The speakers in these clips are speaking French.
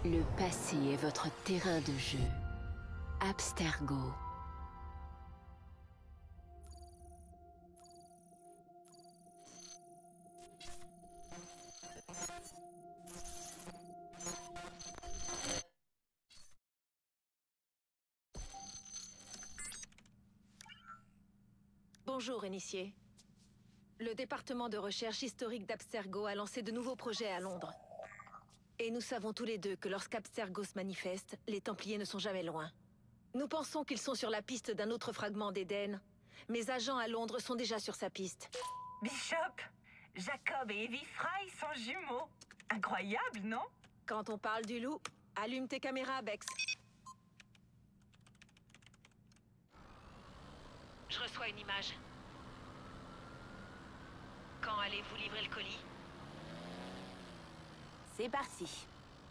Le passé est votre terrain de jeu. Abstergo. Bonjour, initié. Le département de recherche historique d'Abstergo a lancé de nouveaux projets à Londres. Et nous savons tous les deux que lorsqu'Abstergo se manifeste, les Templiers ne sont jamais loin. Nous pensons qu'ils sont sur la piste d'un autre fragment d'Éden. Mes agents à Londres sont déjà sur sa piste. Bishop, Jacob et Evie Fry sont jumeaux. Incroyable, non? Quand on parle du loup, allume tes caméras, Bex. Je reçois une image. Quand allez-vous livrer le colis? C'est parti.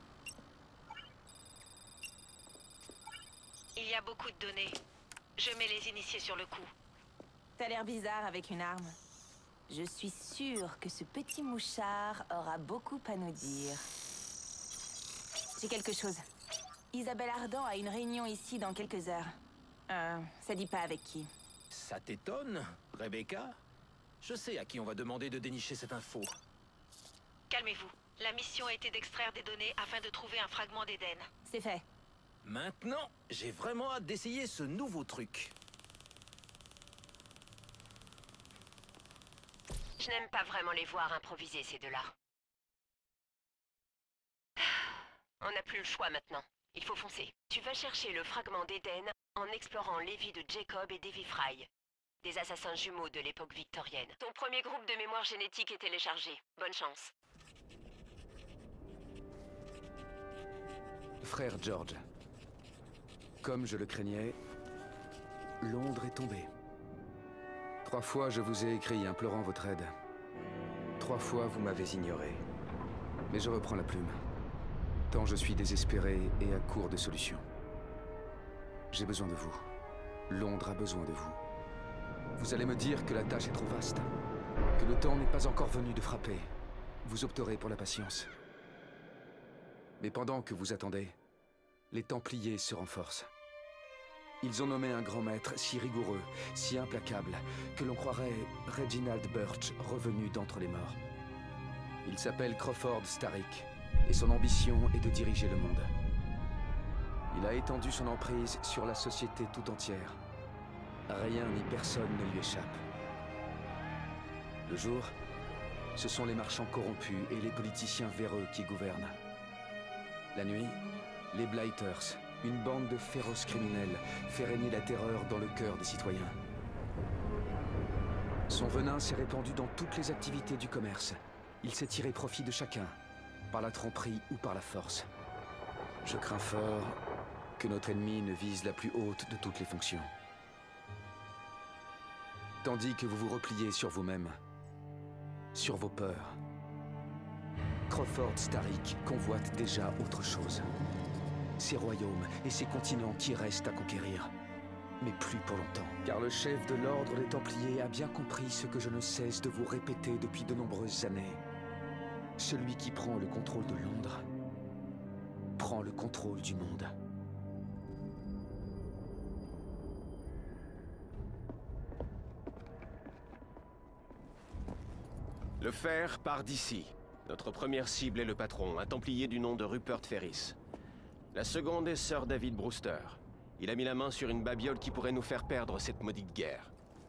Il y a beaucoup de données. Je mets les initiés sur le coup. T'as l'air bizarre avec une arme. Je suis sûre que ce petit mouchard aura beaucoup à nous dire. J'ai quelque chose. Isabelle Ardan a une réunion ici dans quelques heures. Ça dit pas avec qui. Ça t'étonne, Rebecca? Je sais à qui on va demander de dénicher cette info. Calmez-vous. La mission a été d'extraire des données afin de trouver un fragment d'Éden. C'est fait. Maintenant, j'ai vraiment hâte d'essayer ce nouveau truc. Je n'aime pas vraiment les voir improviser, ces deux-là. On n'a plus le choix maintenant. Il faut foncer. Tu vas chercher le fragment d'Éden en explorant les vies de Jacob et d'Evie Fry, des assassins jumeaux de l'époque victorienne. Ton premier groupe de mémoire génétique est téléchargé. Bonne chance. Frère George, comme je le craignais, Londres est tombé. 3 fois je vous ai écrit implorant votre aide. 3 fois vous m'avez ignoré. Mais je reprends la plume. Tant je suis désespéré et à court de solutions. J'ai besoin de vous. Londres a besoin de vous. Vous allez me dire que la tâche est trop vaste, que le temps n'est pas encore venu de frapper. Vous opterez pour la patience. Mais pendant que vous attendez, les Templiers se renforcent. Ils ont nommé un grand maître si rigoureux, si implacable, que l'on croirait Reginald Birch revenu d'entre les morts. Il s'appelle Crawford Starrick, et son ambition est de diriger le monde. Il a étendu son emprise sur la société tout entière. Rien ni personne ne lui échappe. Le jour, ce sont les marchands corrompus et les politiciens véreux qui gouvernent. La nuit, les Blighters, une bande de féroces criminels, fait régner la terreur dans le cœur des citoyens. Son venin s'est répandu dans toutes les activités du commerce. Il s'est tiré profit de chacun, par la tromperie ou par la force. Je crains fort que notre ennemi ne vise la plus haute de toutes les fonctions. Tandis que vous vous repliez sur vous-même, sur vos peurs, Crawford Starrick convoite déjà autre chose. Ces royaumes et ces continents qui restent à conquérir. Mais plus pour longtemps. Car le chef de l'ordre des Templiers a bien compris ce que je ne cesse de vous répéter depuis de nombreuses années. Celui qui prend le contrôle de Londres prend le contrôle du monde. Le fer part d'ici. Notre première cible est le patron, un Templier du nom de Rupert Ferris. La seconde est Sir David Brewster. Il a mis la main sur une babiole qui pourrait nous faire perdre cette maudite guerre.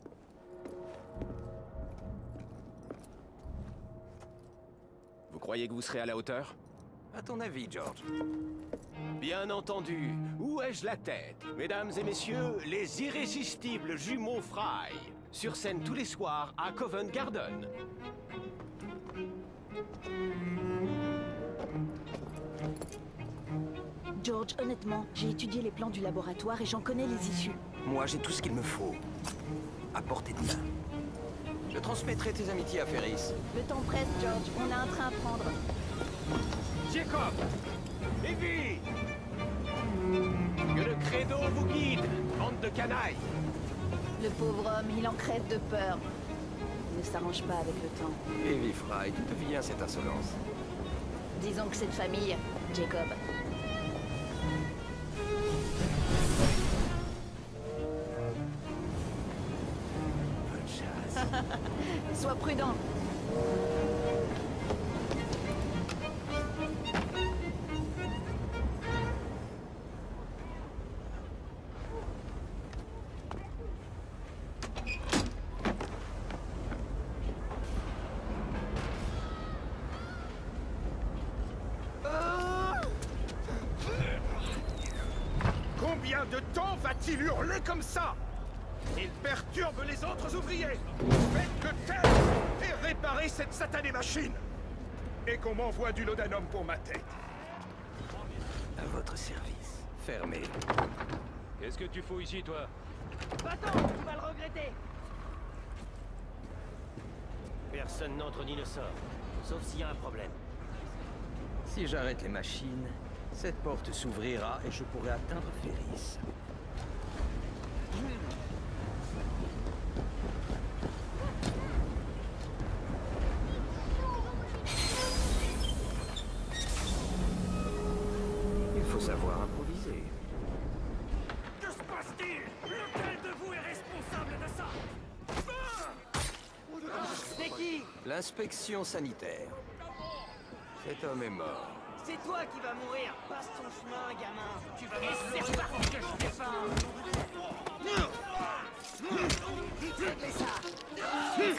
Vous croyez que vous serez à la hauteur? À ton avis, George? Bien entendu. Où ai-je la tête? Mesdames et messieurs, les irrésistibles jumeaux Fry. Sur scène tous les soirs à Covent Garden. George, honnêtement, j'ai étudié les plans du laboratoire et j'en connais les issues. Moi, j'ai tout ce qu'il me faut. À portée de main. Je transmettrai tes amitiés à Ferris. Le temps presse, George. On a un train à prendre. Jacob! Evie! Que le credo vous guide, bande de canailles! Le pauvre homme, il en crève de peur. Il ne s'arrange pas avec le temps. Evie Fry, d'où te vient cette insolence? Disons que cette famille, Jacob. Bonne chasse. Sois prudent. Combien de temps va-t-il hurler comme ça? Il perturbe les autres ouvriers. Faites que taire et réparez cette satanée machine. Et qu'on m'envoie du laudanum pour ma tête. À votre service. Fermez. Qu'est-ce que tu fous ici, toi? Va-t'en, tu vas le regretter. Personne n'entre ni ne sort. Sauf s'il y a un problème. Si j'arrête les machines, cette porte s'ouvrira et je pourrai atteindre Ferris. Il faut savoir improviser. Que se passe-t-il? Lequel de vous est responsable de ça? C'est qui? L'inspection sanitaire. Cet homme est mort. C'est toi qui vas mourir. Passe ton chemin, gamin. Tu vas me c'est parti que je défends. Fais ça.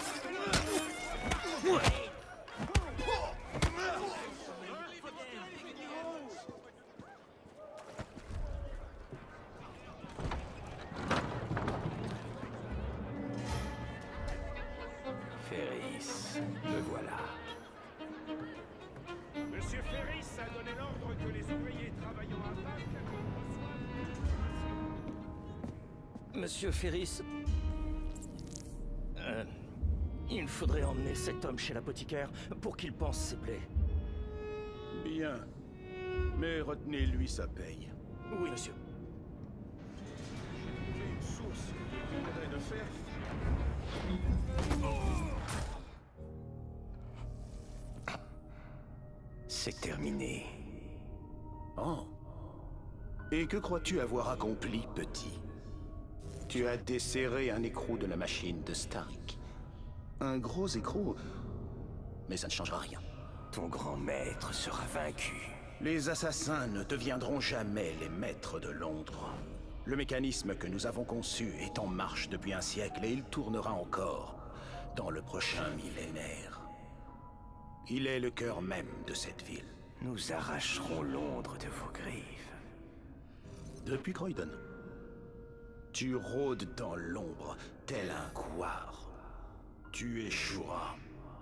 Ferris, me voilà. Monsieur Ferris a donné l'ordre que les ouvriers travaillant à Pâques reçoivent... Monsieur Ferris... il faudrait emmener cet homme chez l'apothicaire pour qu'il pense ses plaies. Bien. Mais retenez-lui sa paye. Oui, monsieur. J'ai une source qui viendrait de faire... C'est terminé. Oh. Et que crois-tu avoir accompli, petit? Tu as desserré un écrou de la machine de Stark. Un gros écrou, mais ça ne changera rien. Ton grand maître sera vaincu. Les assassins ne deviendront jamais les maîtres de Londres. Le mécanisme que nous avons conçu est en marche depuis un siècle et il tournera encore dans le prochain millénaire. Il est le cœur même de cette ville. Nous arracherons Londres de vos griffes. Depuis Croydon, tu rôdes dans l'ombre, tel un couard. Tu échoueras.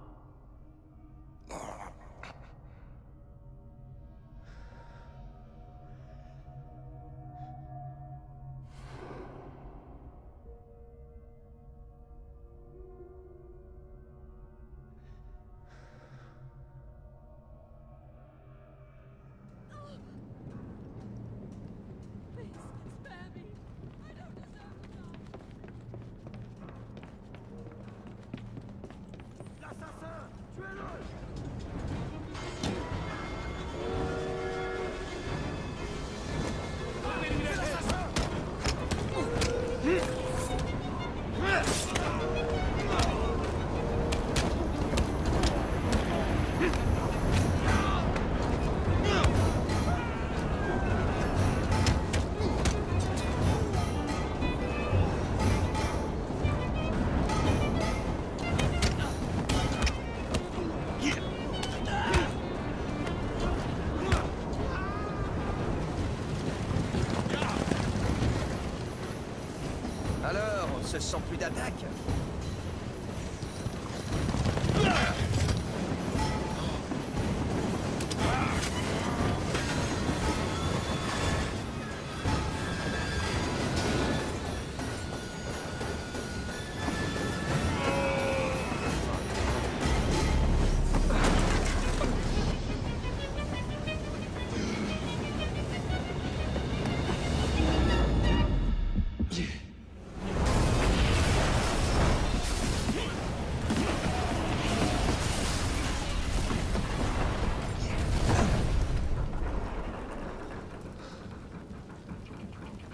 Alors, on se sent plus d'attaque?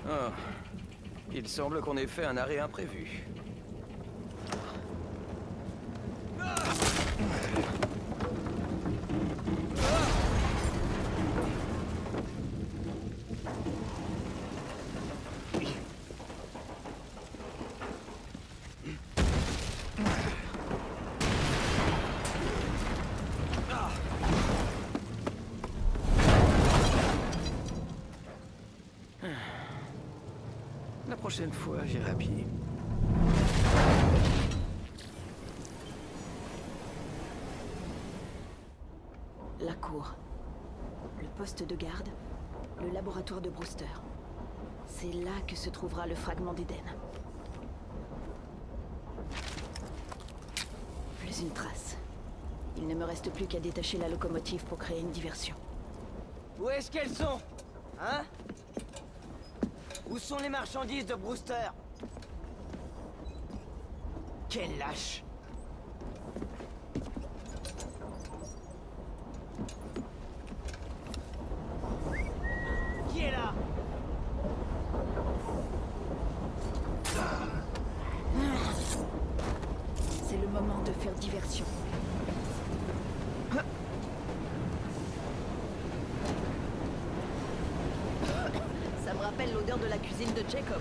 Oh. Il semble qu'on ait fait un arrêt imprévu. La prochaine fois, j'irai à pied. La cour. Le poste de garde. Le laboratoire de Brewster. C'est là que se trouvera le fragment d'Éden. Plus une trace. Il ne me reste plus qu'à détacher la locomotive pour créer une diversion. Où est-ce qu'elles sont? Hein? Où sont les marchandises de Brewster? Quel lâche! Qui est là? C'est le moment de faire diversion. Ça me rappelle l'odeur de la cuisine de Jacob.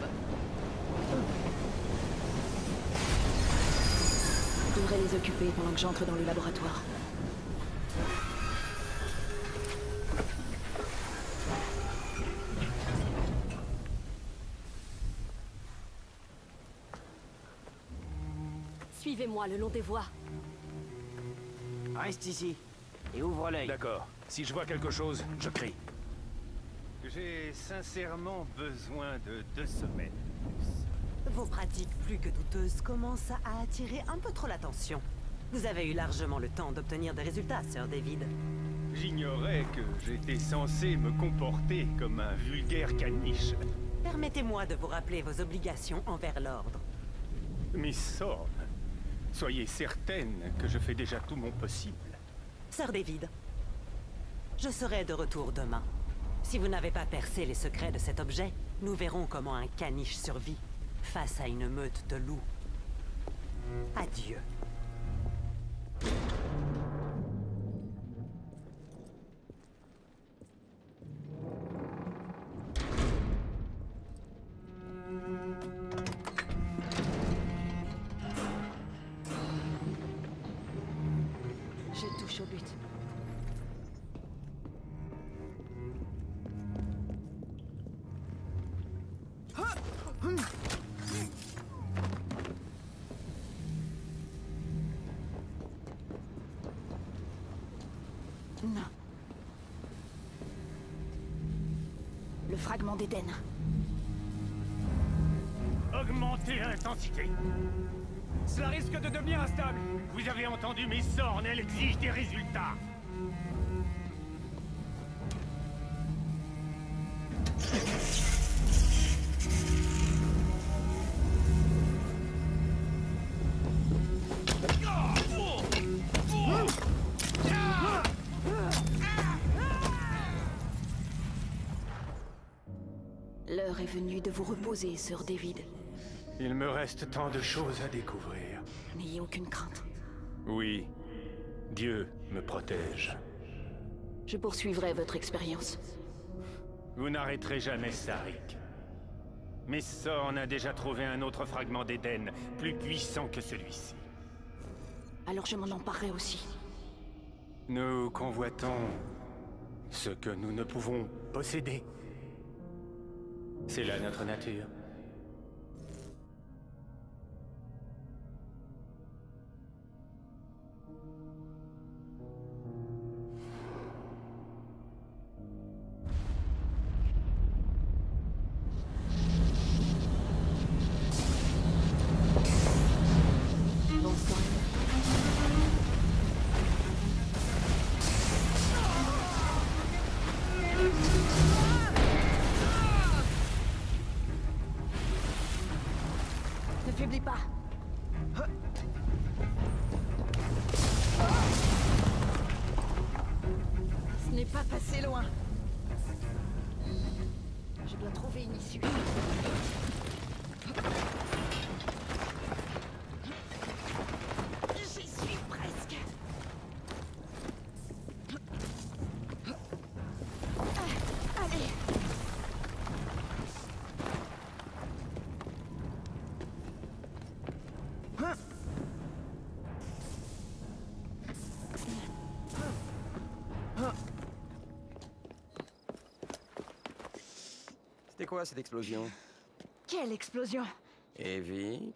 Je devrais les occuper pendant que j'entre dans le laboratoire. Suivez-moi le long des voies. Reste ici et ouvre l'œil. D'accord. Si je vois quelque chose, je crie. J'ai sincèrement besoin de 2 semaines. Vos pratiques plus que douteuses commencent à attirer un peu trop l'attention. Vous avez eu largement le temps d'obtenir des résultats, Sir David. J'ignorais que j'étais censé me comporter comme un vulgaire caniche. Permettez-moi de vous rappeler vos obligations envers l'Ordre. Miss Thorne, soyez certaine que je fais déjà tout mon possible. Sir David, je serai de retour demain. Si vous n'avez pas percé les secrets de cet objet, nous verrons comment un caniche survit face à une meute de loups. Adieu. Je touche au but. Non. Le fragment d'Éden. Augmentez l'intensité. Cela risque de devenir instable. Vous avez entendu Miss Thorne, elle exige des résultats. L'heure est venue de vous reposer, Sir David. Il me reste tant de choses à découvrir. N'ayez aucune crainte. Oui, Dieu me protège. Je poursuivrai votre expérience. Vous n'arrêterez jamais ça, Rick. Miss Thorne a déjà trouvé un autre fragment d'Éden, plus puissant que celui-ci. Alors je m'en emparerai aussi. Nous convoitons ce que nous ne pouvons posséder. C'est là notre nature. Ne faiblis pas. Ce n'est pas passé loin. Je dois trouver une issue. C'était quoi cette explosion? Quelle explosion! Evie?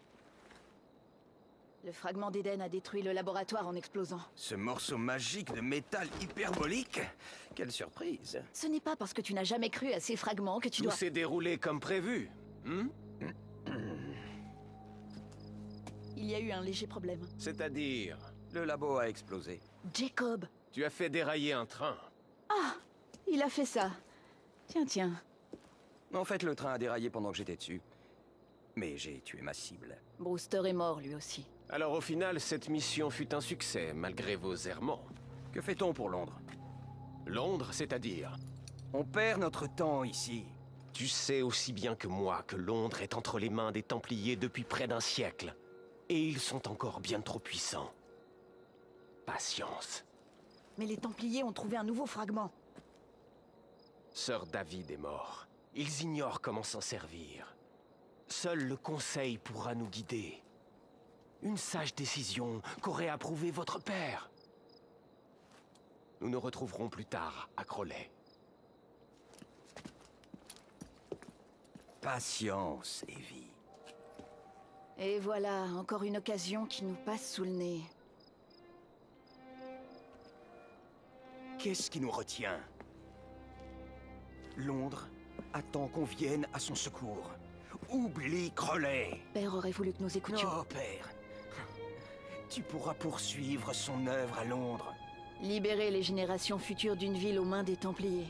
Le fragment d'Éden a détruit le laboratoire en explosant. Ce morceau magique de métal hyperbolique? Quelle surprise! Ce n'est pas parce que tu n'as jamais cru à ces fragments que tu dois... Tout s'est déroulé comme prévu. Il y a eu un léger problème. C'est-à-dire? Le labo a explosé. Jacob! Tu as fait dérailler un train. Ah! Il a fait ça. Tiens. En fait, le train a déraillé pendant que j'étais dessus. Mais j'ai tué ma cible. Brewster est mort, lui aussi. Alors au final, cette mission fut un succès, malgré vos errements. Que fait-on pour Londres? Londres, c'est-à-dire? On perd notre temps ici. Tu sais aussi bien que moi que Londres est entre les mains des Templiers depuis près d'un siècle. Et ils sont encore bien trop puissants. Patience. Mais les Templiers ont trouvé un nouveau fragment. Sir David est mort. Ils ignorent comment s'en servir. Seul le Conseil pourra nous guider. Une sage décision qu'aurait approuvée votre père. Nous nous retrouverons plus tard à Crowley. Patience, Evie. Et voilà, encore une occasion qui nous passe sous le nez. Qu'est-ce qui nous retient? Londres attend qu'on vienne à son secours. Oublie Crowley. Père aurait voulu que nous écoutions. Non, père. Tu pourras poursuivre son œuvre à Londres. Libérer les générations futures d'une ville aux mains des Templiers.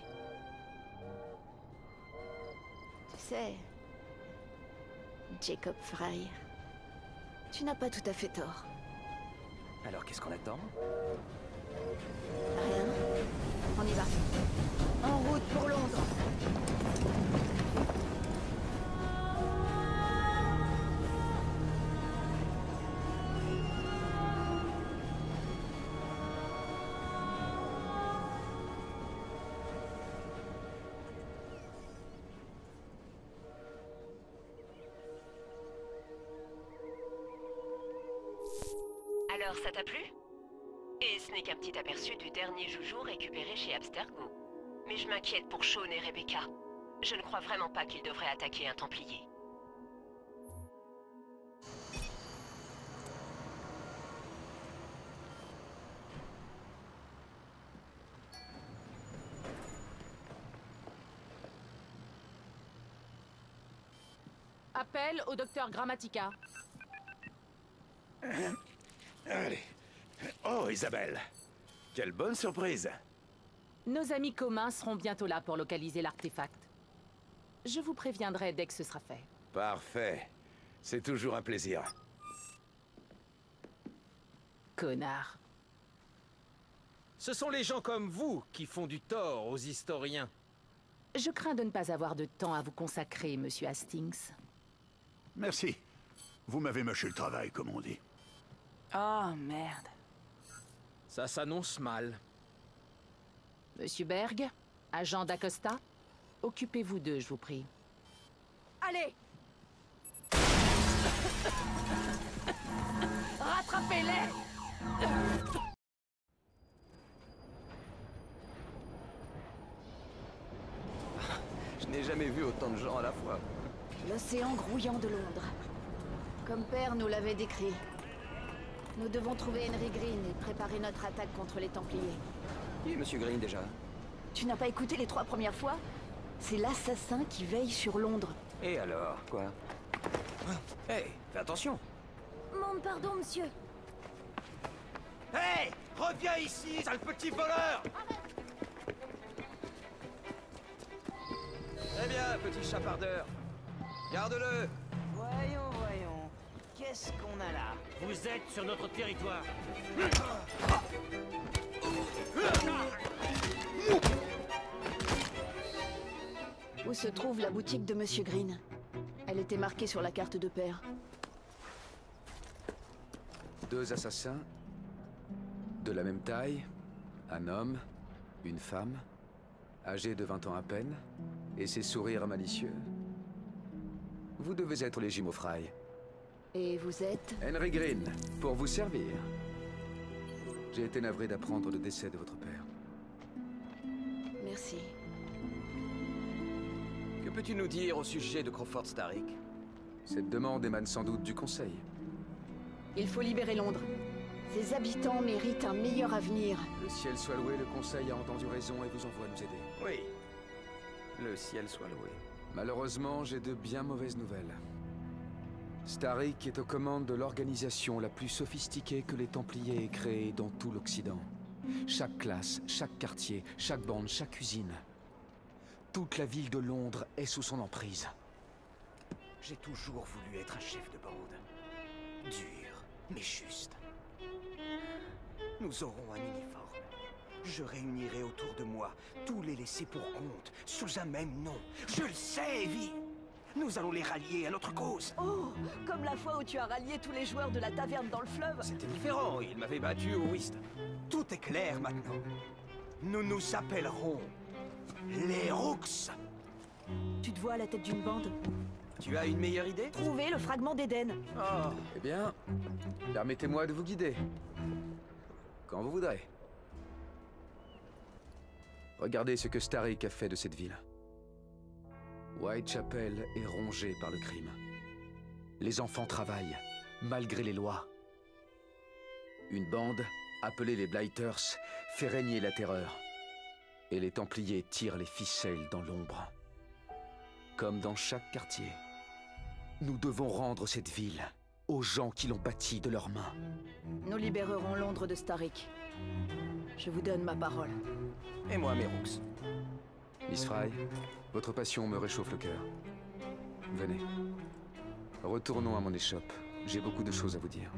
Tu sais, Jacob Frye, tu n'as pas tout à fait tort. Alors qu'est-ce qu'on attend? Rien. On y va. En route pour Londres. Alors, ça t'a plu? Et ce n'est qu'un petit aperçu du dernier joujou récupéré chez Abstergo. Mais je m'inquiète pour Sean et Rebecca. Je ne crois vraiment pas qu'ils devraient attaquer un Templier. Appel au docteur Grammatica. Allez. Oh, Isabelle. Quelle bonne surprise. Nos amis communs seront bientôt là pour localiser l'artefact. Je vous préviendrai dès que ce sera fait. Parfait. C'est toujours un plaisir. Connard. Ce sont les gens comme vous qui font du tort aux historiens. Je crains de ne pas avoir de temps à vous consacrer, monsieur Hastings. Merci. Vous m'avez mâché le travail, comme on dit. Oh, merde. Ça s'annonce mal. Monsieur Berg, agent d'Acosta, occupez-vous d'eux, je vous prie. Allez! Rattrapez-les! Je n'ai jamais vu autant de gens à la fois. L'océan grouillant de Londres. Comme Père nous l'avait décrit. Nous devons trouver Henry Green et préparer notre attaque contre les Templiers. Qui est Monsieur Green déjà? Tu n'as pas écouté les 3 premières fois? C'est l'assassin qui veille sur Londres. Et alors, quoi? Hey, fais attention! Mon pardon, monsieur. Hey! Reviens ici, sale petit voleur! Très bien, petit chapardeur. Garde-le! Voyons. Qu'est-ce qu'on a là? Vous êtes sur notre territoire. Où se trouve la boutique de Monsieur Green? Elle était marquée sur la carte de Père. 2 assassins, de la même taille, un homme, une femme, âgés de 20 ans à peine, et ses sourires malicieux. Vous devez être les jumeaux Frye. Et vous êtes? Henry Green, pour vous servir. J'ai été navré d'apprendre le décès de votre père. Merci. Que Que peux-tu nous dire au sujet de Crawford Starrick? Cette demande émane sans doute du Conseil. Il faut libérer Londres. Ses habitants méritent un meilleur avenir. Le ciel soit loué, le Conseil a entendu raison et vous envoie nous aider. Oui. Le ciel soit loué. Malheureusement, j'ai de bien mauvaises nouvelles. Starrick est aux commandes de l'organisation la plus sophistiquée que les Templiers aient créée dans tout l'Occident. Chaque classe, chaque quartier, chaque bande, chaque usine. Toute la ville de Londres est sous son emprise. J'ai toujours voulu être un chef de bande. Dur, mais juste. Nous aurons un uniforme. Je réunirai autour de moi tous les laissés pour compte, sous un même nom. Je le sais, Evie! Nous allons les rallier à notre cause. Oh, comme la fois où tu as rallié tous les joueurs de la taverne dans le fleuve. C'était différent, il m'avait battu au whist. Tout est clair maintenant. Nous nous appellerons les Rooks. Tu te vois à la tête d'une bande? Tu as une meilleure idée? Trouver le fragment d'Éden. Oh, eh bien, permettez-moi de vous guider. Quand vous voudrez. Regardez ce que Starrick a fait de cette ville. Whitechapel est rongée par le crime. Les enfants travaillent, malgré les lois. Une bande, appelée les Blighters, fait régner la terreur. Et les Templiers tirent les ficelles dans l'ombre. Comme dans chaque quartier. Nous devons rendre cette ville aux gens qui l'ont bâtie de leurs mains. Nous libérerons Londres de Starrick. Je vous donne ma parole. Et moi, mes Rooks. Miss Fry, votre passion me réchauffe le cœur. Venez. Retournons à mon échoppe. J'ai beaucoup de choses à vous dire.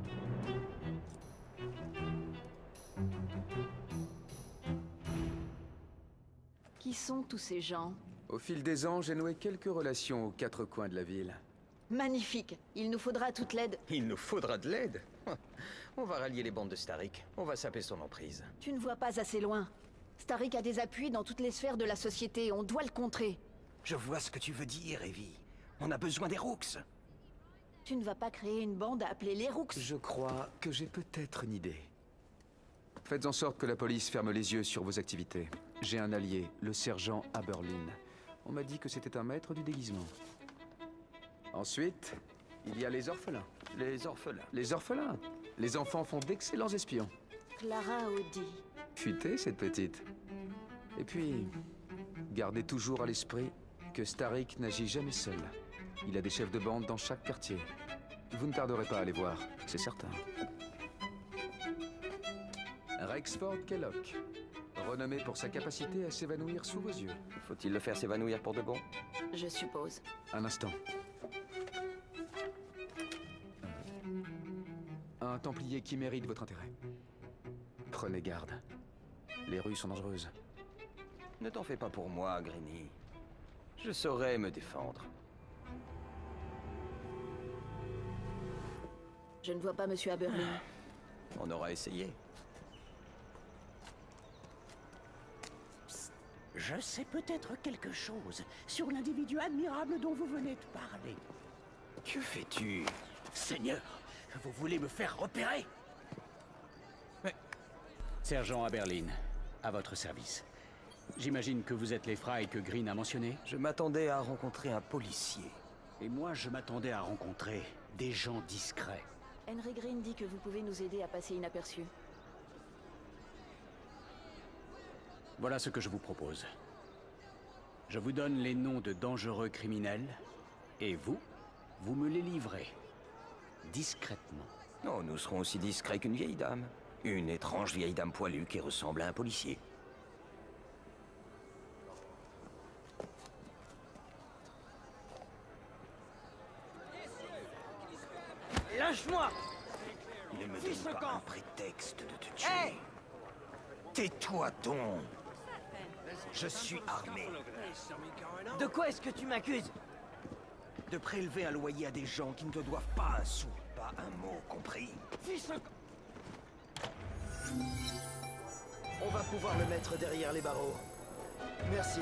Qui sont tous ces gens? Au fil des ans, j'ai noué quelques relations aux quatre coins de la ville. Magnifique. Il nous faudra toute l'aide. Il nous faudra de l'aide. On va rallier les bandes de Starrick. On va saper son emprise. Tu ne vois pas assez loin. Starrick a des appuis dans toutes les sphères de la société. On doit le contrer. Je vois ce que tu veux dire, Evie. On a besoin des Rooks. Tu ne vas pas créer une bande appelée les Rooks? Je crois que j'ai peut-être une idée. Faites en sorte que la police ferme les yeux sur vos activités. J'ai un allié, le sergent Aberlin. On m'a dit que c'était un maître du déguisement. Ensuite, il y a les orphelins. Les orphelins? Les orphelins. Les enfants font d'excellents espions. Clara Audi. Fuitée, cette petite. Et puis, gardez toujours à l'esprit que Starrick n'agit jamais seul. Il a des chefs de bande dans chaque quartier. Vous ne tarderez pas à les voir, c'est certain. Rexford Kellock, renommé pour sa capacité à s'évanouir sous vos yeux. Faut-il le faire s'évanouir pour de bon? Je suppose. Un instant. Un Templier qui mérite votre intérêt. Prenez garde. Les rues sont dangereuses. Ne t'en fais pas pour moi, Greeny. Je saurai me défendre. Je ne vois pas Monsieur Aberlin. On aura essayé. Je sais peut-être quelque chose sur l'individu admirable dont vous venez de parler. Que fais-tu? Seigneur, vous voulez me faire repérer? Sergent Aberlin, à votre service. J'imagine que vous êtes les Fry que Green a mentionnés? Je m'attendais à rencontrer un policier. Et moi, je m'attendais à rencontrer des gens discrets. Henry Green dit que vous pouvez nous aider à passer inaperçus. Voilà ce que je vous propose. Je vous donne les noms de dangereux criminels, et vous me les livrez. Discrètement. Non, nous serons aussi discrets qu'une vieille dame. Une étrange vieille dame poilue qui ressemble à un policier. Lâche-moi! Ne me Fils donne de pas camp. un prétexte de te tuer. Hey! Tais-toi donc! Je suis armé. De quoi est-ce que tu m'accuses? De prélever un loyer à des gens qui ne te doivent pas un sou. Pas un mot, compris? Fils de... On va pouvoir le mettre derrière les barreaux. Merci.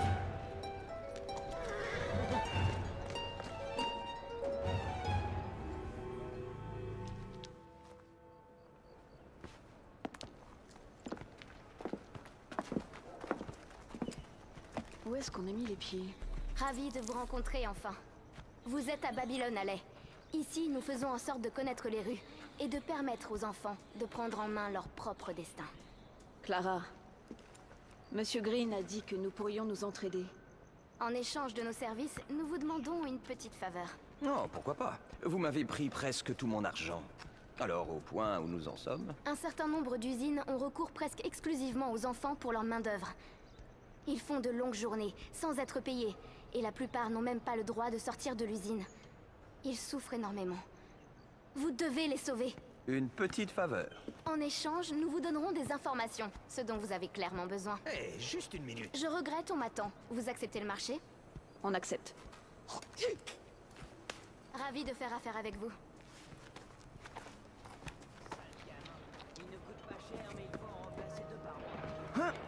Où est-ce qu'on a mis les pieds? Ravi de vous rencontrer enfin. Vous êtes à Babylone Alley. Ici, nous faisons en sorte de connaître les rues et de permettre aux enfants de prendre en main leur propre destin. Clara, Monsieur Green a dit que nous pourrions nous entraider. En échange de nos services, nous vous demandons une petite faveur. Non, pourquoi pas. Vous m'avez pris presque tout mon argent. Alors, au point où nous en sommes... Un certain nombre d'usines ont recours presque exclusivement aux enfants pour leur main-d'œuvre. Ils font de longues journées, sans être payés, et la plupart n'ont même pas le droit de sortir de l'usine. Ils souffrent énormément. Vous devez les sauver. Une petite faveur. En échange, nous vous donnerons des informations, ce dont vous avez clairement besoin. Hé, juste une minute. Je regrette, on m'attend. Vous acceptez le marché? On accepte. Ravi de faire affaire avec vous. Il ne coûte pas cher, mais il faut en remplacer 2 par mois.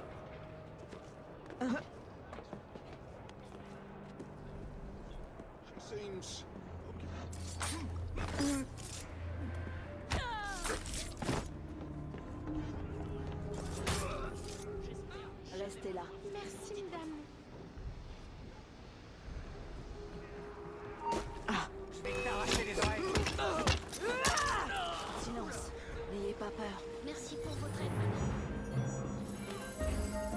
Seems... Restez là. Merci, madame. Je vais t'arracher les oreilles. Silence. N'ayez pas peur. Merci pour votre aide, madame.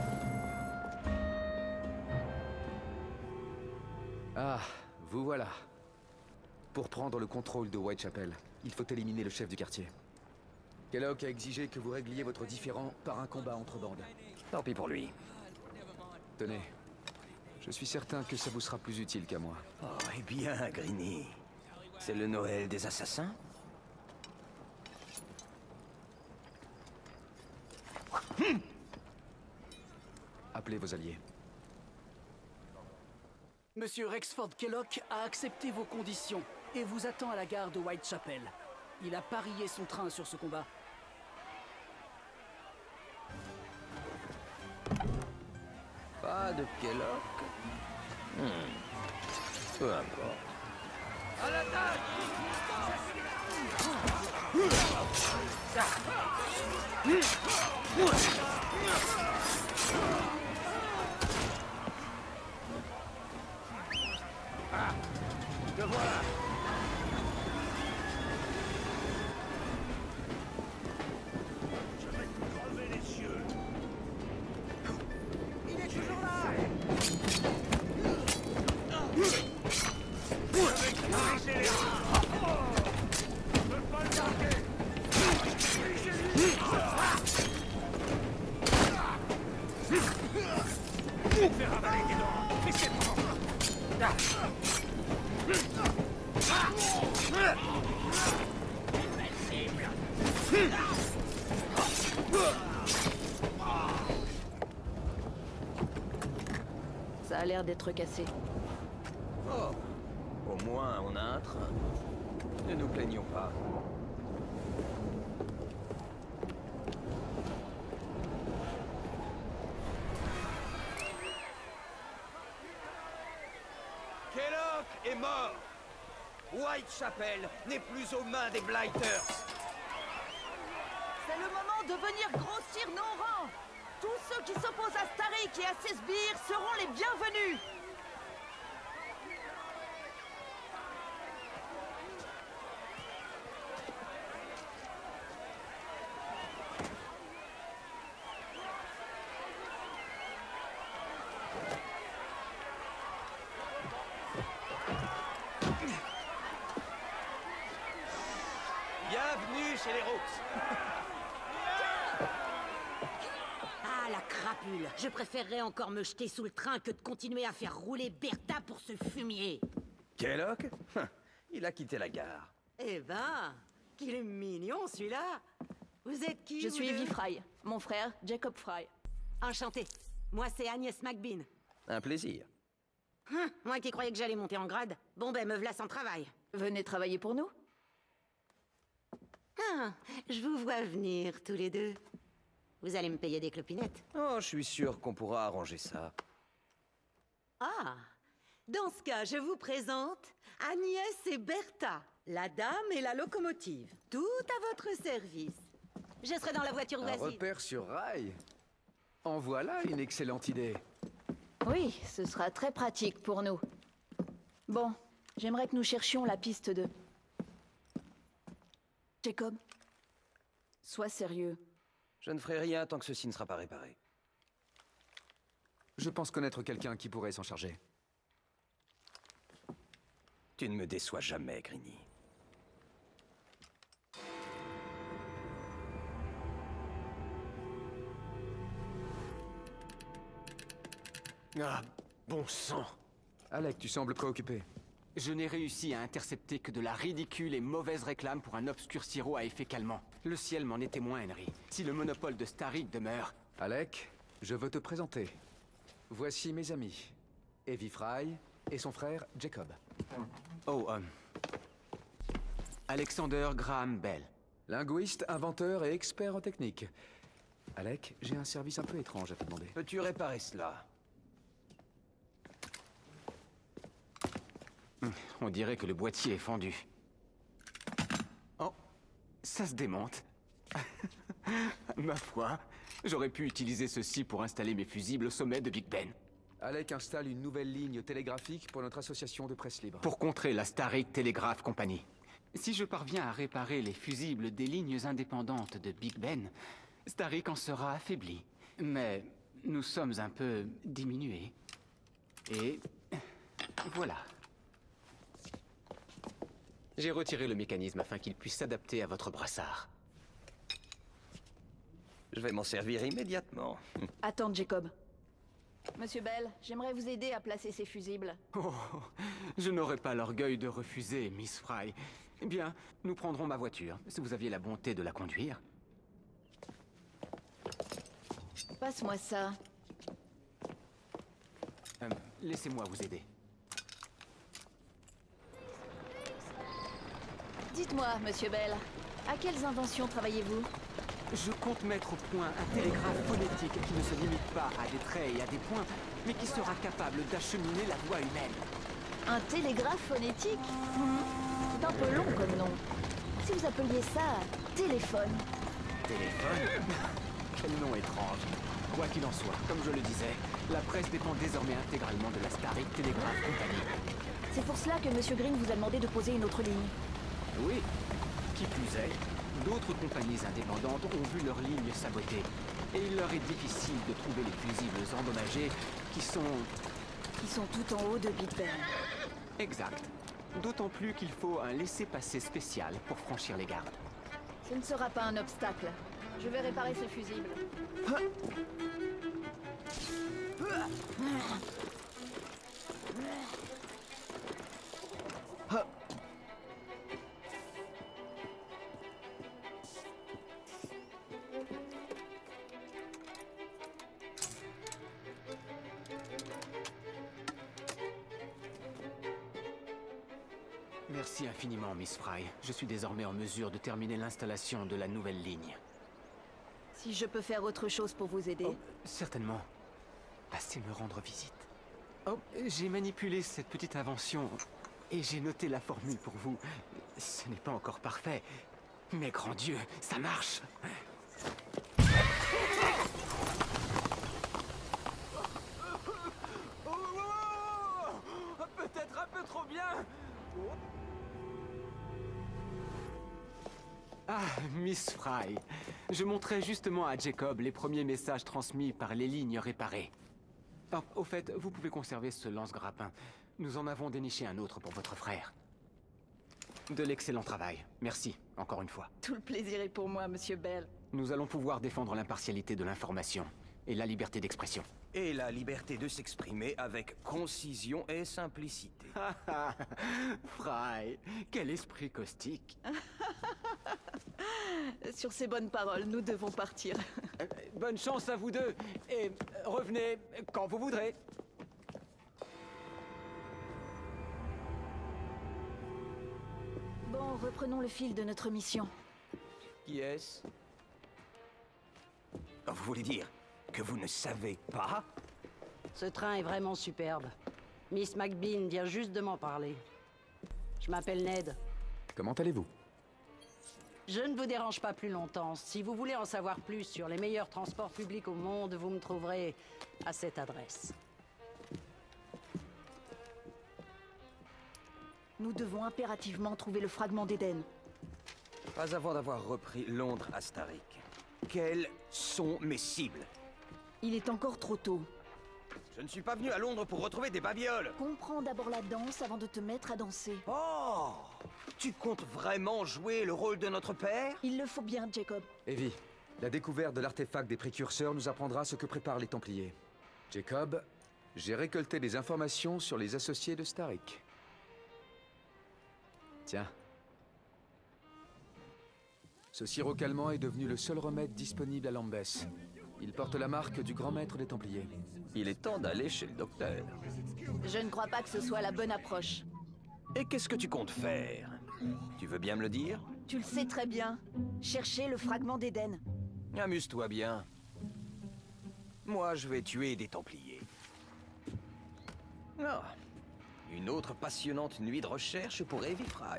Ah, vous voilà. Pour prendre le contrôle de Whitechapel, il faut éliminer le chef du quartier. Kellogg a exigé que vous régliez votre différend par un combat entre bandes. Tant pis pour lui. Tenez, je suis certain que ça vous sera plus utile qu'à moi. Oh, eh bien, Greeny. C'est le Noël des assassins? Appelez vos alliés. Monsieur Rexford Kellogg a accepté vos conditions et vous attend à la gare de Whitechapel. Il a parié son train sur ce combat. Pas de Kellogg? Peu importe. À l'attaque! Ah! Le voilà! Je vais te crever les yeux! Il est toujours là! Je vais te briser les bras! Je peux pas le marquer! Je vais te faire avaler tes dents! Laissez-moi! Ça a l'air d'être cassé. Oh, au moins on a un train. Ne nous plaignons pas. Kellogg est mort. Whitechapel n'est plus aux mains des Blighters. C'est le moment de venir grossir nos rangs. Tous ceux qui s'opposent à Starik et à ses sbires seront les bienvenus. Bienvenue chez les Rooks. Ah, la crapule! Je préférerais encore me jeter sous le train que de continuer à faire rouler Bertha pour ce fumier. Kellogg? Il a quitté la gare. Eh ben, qu'il est mignon celui-là! Vous êtes qui? Je vous suis deux? Evie Fry. Mon frère, Jacob Fry. Enchanté. Moi, c'est Agnès McBean. Un plaisir. Moi qui croyais que j'allais monter en grade. Bon ben, me v'là sans travail. Venez travailler pour nous? Ah, je vous vois venir, tous les deux. Vous allez me payer des clopinettes. Oh, je suis sûr qu'on pourra arranger ça. Ah, dans ce cas, je vous présente Agnès et Bertha, la dame et la locomotive. Tout à votre service. Je serai dans la voiture Un voisine. repère sur rail. En voilà une excellente idée. Oui, ce sera très pratique pour nous. Bon, j'aimerais que nous cherchions la piste de... Jacob, sois sérieux. Je ne ferai rien tant que ceci ne sera pas réparé. Je pense connaître quelqu'un qui pourrait s'en charger. Tu ne me déçois jamais, Greeny. Ah, bon sang! Alec, tu sembles préoccupé. Je n'ai réussi à intercepter que de la ridicule et mauvaise réclame pour un obscur sirop à effet calmant. Le ciel m'en est témoin, Henry. Si le monopole de Starrick demeure... Alec, je veux te présenter. Voici mes amis. Evie Fry et son frère Jacob. Oh, Alexander Graham Bell. Linguiste, inventeur et expert en technique. Alec, j'ai un service un peu étrange à te demander. Peux-tu réparer cela? On dirait que le boîtier est fendu. Oh, ça se démonte. Ma foi, j'aurais pu utiliser ceci pour installer mes fusibles au sommet de Big Ben. Alec installe une nouvelle ligne télégraphique pour notre association de presse libre. Pour contrer la Starrick Telegraph Company. Si je parviens à réparer les fusibles des lignes indépendantes de Big Ben, Starrick en sera affaibli. Mais nous sommes un peu diminués. Et voilà. J'ai retiré le mécanisme afin qu'il puisse s'adapter à votre brassard. Je vais m'en servir immédiatement. Attends, Jacob. Monsieur Bell, j'aimerais vous aider à placer ces fusibles. Oh, je n'aurais pas l'orgueil de refuser, Miss Fry. Eh bien, nous prendrons ma voiture, si vous aviez la bonté de la conduire. Passe-moi ça. Laissez-moi vous aider. Dites-moi, Monsieur Bell, à quelles inventions travaillez-vous? Je compte mettre au point un télégraphe phonétique qui ne se limite pas à des traits et à des points, mais qui sera capable d'acheminer la voix humaine. Un télégraphe phonétique? C'est un peu long comme nom. Si vous appeliez ça téléphone. Téléphone? Quel nom étrange. Quoi qu'il en soit, comme je le disais, la presse dépend désormais intégralement de la Starrick Telegraph Company. C'est pour cela que Monsieur Green vous a demandé de poser une autre ligne. Oui. Qui plus est, d'autres compagnies indépendantes ont vu leurs lignes sabotées. Et il leur est difficile de trouver les fusibles endommagés qui sont tout en haut de Big Ben. Exact. D'autant plus qu'il faut un laissez-passer spécial pour franchir les gardes. Ce ne sera pas un obstacle. Je vais réparer ce fusible. Merci infiniment, Miss Fry. Je suis désormais en mesure de terminer l'installation de la nouvelle ligne. Si je peux faire autre chose pour vous aider... Oh, certainement. Passez me rendre visite. Oh, j'ai manipulé cette petite invention et j'ai noté la formule pour vous. Ce n'est pas encore parfait, mais grand Dieu, ça marche! Peut-être un peu trop bien! Ah, Miss Fry. Je montrais justement à Jacob les premiers messages transmis par les lignes réparées. Oh, au fait, vous pouvez conserver ce lance-grappin. Nous en avons déniché un autre pour votre frère. De l'excellent travail. Merci, encore une fois. Tout le plaisir est pour moi, Monsieur Bell. Nous allons pouvoir défendre l'impartialité de l'information et la liberté d'expression. Et la liberté de s'exprimer avec concision et simplicité. Fry, quel esprit caustique. Sur ces bonnes paroles, nous devons partir. Bonne chance à vous deux, et revenez quand vous voudrez. Bon, reprenons le fil de notre mission. Qui est-ce? Vous voulez dire que vous ne savez pas? Ce train est vraiment superbe. Miss McBean vient juste de m'en parler. Je m'appelle Ned. Comment allez-vous? Je ne vous dérange pas plus longtemps. Si vous voulez en savoir plus sur les meilleurs transports publics au monde, vous me trouverez à cette adresse. Nous devons impérativement trouver le fragment d'Éden. Pas avant d'avoir repris Londres à Starik. Quelles sont mes cibles? Il est encore trop tôt. Je ne suis pas venu à Londres pour retrouver des babioles. Comprends d'abord la danse avant de te mettre à danser. Oh! Tu comptes vraiment jouer le rôle de notre père? Il le faut bien, Jacob. Evie, la découverte de l'artefact des précurseurs nous apprendra ce que préparent les Templiers. Jacob, j'ai récolté des informations sur les associés de Starik. Tiens. Ce sirop calmant est devenu le seul remède disponible à Lambeth. Il porte la marque du grand maître des Templiers. Il est temps d'aller chez le docteur. Je ne crois pas que ce soit la bonne approche. Et qu'est-ce que tu comptes faire? Tu veux bien me le dire? Tu le sais très bien. Chercher le fragment d'Éden. Amuse-toi bien. Moi, je vais tuer des Templiers. Ah, une autre passionnante nuit de recherche pour Evie Fry.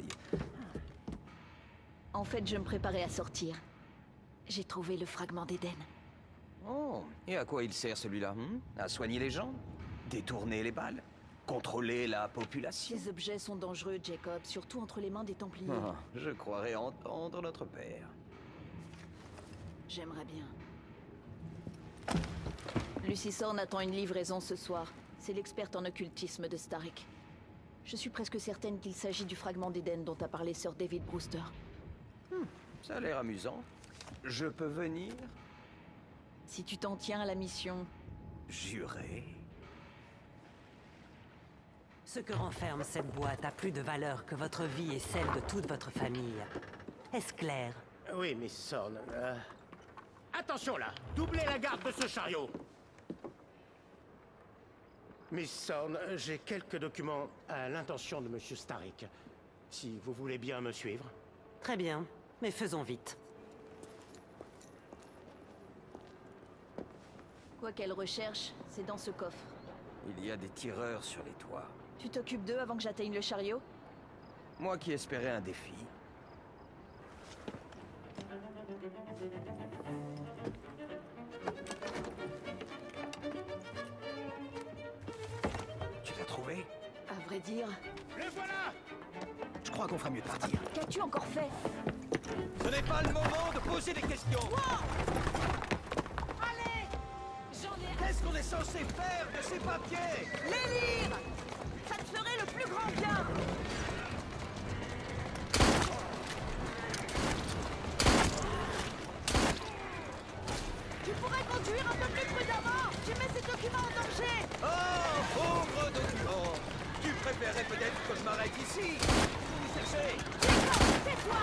En fait, je me préparais à sortir. J'ai trouvé le fragment d'Éden. Oh, et à quoi il sert celui-là? À soigner les gens? Détourner les balles? Contrôler la population? Ces objets sont dangereux, Jacob, surtout entre les mains des Templiers. Ah, je croirais entendre notre père. J'aimerais bien. Lucy Sorn attend une livraison ce soir. C'est l'experte en occultisme de Starik. Je suis presque certaine qu'il s'agit du fragment d'Éden dont a parlé Sir David Brewster. Ça a l'air amusant. Je peux venir? Si tu t'en tiens à la mission... Juré. Ce que renferme cette boîte a plus de valeur que votre vie et celle de toute votre famille. Est-ce clair? Oui, Miss Sorn. Attention là! Doublez la garde de ce chariot! Miss Sorn, j'ai quelques documents à l'intention de Monsieur Starik. Si vous voulez bien me suivre. Très bien, mais faisons vite. Quoi qu'elle recherche, c'est dans ce coffre. Il y a des tireurs sur les toits. Tu t'occupes d'eux avant que j'atteigne le chariot? Moi qui espérais un défi. Tu l'as trouvé? À vrai dire... Les voilà! Je crois qu'on fera mieux de partir. Qu'as-tu encore fait? Ce n'est pas le moment de poser des questions! Allez! J'en ai... Qu'est-ce qu'on est censé faire de ces papiers? Les lire! Ça te ferait le plus grand bien! Tu pourrais conduire un peu plus prudemment! Tu mets ces documents en danger! Oh, pauvre document! Tu préférerais peut-être que je m'arrête ici? Vous cherchez? Tais-toi!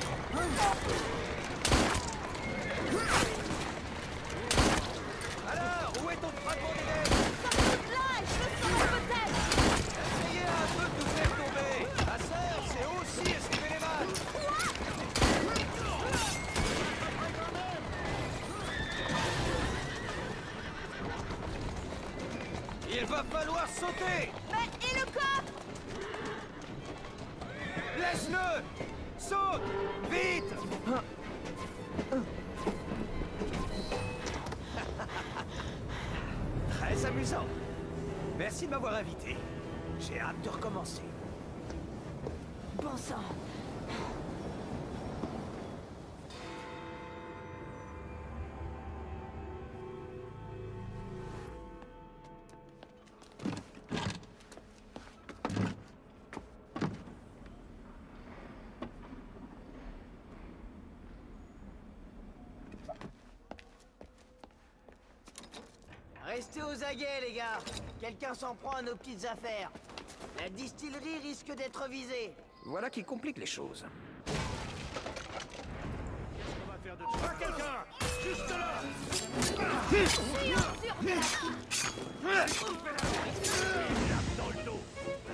Alors, où est ton fragment d'Éden? Sorte là et je le saurai peut-être! Essayez un peu de nous faire tomber! Ma sœur, c'est aussi esquiver les balles! Il va falloir sauter! Mais et le coffre? Laisse-le! Saute! Vite! Très amusant. Merci de m'avoir invité. J'ai hâte de recommencer. Bon sang! Restez aux aguets, les gars. Quelqu'un s'en prend à nos petites affaires. La distillerie risque d'être visée. Voilà qui complique les choses. Qu'est-ce qu'on va faire de toi? Quelqu'un! Juste là! Dans le dos!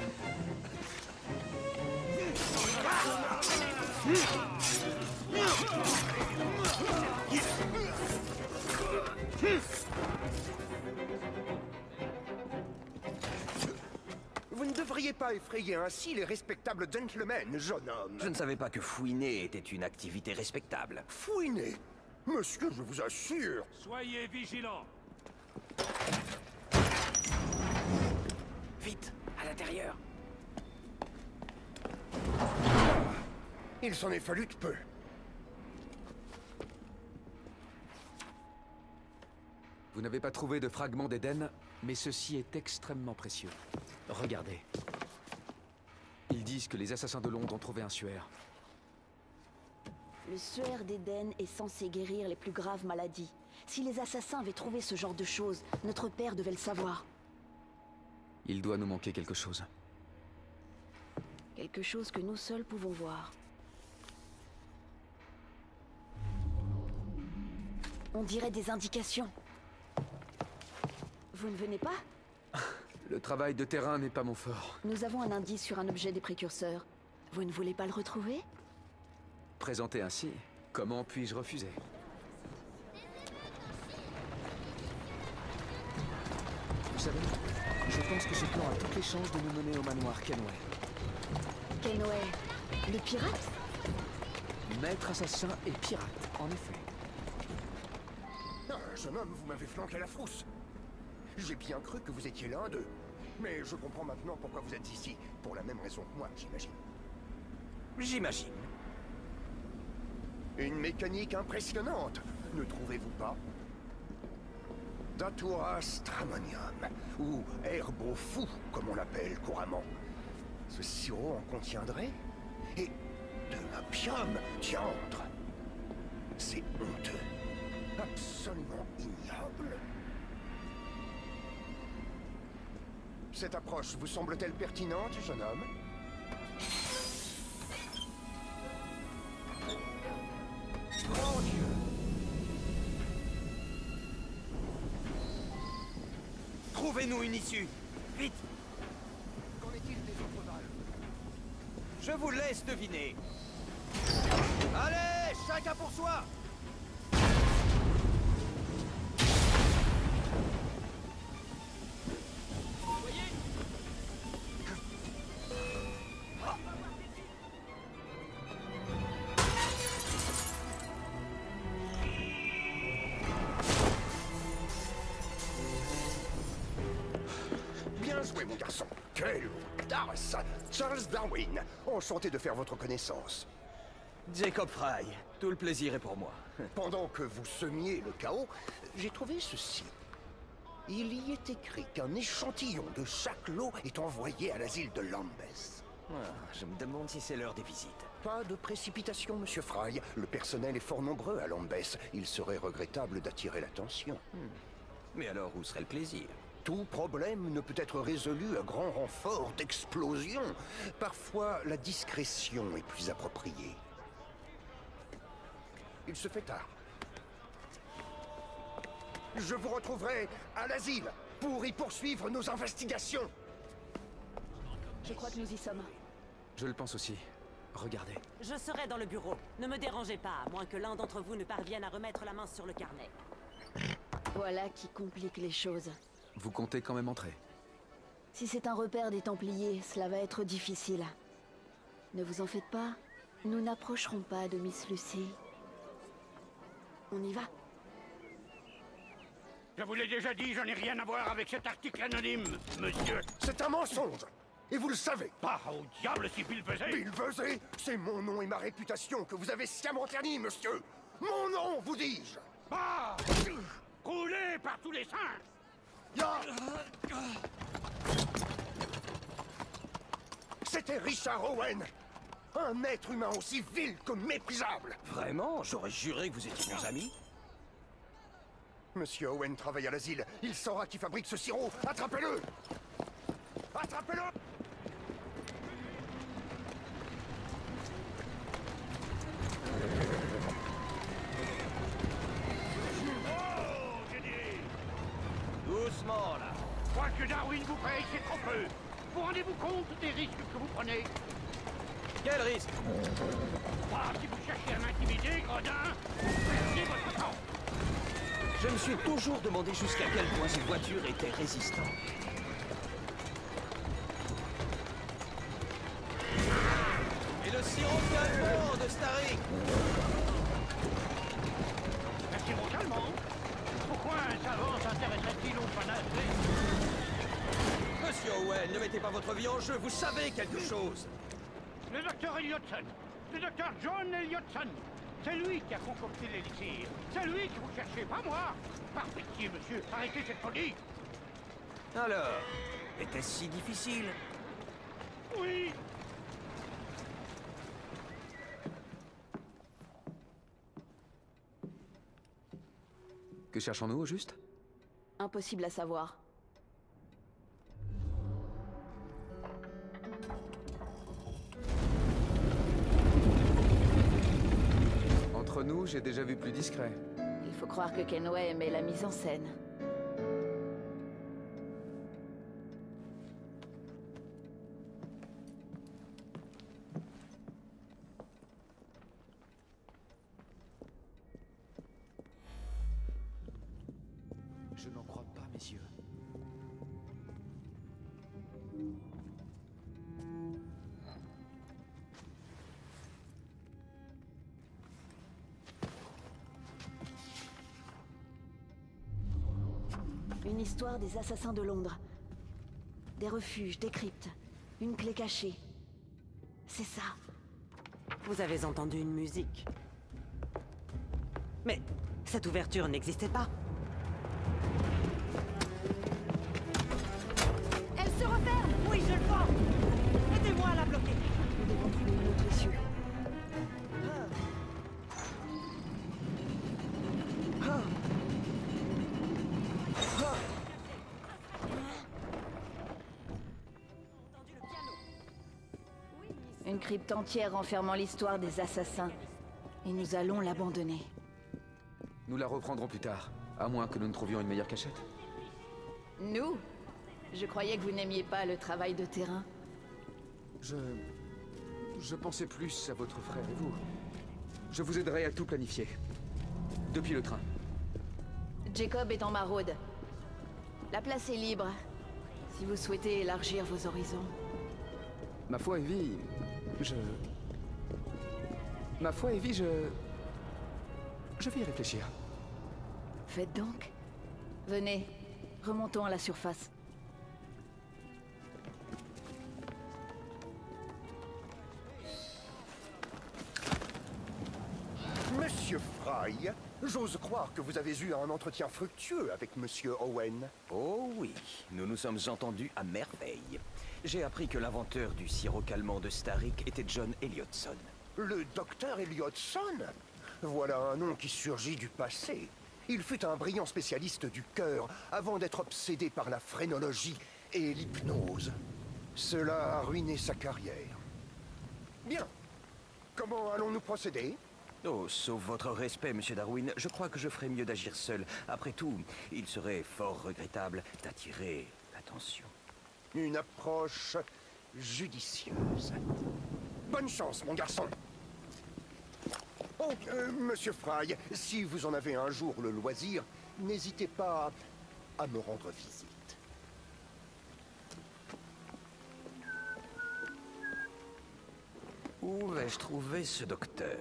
Vous ne devriez pas effrayer ainsi les respectables gentlemen, jeune homme. Je ne savais pas que fouiner était une activité respectable. Fouiner? Monsieur, je vous assure. Soyez vigilants! Vite, à l'intérieur. Il s'en est fallu de peu. Vous n'avez pas trouvé de fragment d'Éden, mais ceci est extrêmement précieux. Regardez. Ils disent que les assassins de Londres ont trouvé un suaire. Le suaire d'Éden est censé guérir les plus graves maladies. Si les assassins avaient trouvé ce genre de choses, notre père devait le savoir. Il doit nous manquer quelque chose. Quelque chose que nous seuls pouvons voir. On dirait des indications. Vous ne venez pas? Le travail de terrain n'est pas mon fort. Nous avons un indice sur un objet des précurseurs. Vous ne voulez pas le retrouver? Présenté ainsi, comment puis-je refuser? Vous savez, je pense que ce plan a toutes les chances de nous mener au manoir Kenway. Kenway, le pirate? Maître assassin et pirate, en effet. Ah, jeune homme, vous m'avez flanqué la frousse. J'ai bien cru que vous étiez l'un d'eux. Mais je comprends maintenant pourquoi vous êtes ici. Pour la même raison que moi, j'imagine. J'imagine. Une mécanique impressionnante, ne trouvez-vous pas? Datura stramonium, ou herbe fou, comme on l'appelle couramment. Ce sirop en contiendrait? Et de l'opium, diantre! C'est honteux. Absolument ignoble. Cette approche vous semble-t-elle pertinente, jeune homme? Mon Dieu! Trouvez-nous une issue! Vite! Qu'en est-il des autres valves? Je vous laisse deviner. Allez, chacun pour soi! Bien joué, mon garçon. Quelle audace! Charles Darwin, enchanté de faire votre connaissance. Jacob Fry, tout le plaisir est pour moi. Pendant que vous semiez le chaos, j'ai trouvé ceci. Il y est écrit qu'un échantillon de chaque lot est envoyé à l'asile de Lambeth. Je me demande si c'est l'heure des visites. Pas de précipitation, monsieur Fry. Le personnel est fort nombreux à Lambeth. Il serait regrettable d'attirer l'attention. Mais alors, où serait le plaisir? Tout problème ne peut être résolu à grand renfort d'explosion. Parfois, la discrétion est plus appropriée. Il se fait tard. Je vous retrouverai à l'asile pour y poursuivre nos investigations. Je crois que nous y sommes. Je le pense aussi. Regardez. Je serai dans le bureau. Ne me dérangez pas, à moins que l'un d'entre vous ne parvienne à remettre la main sur le carnet. Voilà qui complique les choses. Vous comptez quand même entrer? Si c'est un repère des Templiers, cela va être difficile. Ne vous en faites pas, nous n'approcherons pas de Miss Lucy. On y va? Je vous l'ai déjà dit, je n'ai rien à voir avec cet article anonyme, monsieur. C'est un mensonge! Et vous le savez! Bah, au diable si Bill Vesey! Bill Vesey, c'est mon nom et ma réputation que vous avez sciemment ternis, monsieur! Mon nom, vous dis-je! Bah! Roulez par tous les singes! C'était Richard Owen! Un être humain aussi vil que méprisable! Vraiment? J'aurais juré que vous étiez bons amis. Monsieur Owen travaille à l'asile. Il saura qui fabrique ce sirop. Attrapez-le! Attrapez-le! Oh, j'ai dit! Doucement, là. Je crois que Darwin vous paye, c'est trop peu. Vous rendez-vous compte des risques que vous prenez? Quel risque? Ah, si vous cherchez à m'intimider, gredin, perdez votre temps. Je me suis toujours demandé jusqu'à quel point cette voiture était résistante. Et le sirop calmant de Starrick! Un sirop calmant? Pourquoi un savant s'intéresserait-il aux panaches? Monsieur Owen, ne mettez pas votre vie en jeu, vous savez quelque chose! Le docteur Elliotson, le docteur John Elliotson. C'est lui qui a concocté l'élixir. C'est lui que vous cherchez, pas moi. Par pitié, monsieur, arrêtez cette folie. Alors, était-ce si difficile? Oui. Que cherchons-nous au juste? Impossible à savoir. Entre nous, j'ai déjà vu plus discret. Il faut croire que Kenway aimait la mise en scène. Je n'en crois pas, messieurs. Une histoire des assassins de Londres. Des refuges, des cryptes. Une clé cachée. C'est ça. Vous avez entendu une musique. Mais cette ouverture n'existait pas. Elle se referme! Oui, je le vois! Aidez-moi à la bloquer! Nous devons trouver une autre issue. Une crypte entière renfermant l'histoire des assassins. Et nous allons l'abandonner. Nous la reprendrons plus tard, à moins que nous ne trouvions une meilleure cachette. Nous? Je croyais que vous n'aimiez pas le travail de terrain. Je pensais plus à votre frère et vous. Je vous aiderai à tout planifier. Depuis le train. Jacob est en maraude. La place est libre. Si vous souhaitez élargir vos horizons. Ma foi, Evie, Ma foi, Evie, je vais y réfléchir. Faites donc. Venez, remontons à la surface. Monsieur Fry, j'ose croire que vous avez eu un entretien fructueux avec Monsieur Owen. Oh oui, nous nous sommes entendus à merveille. J'ai appris que l'inventeur du sirop calmant de Starrick était John Elliotson. Le docteur Elliotson? Voilà un nom qui surgit du passé. Il fut un brillant spécialiste du cœur avant d'être obsédé par la phrénologie et l'hypnose. Cela a ruiné sa carrière. Bien. Comment allons-nous procéder? Oh, sauf votre respect, monsieur Darwin, je crois que je ferais mieux d'agir seul. Après tout, il serait fort regrettable d'attirer l'attention. Une approche judicieuse. Bonne chance, mon garçon. Oh, monsieur Fry, si vous en avez un jour le loisir, n'hésitez pas à me rendre visite. Où vais-je trouver ce docteur?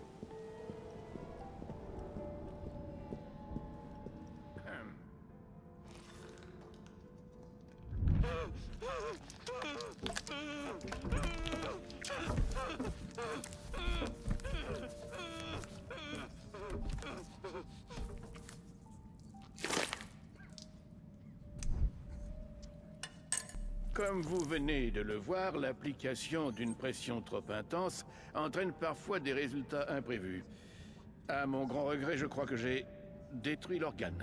Comme vous venez de le voir, l'application d'une pression trop intense entraîne parfois des résultats imprévus. À mon grand regret, je crois que j'ai détruit l'organe.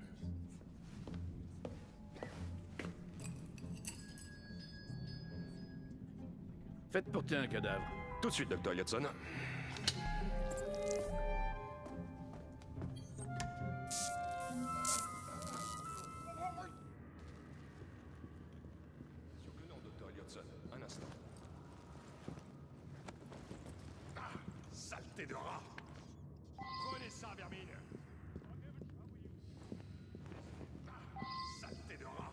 Faites porter un cadavre. Tout de suite, Dr. Elliotson. Un instant. Ah, saleté de rat! Prenez ça, vermine! Ah, saleté de rat!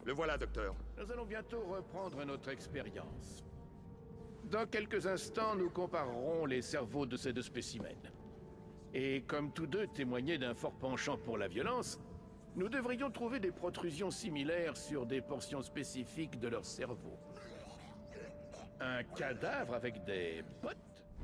Le voilà, docteur. Nous allons bientôt reprendre notre expérience. Dans quelques instants, nous comparerons les cerveaux de ces deux spécimens. Et comme tous deux témoignaient d'un fort penchant pour la violence, nous devrions trouver des protrusions similaires sur des portions spécifiques de leur cerveau. Un cadavre avec des bottes?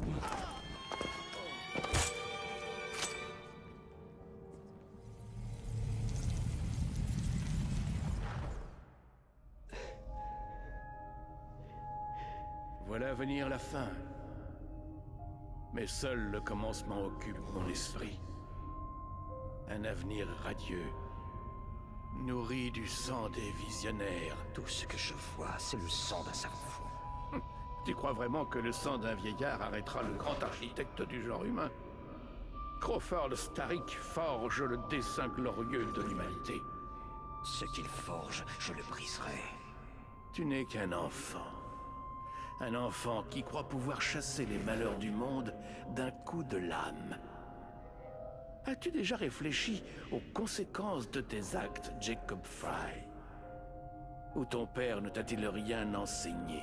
Voilà venir la fin. Mais seul le commencement occupe mon esprit. Un avenir radieux, nourri du sang des visionnaires. Tout ce que je vois, c'est le sang d'un cerveau fou. Tu crois vraiment que le sang d'un vieillard arrêtera le grand architecte du genre humain? Crawford Starrick forge le dessein glorieux de l'humanité. Ce qu'il forge, je le briserai. Tu n'es qu'un enfant. Un enfant qui croit pouvoir chasser les malheurs du monde d'un coup de lame. As-tu déjà réfléchi aux conséquences de tes actes, Jacob Frye? Ou ton père ne t'a-t-il rien enseigné?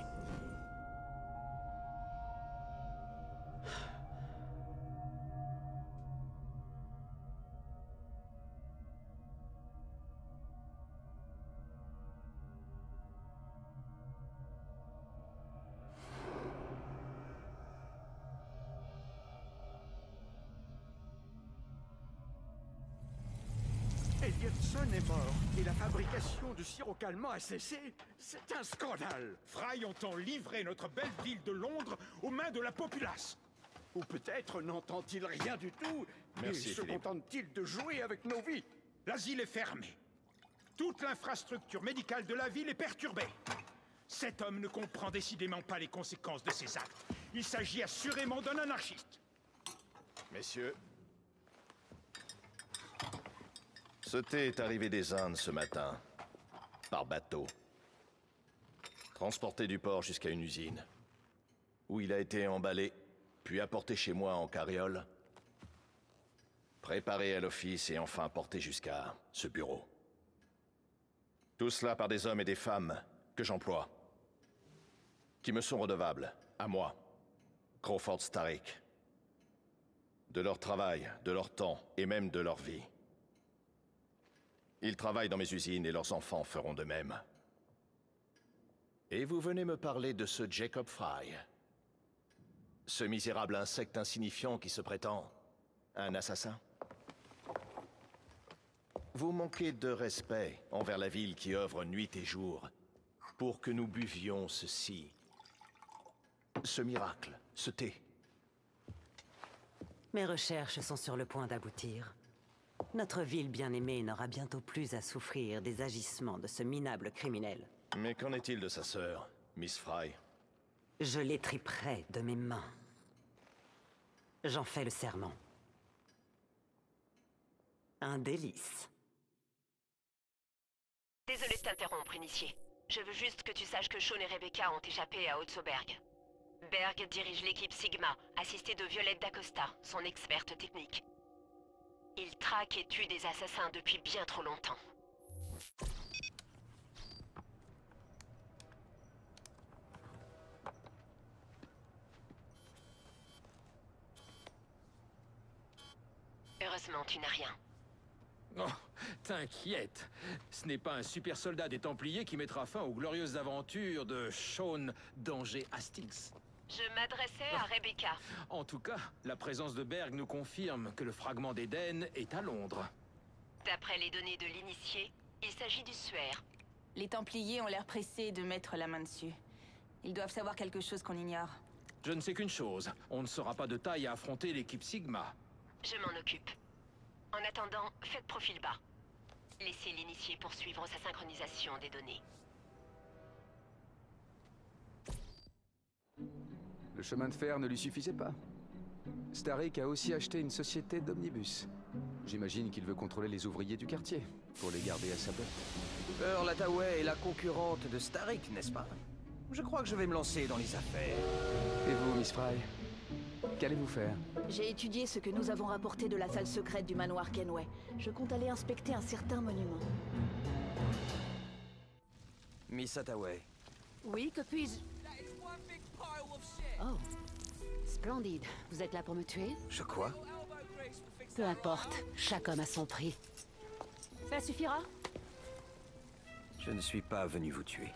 Elliotson est mort et la fabrication de sirop calmant a cessé. C'est un scandale. Fry entend livrer notre belle ville de Londres aux mains de la populace. Ou peut-être n'entend-il rien du tout. Merci, et se Philippe. contente-t-il de jouer avec nos vies? L'asile est fermé. Toute l'infrastructure médicale de la ville est perturbée. Cet homme ne comprend décidément pas les conséquences de ses actes. Il s'agit assurément d'un anarchiste. Messieurs, ce thé est arrivé des Indes ce matin, par bateau. Transporté du port jusqu'à une usine, où il a été emballé, puis apporté chez moi en carriole, préparé à l'office et enfin porté jusqu'à ce bureau. Tout cela par des hommes et des femmes que j'emploie, qui me sont redevables, à moi, Crawford Starrick, de leur travail, de leur temps et même de leur vie. Ils travaillent dans mes usines et leurs enfants feront de même. Et vous venez me parler de ce Jacob Frye. Ce misérable insecte insignifiant qui se prétend un assassin? Vous manquez de respect envers la ville qui œuvre nuit et jour pour que nous buvions ceci. Ce miracle, ce thé. Mes recherches sont sur le point d'aboutir. Notre ville bien-aimée n'aura bientôt plus à souffrir des agissements de ce minable criminel. Mais qu'en est-il de sa sœur, Miss Frye? Je l'étriperai de mes mains. J'en fais le serment. Un délice. Désolé de t'interrompre, initié. Je veux juste que tu saches que Sean et Rebecca ont échappé à Otsoberg. Berg dirige l'équipe Sigma, assistée de Violette d'Acosta, son experte technique. Il traque et tue des assassins depuis bien trop longtemps. Heureusement, tu n'as rien. Oh, t'inquiète. Ce n'est pas un super soldat des Templiers qui mettra fin aux glorieuses aventures de Sean Danger Hastings. Je m'adressais à Rebecca. En tout cas, la présence de Berg nous confirme que le fragment d'Éden est à Londres. D'après les données de l'initié, il s'agit du suaire. Les Templiers ont l'air pressés de mettre la main dessus. Ils doivent savoir quelque chose qu'on ignore. Je ne sais qu'une chose. On ne sera pas de taille à affronter l'équipe Sigma. Je m'en occupe. En attendant, faites profil bas. Laissez l'initié poursuivre sa synchronisation des données. Le chemin de fer ne lui suffisait pas. Starrick a aussi acheté une société d'omnibus. J'imagine qu'il veut contrôler les ouvriers du quartier, pour les garder à sa botte. Pearl Hathaway est la concurrente de Starrick, n'est-ce pas? Je crois que je vais me lancer dans les affaires. Et vous, Miss Frye? Qu'allez-vous faire? J'ai étudié ce que nous avons rapporté de la salle secrète du manoir Kenway. Je compte aller inspecter un certain monument. Miss Hathaway. Oui, que puis-je... Oh. Splendide. Vous êtes là pour me tuer? Je crois. Peu importe. Chaque homme a son prix. Ça suffira? Je ne suis pas venu vous tuer.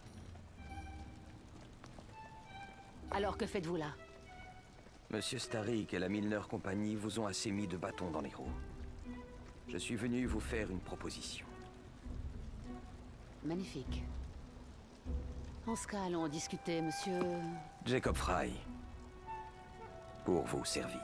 Alors que faites-vous là? Monsieur Starrick et la Milner Company vous ont assez mis de bâtons dans les roues. Je suis venu vous faire une proposition. Magnifique. En ce cas, allons en discuter, monsieur... Jacob Frye. Pour vous servir.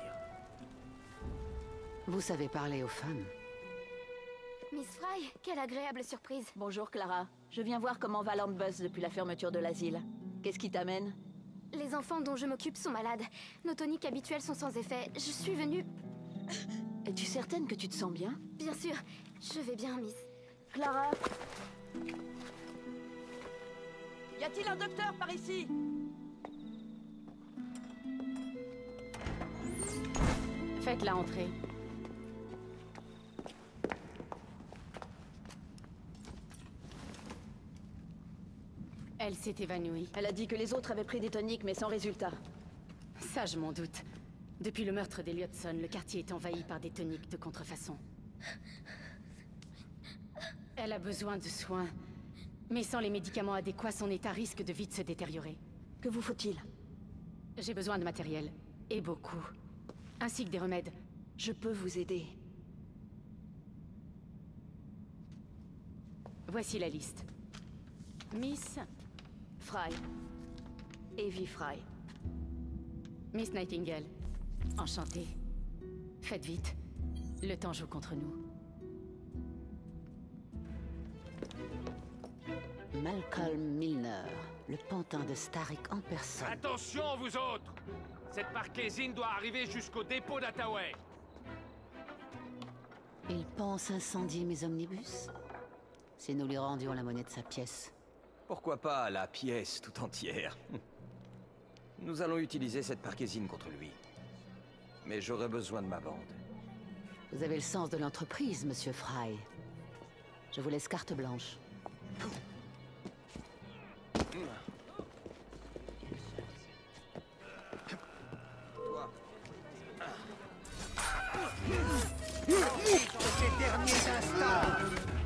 Vous savez parler aux femmes. Miss Fry, quelle agréable surprise. Bonjour Clara. Je viens voir comment va Lambus depuis la fermeture de l'asile. Qu'est-ce qui t'amène? Les enfants dont je m'occupe sont malades. Nos toniques habituels sont sans effet. Je suis venue... Es-tu certaine que tu te sens bien? Bien sûr. Je vais bien, Miss. Clara? Y a-t-il un docteur par ici? Faites-la entrer. Elle s'est évanouie. Elle a dit que les autres avaient pris des toniques, mais sans résultat. Ça, je m'en doute. Depuis le meurtre d'Elliotson, le quartier est envahi par des toniques de contrefaçon. Elle a besoin de soins. Mais sans les médicaments adéquats, son état risque de vite se détériorer. Que vous faut-il? J'ai besoin de matériel. Et beaucoup. Ainsi que des remèdes. Je peux vous aider. Voici la liste. Miss... Fry. Evie Fry. Miss Nightingale. Enchantée. Faites vite. Le temps joue contre nous. Malcolm Milner, le pantin de Starrick en personne. Attention, vous autres! Cette marquésine doit arriver jusqu'au dépôt d'Hathaway. Il pense incendier mes omnibus? Si nous lui rendions la monnaie de sa pièce. Pourquoi pas la pièce tout entière? Nous allons utiliser cette marquésine contre lui. Mais j'aurai besoin de ma bande. Vous avez le sens de l'entreprise, monsieur Fry. Je vous laisse carte blanche. Ces derniers instants.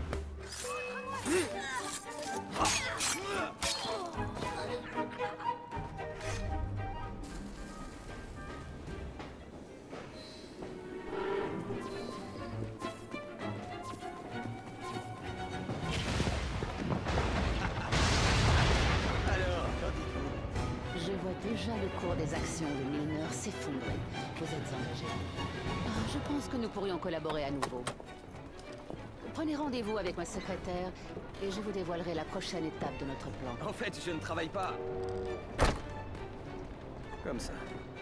Je vois déjà le cours des actions de Milner s'effondrer. Vous êtes engagé. Je pense que nous pourrions collaborer à nouveau. Prenez rendez-vous avec ma secrétaire et je vous dévoilerai la prochaine étape de notre plan. En fait, je ne travaille pas. Comme ça.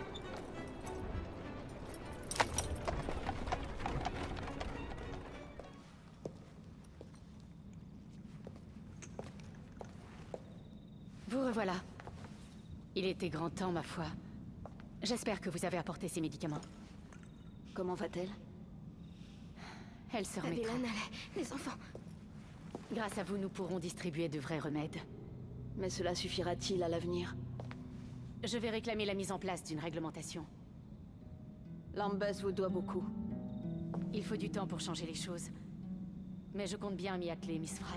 Vous revoilà. Il était grand temps, ma foi. J'espère que vous avez apporté ces médicaments. Comment va-t-elle? Elle se remettra. Babylone, les enfants. Grâce à vous, nous pourrons distribuer de vrais remèdes. Mais cela suffira-t-il à l'avenir? Je vais réclamer la mise en place d'une réglementation. Lambus vous doit beaucoup. Il faut du temps pour changer les choses. Mais je compte bien m'y atteler, Miss Fry.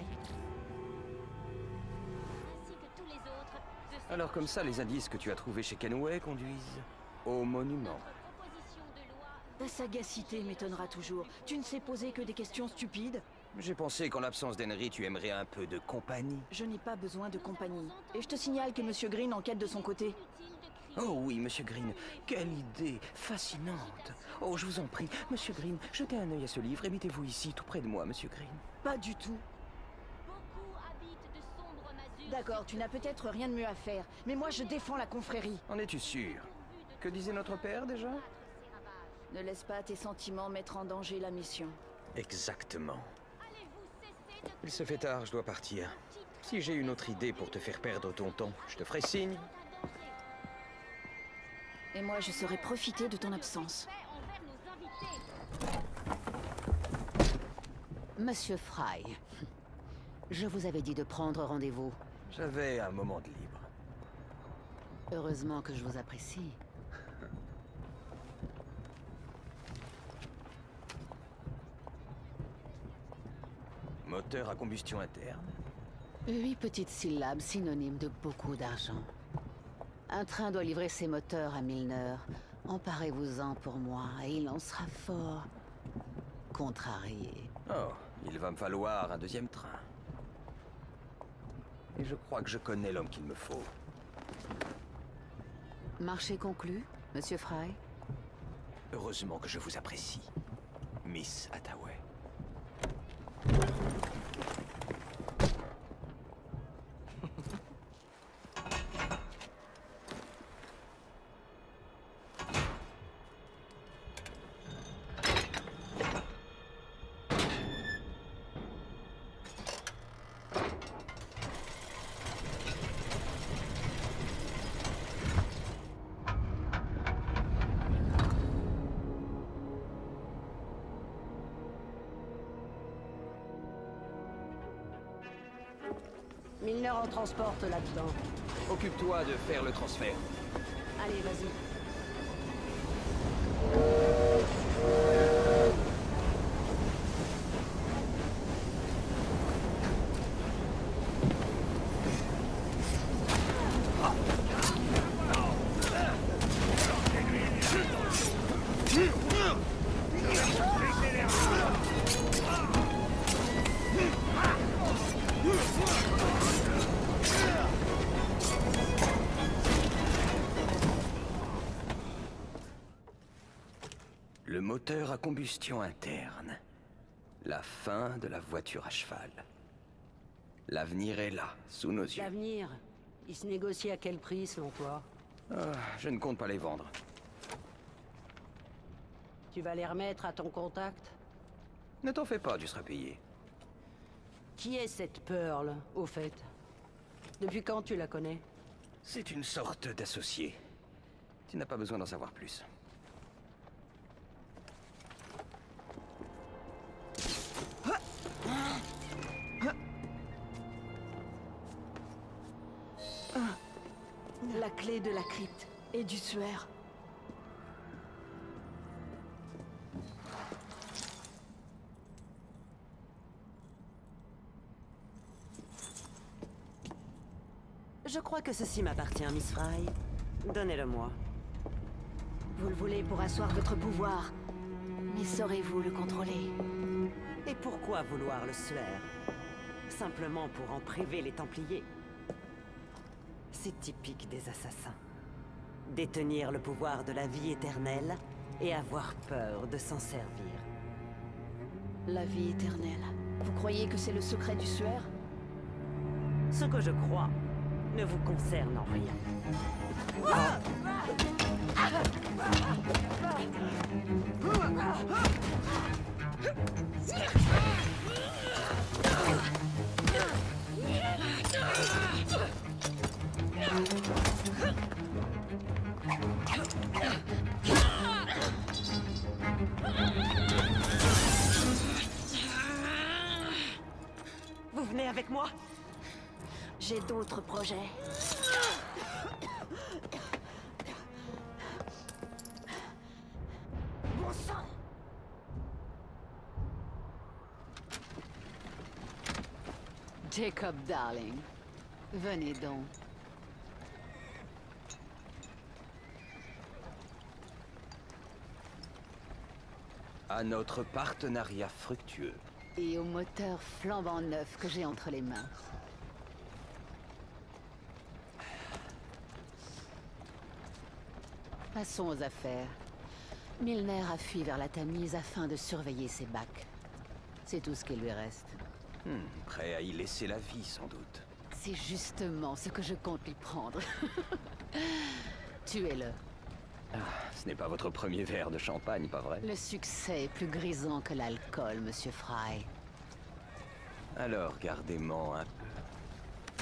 Alors comme ça, les indices que tu as trouvés chez Kenway conduisent au monument. Ta sagacité m'étonnera toujours. Tu ne sais poser que des questions stupides. J'ai pensé qu'en l'absence d'Henry, tu aimerais un peu de compagnie. Je n'ai pas besoin de compagnie. Et je te signale que Monsieur Green enquête de son côté. Oh oui, Monsieur Green, quelle idée fascinante. Oh, je vous en prie, Monsieur Green, jetez un œil à ce livre et mettez-vous ici, tout près de moi, Monsieur Green. Pas du tout. D'accord, tu n'as peut-être rien de mieux à faire, mais moi je défends la confrérie. En es-tu sûr? Que disait notre père déjà? Ne laisse pas tes sentiments mettre en danger la mission. Exactement. Il se fait tard, je dois partir. Si j'ai une autre idée pour te faire perdre ton temps, je te ferai signe. Et moi je saurai profiter de ton absence. Monsieur Fry, Je vous avais dit de prendre rendez-vous. J'avais un moment de libre. Heureusement que je vous apprécie. Moteur à combustion interne. 8 petites syllabes synonymes de beaucoup d'argent. Un train doit livrer ses moteurs à Milner. Emparez-vous-en pour moi, et il en sera fort contrarié. Oh, il va me falloir un deuxième train. Et je crois que je connais l'homme qu'il me faut. Marché conclu, Monsieur Fry? Heureusement que je vous apprécie, Miss Hathaway. Milner en transporte là-dedans. Occupe-toi de faire le transfert. Allez, vas-y. Le moteur à combustion interne. La fin de la voiture à cheval. L'avenir est là, sous nos yeux. L'avenir, il se négocie à quel prix selon toi? Je ne compte pas les vendre. Tu vas les remettre à ton contact? Ne t'en fais pas, tu seras payé. Qui est cette Pearl, au fait? Depuis quand tu la connais? C'est une sorte d'associé. Tu n'as pas besoin d'en savoir plus. La clé de la crypte et du suaire. Je crois que ceci m'appartient, Miss Fry. Donnez-le-moi. Vous le voulez pour asseoir votre pouvoir. Mais saurez-vous le contrôler? Et pourquoi vouloir le suaire? Simplement pour en priver les Templiers. C'est typique des assassins. Détenir le pouvoir de la vie éternelle et avoir peur de s'en servir. La vie éternelle. Vous croyez que c'est le secret du suaire? Ce que je crois ne vous concerne en rien. Vous venez avec moi? J'ai d'autres projets. Bon sang! Jacob, darling. Venez donc. À notre partenariat fructueux. Et au moteur flambant neuf que j'ai entre les mains. Passons aux affaires. Milner a fui vers la Tamise afin de surveiller ses bacs. C'est tout ce qui lui reste. Prêt à y laisser la vie, sans doute. C'est justement ce que je compte lui prendre. Tuez-le. Ce n'est pas votre premier verre de champagne, pas vrai? Le succès est plus grisant que l'alcool, Monsieur Fry. Alors, gardez-m'en un peu.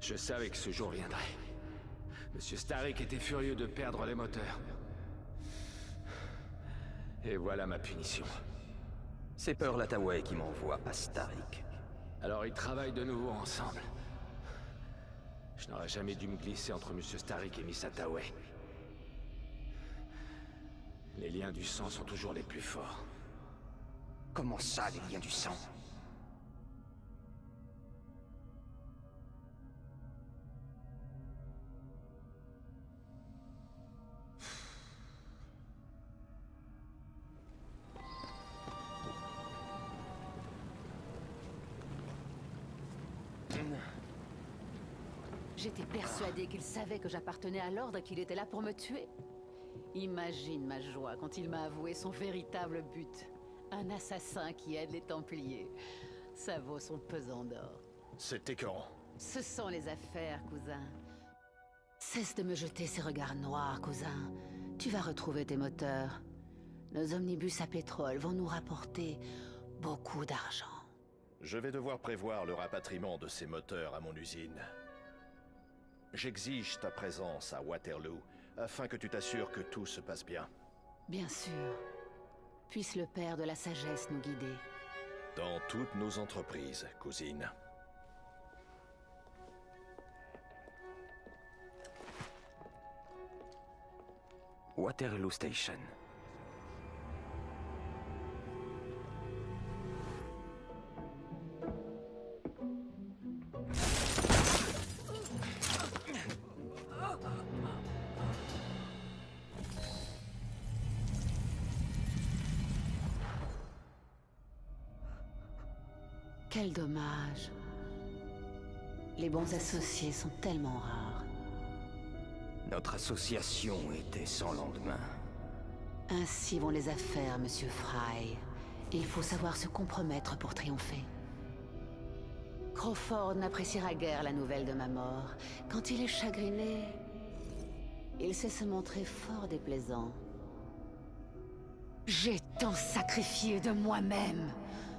Je savais que ce jour viendrait. Monsieur Starrick était furieux de perdre les moteurs. Et voilà ma punition. C'est Pearl Hathaway qui m'envoie, pas Starrick. Alors ils travaillent de nouveau ensemble. Je n'aurais jamais dû me glisser entre Monsieur Starrick et Miss Hathaway. Les liens du sang sont toujours les plus forts. Comment ça, les liens du sang? J'étais persuadée qu'il savait que j'appartenais à l'ordre et qu'il était là pour me tuer. Imagine ma joie quand il m'a avoué son véritable but. Un assassin qui aide les Templiers. Ça vaut son pesant d'or. C'est écœurant. Ce sont les affaires, cousin. Cesse de me jeter ces regards noirs, cousin. Tu vas retrouver tes moteurs. Nos omnibus à pétrole vont nous rapporter beaucoup d'argent. Je vais devoir prévoir le rapatriement de ces moteurs à mon usine. J'exige ta présence à Waterloo, afin que tu t'assures que tout se passe bien. Bien sûr. Puisse le Père de la Sagesse nous guider. Dans toutes nos entreprises, cousine. Waterloo Station. Quel dommage. Les bons associés sont tellement rares. Notre association était sans lendemain. Ainsi vont les affaires, Monsieur Fry. Il faut savoir se compromettre pour triompher. Crawford n'appréciera guère la nouvelle de ma mort. Quand il est chagriné, il sait se montrer fort déplaisant. J'ai tant sacrifié de moi-même.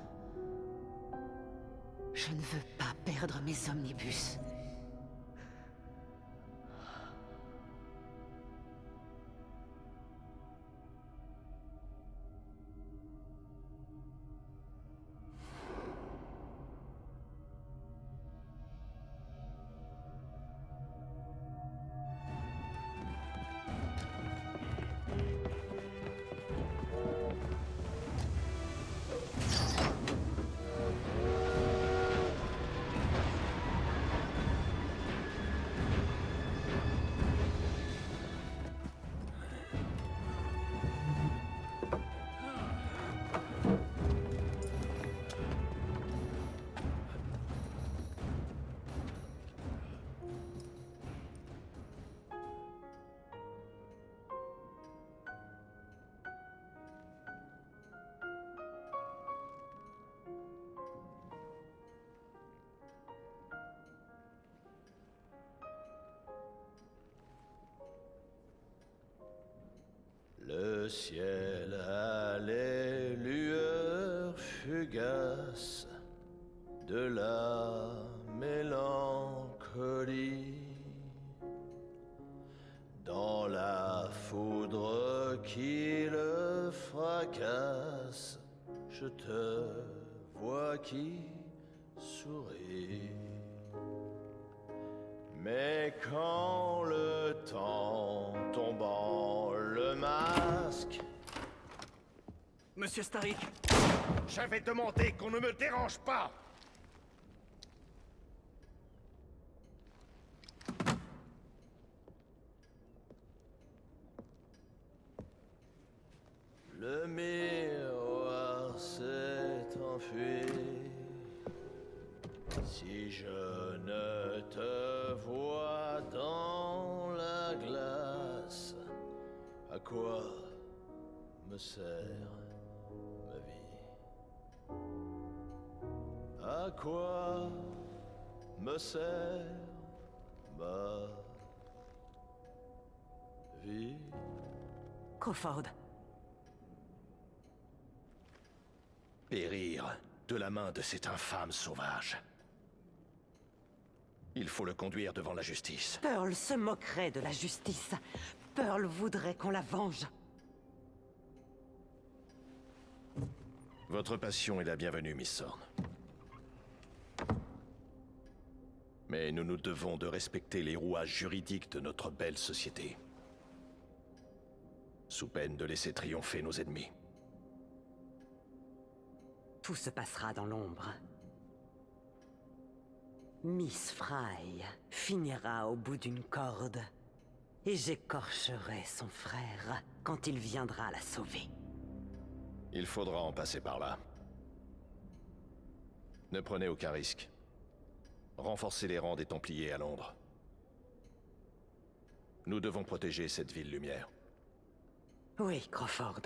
Je ne veux pas perdre mes omnibus. Le ciel a les lueurs fugaces de la mélancolie. Dans la foudre qui le fracasse, je te vois qui sourit. Mais quand le temps tombant le masque... Monsieur Starrick, j'avais demandé qu'on ne me dérange pas. Le miroir s'est enfui. Si je ne te vois dans la glace, à quoi me sert ma vie? À quoi me sert ma vie? Crawford. Périr de la main de cet infâme sauvage. Il faut le conduire devant la justice. Pearl se moquerait de la justice. Pearl voudrait qu'on la venge. Votre passion est la bienvenue, Miss Thorne. Mais nous nous devons de respecter les rouages juridiques de notre belle société. Sous peine de laisser triompher nos ennemis. Tout se passera dans l'ombre. Miss Fry finira au bout d'une corde. Et j'écorcherai son frère quand il viendra la sauver. Il faudra en passer par là. Ne prenez aucun risque. Renforcez les rangs des Templiers à Londres. Nous devons protéger cette ville lumière. Oui, Crawford.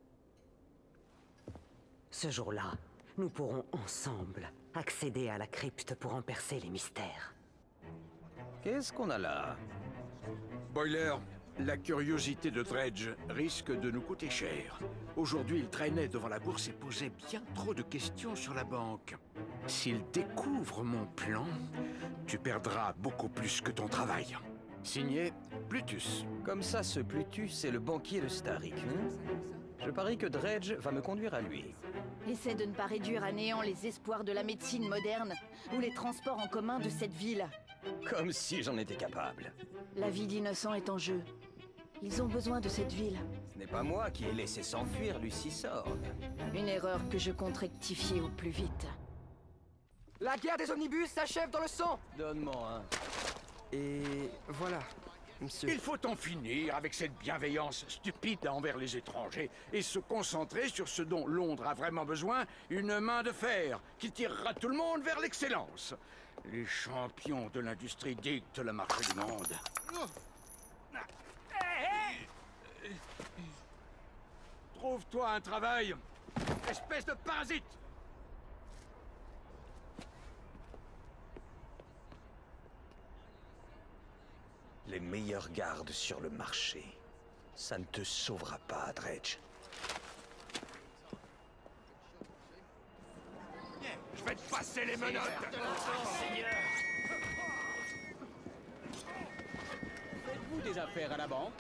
Ce jour-là, nous pourrons ensemble accéder à la crypte pour en percer les mystères. Qu'est-ce qu'on a là? Boiler, la curiosité de Dredge risque de nous coûter cher. Aujourd'hui, il traînait devant la bourse et posait bien trop de questions sur la banque. S'il découvre mon plan, tu perdras beaucoup plus que ton travail. Signé, Plutus. Comme ça, ce Plutus est le banquier de Starrick, hein? Je parie que Dredge va me conduire à lui. Essaie de ne pas réduire à néant les espoirs de la médecine moderne ou les transports en commun de cette ville. Comme si j'en étais capable. La vie d'innocents est en jeu. Ils ont besoin de cette ville. Ce n'est pas moi qui ai laissé s'enfuir Lucy Thorne. Une erreur que je compte rectifier au plus vite. La guerre des omnibus s'achève dans le sang. Donne-moi un. Et voilà, monsieur. Il faut en finir avec cette bienveillance stupide envers les étrangers et se concentrer sur ce dont Londres a vraiment besoin, une main de fer qui tirera tout le monde vers l'excellence. Les champions de l'industrie dictent le marché du monde. Trouve-toi un travail, espèce de parasite! Les meilleurs gardes sur le marché. Ça ne te sauvera pas, Dredge. Je vais te passer les menottes! Faites-vous des affaires à la banque?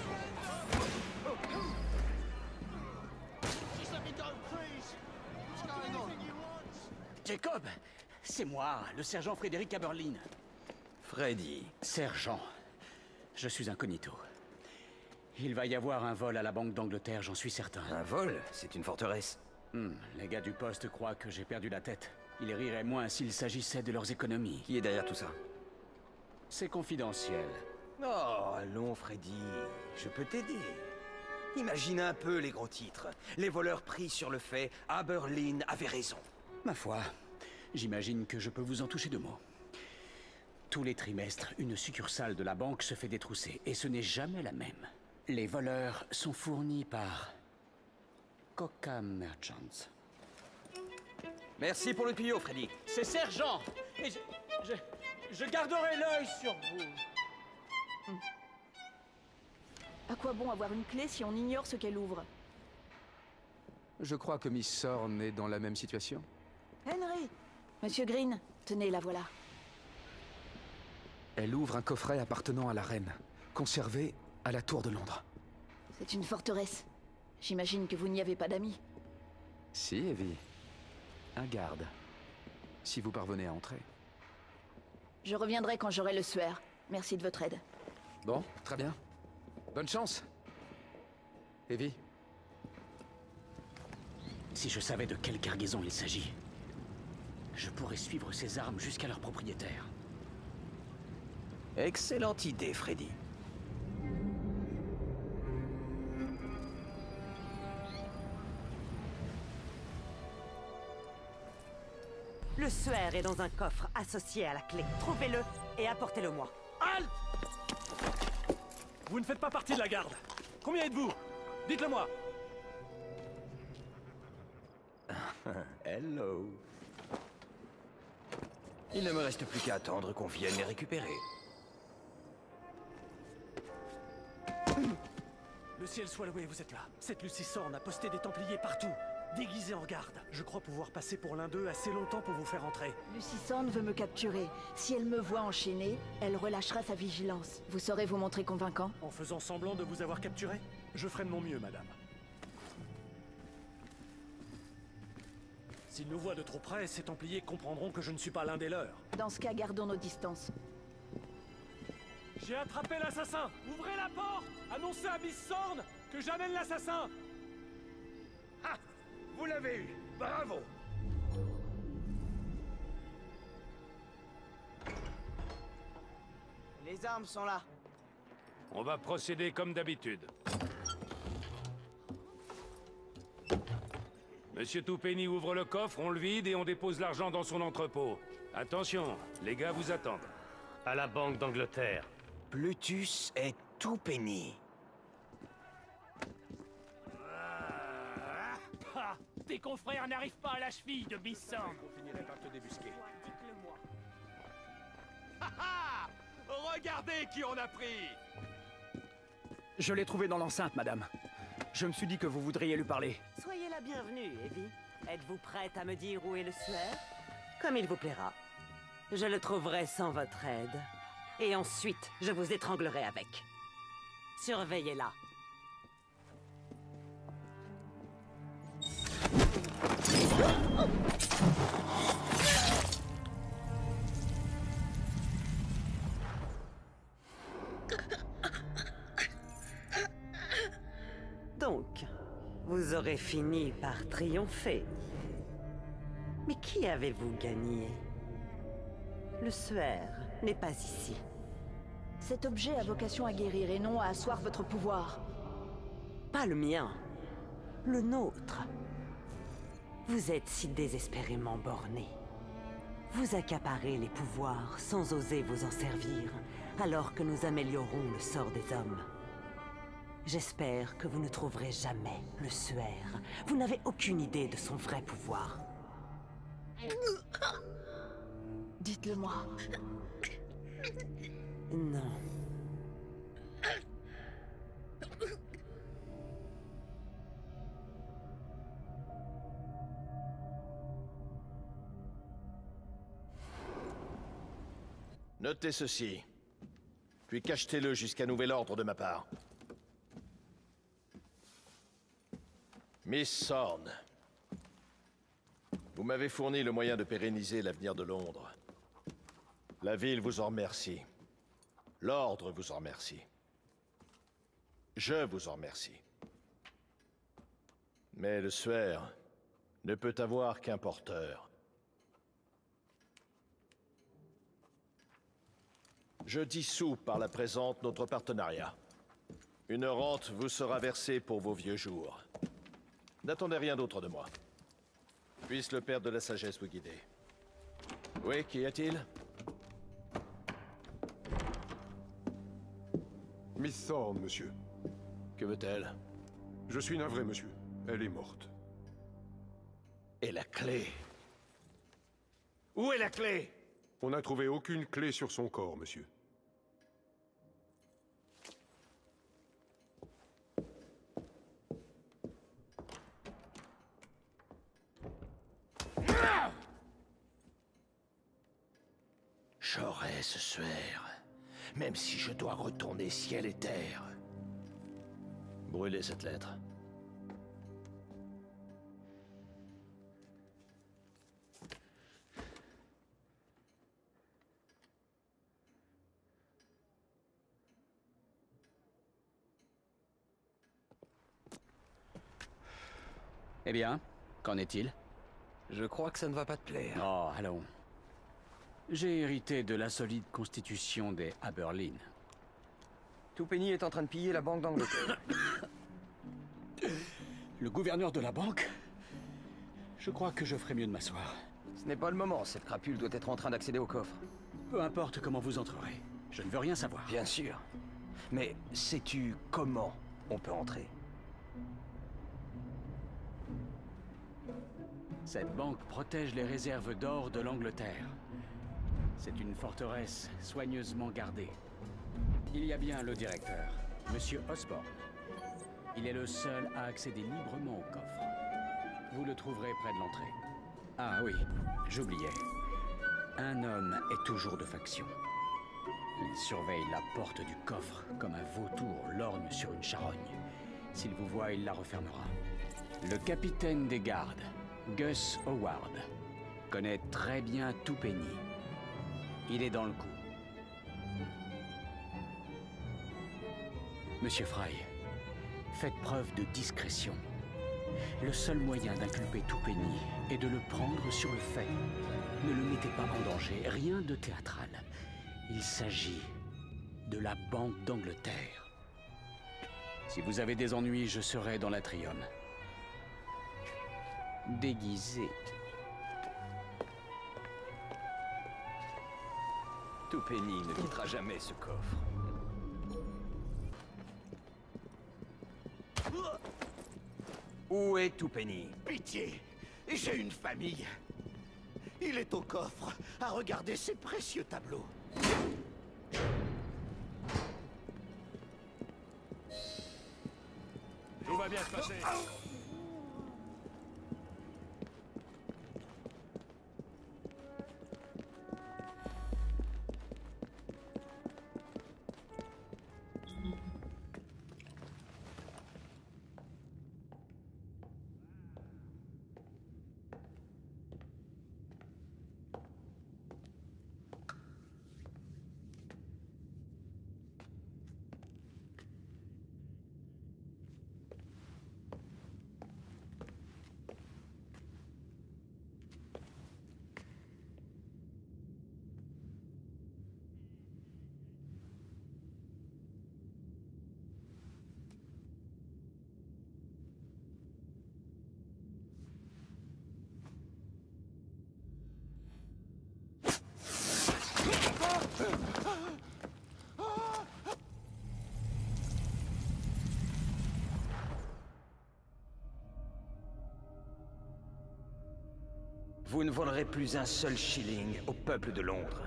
Jacob, c'est moi, le sergent Frédéric Aberlin. Freddy. Sergent, je suis incognito. Il va y avoir un vol à la Banque d'Angleterre, j'en suis certain. Un vol? C'est une forteresse. Les gars du poste croient que j'ai perdu la tête. Ils riraient moins s'il s'agissait de leurs économies. Qui est derrière tout ça? C'est confidentiel. Oh, allons, Freddy. Je peux t'aider. Imagine un peu les gros titres. Les voleurs pris sur le fait, Aberlin avait raison. Ma foi, j'imagine que je peux vous en toucher deux mots. Tous les trimestres, une succursale de la banque se fait détrousser, et ce n'est jamais la même. Les voleurs sont fournis par Coca Merchants. Merci pour le tuyau, Freddy. C'est sergent, et je garderai l'œil sur vous. À quoi bon avoir une clé si on ignore ce qu'elle ouvre? Je crois que Miss Thorne est dans la même situation. Henry! Monsieur Green, tenez, la voilà. Elle ouvre un coffret appartenant à la reine, conservé à la Tour de Londres. C'est une forteresse. J'imagine que vous n'y avez pas d'amis. Si, Evie. Un garde. Si vous parvenez à entrer. Je reviendrai quand j'aurai le suaire. Merci de votre aide. Bon, très bien. Bonne chance. Evie. Si je savais de quelle cargaison il s'agit, je pourrais suivre ces armes jusqu'à leur propriétaire. Excellente idée, Freddy. Le suaire est dans un coffre associé à la clé. Trouvez-le et apportez-le-moi. Halt! Vous ne faites pas partie de la garde. Combien êtes-vous? Dites-le-moi. Hello. Il ne me reste plus qu'à attendre qu'on vienne les récupérer. Le ciel soit loué, vous êtes là. Cette Lucy Thorne a posté des Templiers partout. Déguisé en garde. Je crois pouvoir passer pour l'un d'eux assez longtemps pour vous faire entrer. Lucy Thorne veut me capturer. Si elle me voit enchaîné, elle relâchera sa vigilance. Vous saurez vous montrer convaincant? En faisant semblant de vous avoir capturé? Je ferai de mon mieux, madame. S'ils nous voient de trop près, ces Templiers comprendront que je ne suis pas l'un des leurs. Dans ce cas, gardons nos distances. J'ai attrapé l'assassin! Ouvrez la porte! Annoncez à Miss Thorne que j'amène l'assassin! Ah! Vous l'avez eu! Bravo! Les armes sont là. On va procéder comme d'habitude. Monsieur Twopenny ouvre le coffre, on le vide et on dépose l'argent dans son entrepôt. Attention, les gars vous attendent. À la Banque d'Angleterre. Plutus est Twopenny. Ah, tes confrères n'arrivent pas à la cheville de Miss Thorne. On finirait par te débusquer. Dites-le-moi. Regardez qui on a pris! Je l'ai trouvé dans l'enceinte, madame. Je me suis dit que vous voudriez lui parler. Soyez la bienvenue, Evie. Êtes-vous prête à me dire où est le suaire? Comme il vous plaira. Je le trouverai sans votre aide. Et ensuite, je vous étranglerai avec. Surveillez-la. Donc, vous aurez fini par triompher. Mais qui avez-vous gagné? Le suaire n'est pas ici. Cet objet a vocation à guérir et non à asseoir votre pouvoir. Pas le mien. Le nôtre. Vous êtes si désespérément borné. Vous accaparez les pouvoirs sans oser vous en servir, alors que nous améliorons le sort des hommes. J'espère que vous ne trouverez jamais le suaire. Vous n'avez aucune idée de son vrai pouvoir. Dites-le-moi. Non. Notez ceci, puis cachetez-le jusqu'à nouvel ordre de ma part. Miss Thorne, vous m'avez fourni le moyen de pérenniser l'avenir de Londres. La ville vous en remercie. L'ordre vous en remercie. Je vous en remercie. Mais le suaire ne peut avoir qu'un porteur. Je dissous par la présente notre partenariat. Une rente vous sera versée pour vos vieux jours. N'attendez rien d'autre de moi. Puisse le Père de la Sagesse vous guider. Oui, qu'y a-t-il? Miss Thorne, monsieur. Que veut-elle? Je suis navré, monsieur. Elle est morte. Et la clé? Où est la clé? On n'a trouvé aucune clé sur son corps, monsieur. J'aurai ce suaire, même si je dois retourner ciel et terre. Brûlez cette lettre. Eh bien, qu'en est-il? Je crois que ça ne va pas te plaire. Oh, allons. J'ai hérité de la solide constitution des Aberlin. Twopenny est en train de piller la Banque d'Angleterre. Le gouverneur de la banque? Je crois que je ferais mieux de m'asseoir. Ce n'est pas le moment, cette crapule doit être en train d'accéder au coffre. Peu importe comment vous entrerez. Je ne veux rien savoir. Bien sûr. Mais sais-tu comment on peut entrer? Cette banque protège les réserves d'or de l'Angleterre. C'est une forteresse soigneusement gardée. Il y a bien le directeur, Monsieur Osborne. Il est le seul à accéder librement au coffre. Vous le trouverez près de l'entrée. Ah oui, j'oubliais. Un homme est toujours de faction. Il surveille la porte du coffre comme un vautour lorgne sur une charogne. S'il vous voit, il la refermera. Le capitaine des gardes, Gus Howard, connaît très bien Tupeni. Il est dans le coup. Monsieur Fry, faites preuve de discrétion. Le seul moyen d'inculper Tupeni est de le prendre sur le fait. Ne le mettez pas en danger, rien de théâtral. Il s'agit de la Banque d'Angleterre. Si vous avez des ennuis, je serai dans l'atrium. Déguisé. Tupeni ne quittera jamais ce coffre. Où est Tupeni? Pitié, j'ai une famille. Il est au coffre, à regarder ses précieux tableaux. Tout va bien se passer. Vous ne volerez plus un seul shilling au peuple de Londres.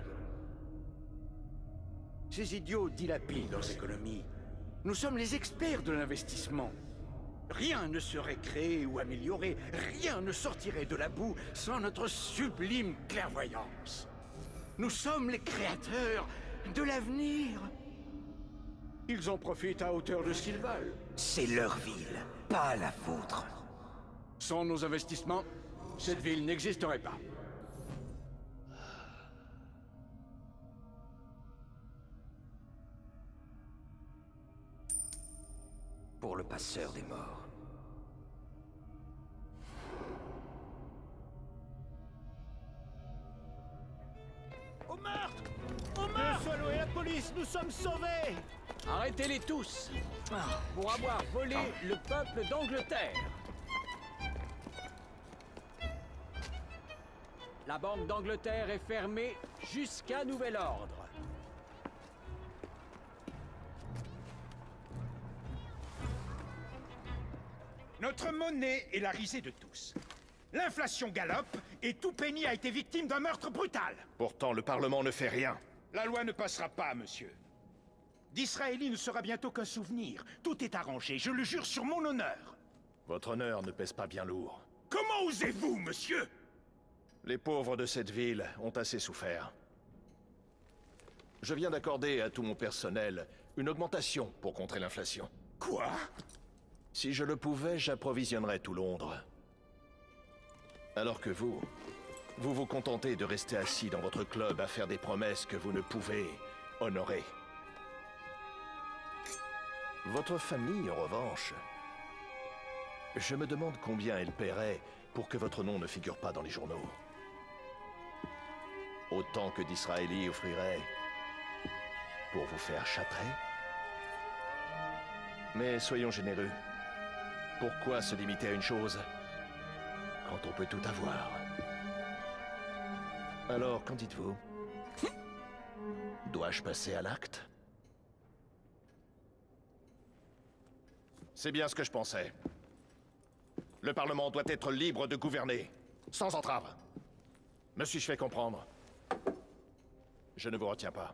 Ces idiots dilapident leurs économies. Nous sommes les experts de l'investissement. Rien ne serait créé ou amélioré, rien ne sortirait de la boue sans notre sublime clairvoyance. Nous sommes les créateurs de l'avenir. Ils en profitent à hauteur de ce qu'ils veulent. C'est leur ville, pas la vôtre. Sans nos investissements, cette ville n'existerait pas. Pour le passeur des morts. Au meurtre! Au meurtre! Le Solo et la police, nous sommes sauvés! Arrêtez-les tous pour avoir volé le peuple d'Angleterre. La Banque d'Angleterre est fermée jusqu'à nouvel ordre. Notre monnaie est la risée de tous. L'inflation galope et Tupeni a été victime d'un meurtre brutal. Pourtant, le Parlement ne fait rien. La loi ne passera pas, monsieur. D'Israéli ne sera bientôt qu'un souvenir. Tout est arrangé, je le jure sur mon honneur. Votre honneur ne pèse pas bien lourd. Comment osez-vous, monsieur? Les pauvres de cette ville ont assez souffert. Je viens d'accorder à tout mon personnel une augmentation pour contrer l'inflation. Quoi? Si je le pouvais, j'approvisionnerais tout Londres. Alors que vous vous contentez de rester assis dans votre club à faire des promesses que vous ne pouvez honorer. Votre famille, en revanche, je me demande combien elle paierait pour que votre nom ne figure pas dans les journaux. Autant que d'Israéli offrirait pour vous faire châtrer. Mais soyons généreux. Pourquoi se limiter à une chose quand on peut tout avoir? Alors, qu'en dites-vous? Dois-je passer à l'acte? C'est bien ce que je pensais. Le Parlement doit être libre de gouverner, sans entrave. Me suis-je fait comprendre? Je ne vous retiens pas.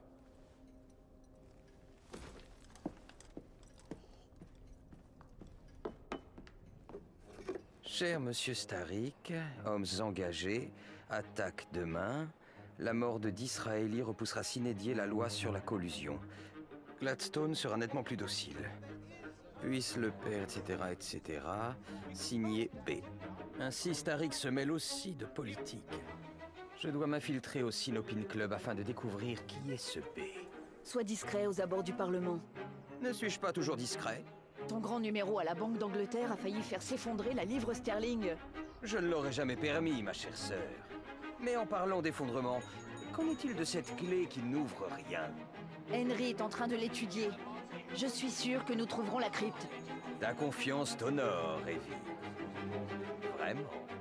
Cher Monsieur Starrick, hommes engagés, attaque demain. La mort de Disraeli repoussera sine die la loi sur la collusion. Gladstone sera nettement plus docile. Puisse le père, etc., etc. Signé B. Ainsi, Starrick se mêle aussi de politique. Je dois m'infiltrer au Sinopin Club afin de découvrir qui est ce B. Sois discret aux abords du Parlement. Ne suis-je pas toujours discret? Ton grand numéro à la Banque d'Angleterre a failli faire s'effondrer la livre sterling. Je ne l'aurais jamais permis, ma chère sœur. Mais en parlant d'effondrement, qu'en est-il de cette clé qui n'ouvre rien? Henry est en train de l'étudier. Je suis sûr que nous trouverons la crypte. Ta confiance t'honore, Evie. Vraiment?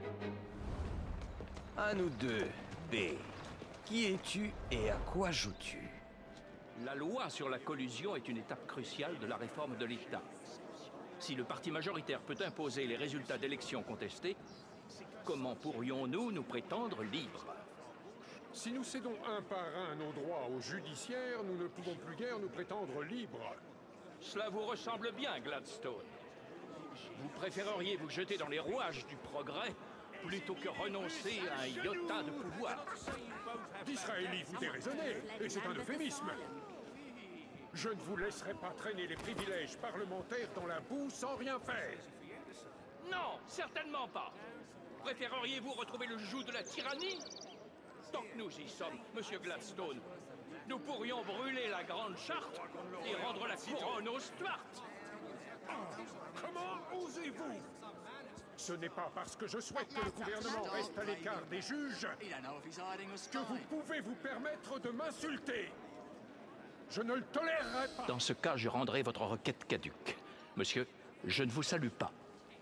À nous deux, B. Qui es-tu et à quoi joues-tu? La loi sur la collusion est une étape cruciale de la réforme de l'État. Si le parti majoritaire peut imposer les résultats d'élections contestées, comment pourrions-nous nous prétendre libres? Si nous cédons un par un nos droits au judiciaire, nous ne pouvons plus guère nous prétendre libres. Cela vous ressemble bien, Gladstone. Vous préféreriez vous jeter dans les rouages du progrès plutôt que renoncer à un iota de pouvoir. Disraeli, vous déraisonnez, et c'est un euphémisme. Je ne vous laisserai pas traîner les privilèges parlementaires dans la boue sans rien faire. Non, certainement pas. Préféreriez-vous retrouver le joug de la tyrannie? Tant que nous y sommes, Monsieur Gladstone, nous pourrions brûler la Grande Charte et rendre la couronne aux Stuart. Comment osez-vous? Ce n'est pas parce que je souhaite que le gouvernement reste à l'écart des juges que vous pouvez vous permettre de m'insulter. Je ne le tolérerai pas. Dans ce cas, je rendrai votre requête caduque. Monsieur, je ne vous salue pas.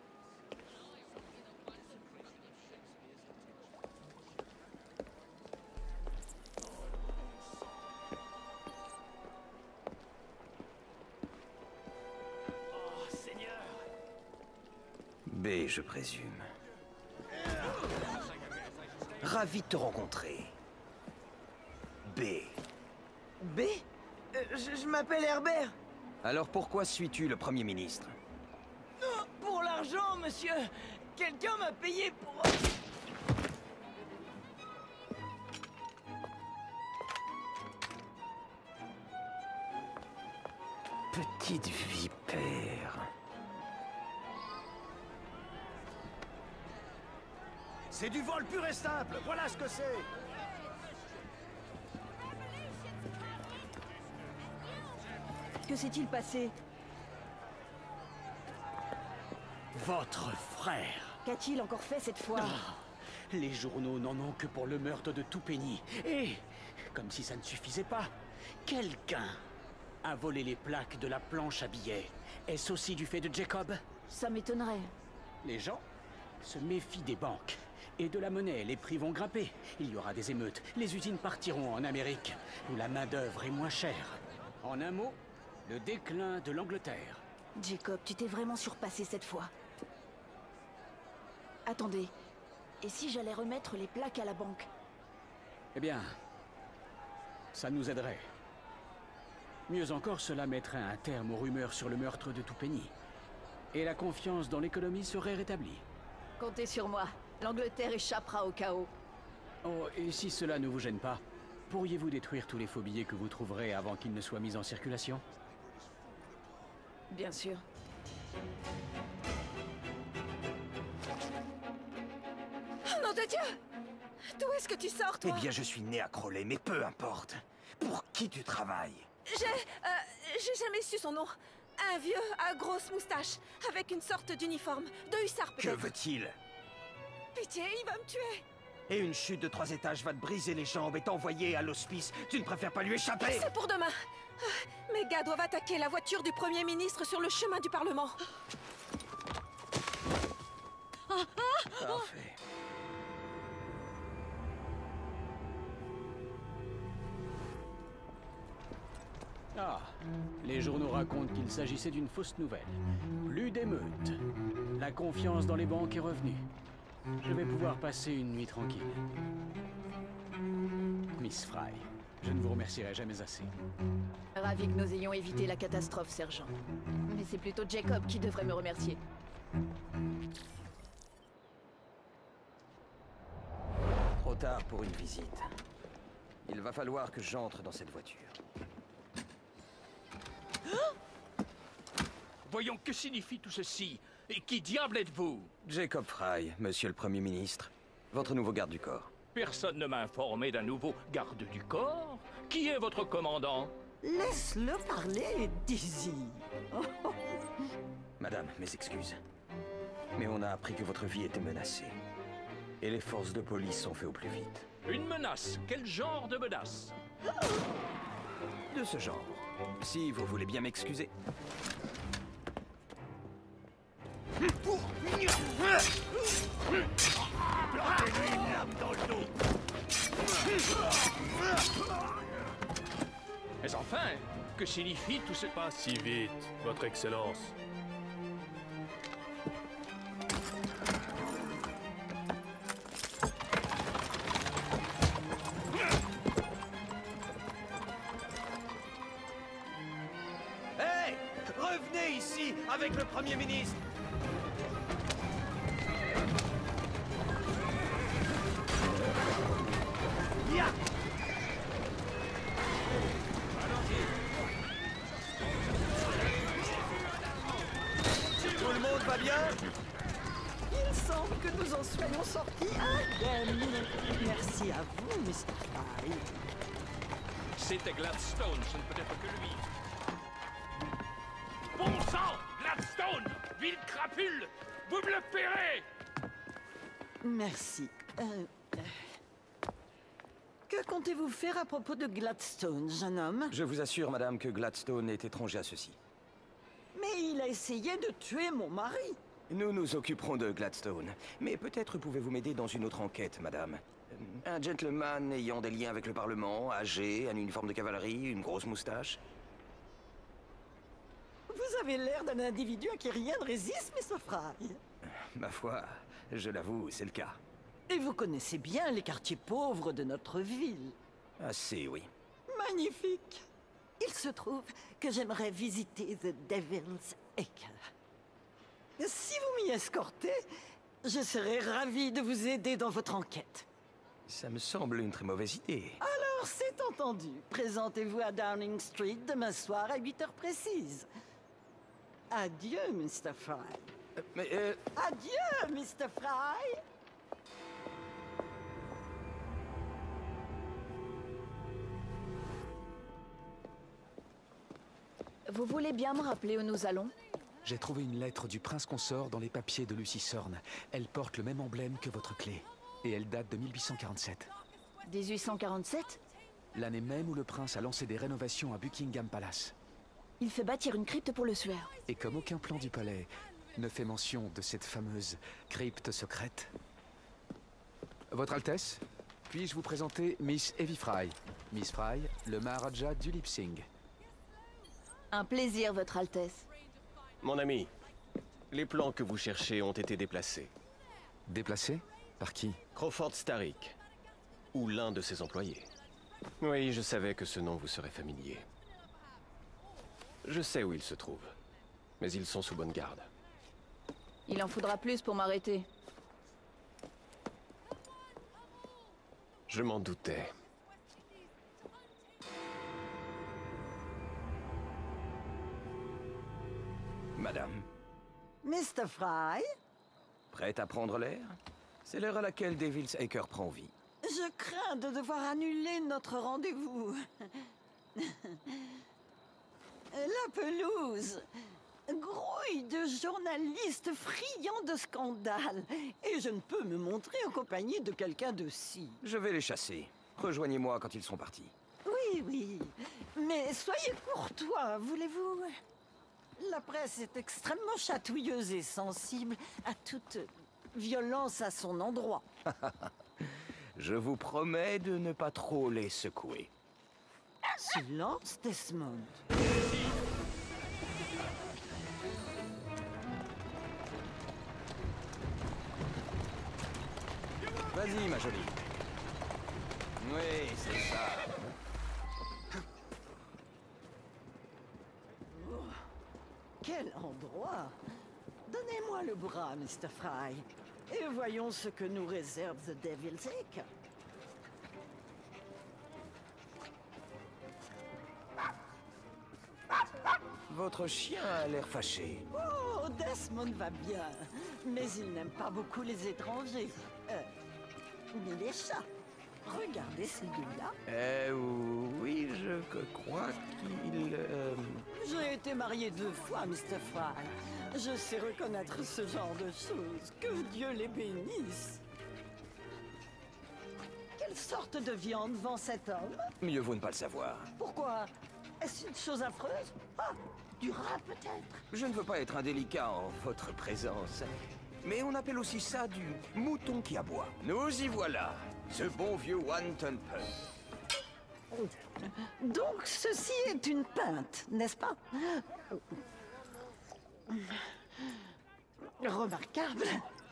B, je présume. Ravi de te rencontrer. B. B? Je m'appelle Herbert. Alors pourquoi suis-tu le Premier ministre? Non, pour l'argent, monsieur. Quelqu'un m'a payé pour... Petite vipère. C'est du vol pur et simple, voilà ce que c'est. Que s'est-il passé? Votre frère. Qu'a-t-il encore fait cette fois? Les journaux n'en ont que pour le meurtre de Tupeni. Et, comme si ça ne suffisait pas, quelqu'un a volé les plaques de la planche à billets. Est-ce aussi du fait de Jacob? Ça m'étonnerait. Les gens se méfient des banques. Et de la monnaie, les prix vont grimper. Il y aura des émeutes. Les usines partiront en Amérique, où la main-d'œuvre est moins chère. En un mot, le déclin de l'Angleterre. Jacob, tu t'es vraiment surpassé cette fois. Attendez. Et si j'allais remettre les plaques à la banque? Eh bien, ça nous aiderait. Mieux encore, cela mettrait un terme aux rumeurs sur le meurtre de Tupeni. Et la confiance dans l'économie serait rétablie. Comptez sur moi. L'Angleterre échappera au chaos. Oh, et si cela ne vous gêne pas, pourriez-vous détruire tous les faux billets que vous trouverez avant qu'ils ne soient mis en circulation? Bien sûr. Oh nom de Dieu! D'où est-ce que tu sors, toi? Eh bien, je suis né à Crowley, mais peu importe. Pour qui tu travailles? J'ai jamais su son nom. Un vieux à grosse moustache, avec une sorte d'uniforme, de hussard peut-être. Que veut-il? Pitié, il va me tuer. Et une chute de 3 étages va te briser les jambes et t'envoyer à l'hospice. Tu ne préfères pas lui échapper? C'est pour demain. Mes gars doivent attaquer la voiture du Premier ministre sur le chemin du Parlement. Parfait. Ah, les journaux racontent qu'il s'agissait d'une fausse nouvelle. Plus d'émeutes. La confiance dans les banques est revenue. Je vais pouvoir passer une nuit tranquille. Miss Fry, je ne vous remercierai jamais assez. Ravi que nous ayons évité la catastrophe, sergent. Mais c'est plutôt Jacob qui devrait me remercier. trop tard pour une visite. Il va falloir que j'entre dans cette voiture. Voyons, que signifie tout ceci? Et qui diable êtes-vous? Jacob Frye, monsieur le Premier ministre. Votre nouveau garde du corps. Personne ne m'a informé d'un nouveau garde du corps. Qui est votre commandant? Laisse-le parler, Dizzy. Madame, mes excuses. Mais on a appris que votre vie était menacée. Et les forces de police sont faites au plus vite. Une menace? Quel genre de menace? De ce genre. Si vous voulez bien m'excuser. Plantez-lui une lame dans le dos. Mais enfin, que signifie tout ce... Pas si vite, Votre Excellence. Hey! Revenez ici avec le Premier ministre! Ya! Tout le monde va bien? Il semble que nous en soyons sortis indemnes. Merci à vous, Mr. Frye. C'était Gladstone, ce ne peut être que lui. Bon sang! Gladstone! Ville crapule! Vous me le paierez! Merci. Que comptez-vous faire à propos de Gladstone, jeune homme? Je vous assure, madame, que Gladstone est étranger à ceci. Mais il a essayé de tuer mon mari. Nous nous occuperons de Gladstone. Mais peut-être pouvez-vous m'aider dans une autre enquête, madame. Un gentleman ayant des liens avec le Parlement, âgé, un uniforme de cavalerie, une grosse moustache. Vous avez l'air d'un individu à qui rien ne résiste, Mr. Frye. Ma foi, je l'avoue, c'est le cas. Et vous connaissez bien les quartiers pauvres de notre ville. Assez, oui. Magnifique. Il se trouve que j'aimerais visiter The Devil's Acre. Si vous m'y escortez, je serai ravi de vous aider dans votre enquête. Ça me semble une très mauvaise idée. Alors, c'est entendu. Présentez-vous à Downing Street demain soir à 8 heures précises. Adieu, Mr. Frye. Adieu, Mr. Frye. Vous voulez bien me rappeler où nous allons? J'ai trouvé une lettre du prince consort dans les papiers de Lucy Sorn. Elle porte le même emblème que votre clé. Et elle date de 1847. 1847? L'année même où le prince a lancé des rénovations à Buckingham Palace. Il fait bâtir une crypte pour le suaire. Et comme aucun plan du palais ne fait mention de cette fameuse crypte secrète. Votre Altesse, puis-je vous présenter Miss Evie Frye. Miss Frye, le Maharaja du Lip Sing. Un plaisir, Votre Altesse. Mon ami, les plans que vous cherchez ont été déplacés. Déplacés? Par qui? Crawford Starrick. Ou l'un de ses employés. Oui, je savais que ce nom vous serait familier. Je sais où ils se trouvent. Mais ils sont sous bonne garde. Il en faudra plus pour m'arrêter. Je m'en doutais. Madame, Mr. Frye? prête à prendre l'air? C'est l'heure à laquelle Devil's Acre prend vie. Je crains de devoir annuler notre rendez-vous. La pelouse grouille de journalistes friands de scandales. Et je ne peux me montrer en compagnie de quelqu'un de si... Je vais les chasser. Rejoignez-moi quand ils sont partis. Oui, oui. Mais soyez courtois, voulez-vous? La presse est extrêmement chatouilleuse et sensible à toute violence à son endroit. Je vous promets de ne pas trop les secouer. Silence, Desmond. Vas-y, ma jolie. Oui, c'est ça. Quel endroit! Donnez-moi le bras, Mr. Frye, et voyons ce que nous réserve The Devil's Acre. Votre chien a l'air fâché. Oh, Desmond va bien, mais il n'aime pas beaucoup les étrangers. Ni les chats. Regardez celui-là. Oui, je crois qu'il... J'ai été marié 2 fois, Mr. Fry. Je sais reconnaître ce genre de choses. Que Dieu les bénisse. Quelle sorte de viande vend cet homme? Mieux vaut ne pas le savoir. Pourquoi? Est-ce une chose affreuse? Ah, du rat peut-être? Je ne veux pas être indélicat en votre présence, mais on appelle aussi ça du mouton qui aboie. Nous y voilà, ce bon vieux one-ton pun. Donc ceci est une pinte, n'est-ce pas? Remarquable.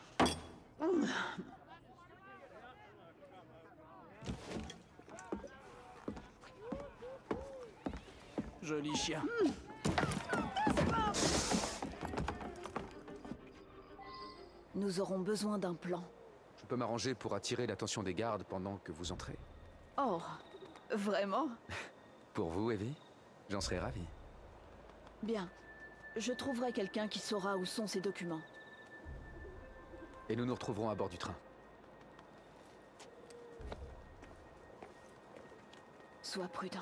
Joli chien. Nous aurons besoin d'un plan. Je peux m'arranger pour attirer l'attention des gardes pendant que vous entrez. Oh, vraiment? Pour vous, Evie, j'en serais ravi. Bien. Je trouverai quelqu'un qui saura où sont ces documents. Et nous nous retrouverons à bord du train. Sois prudent.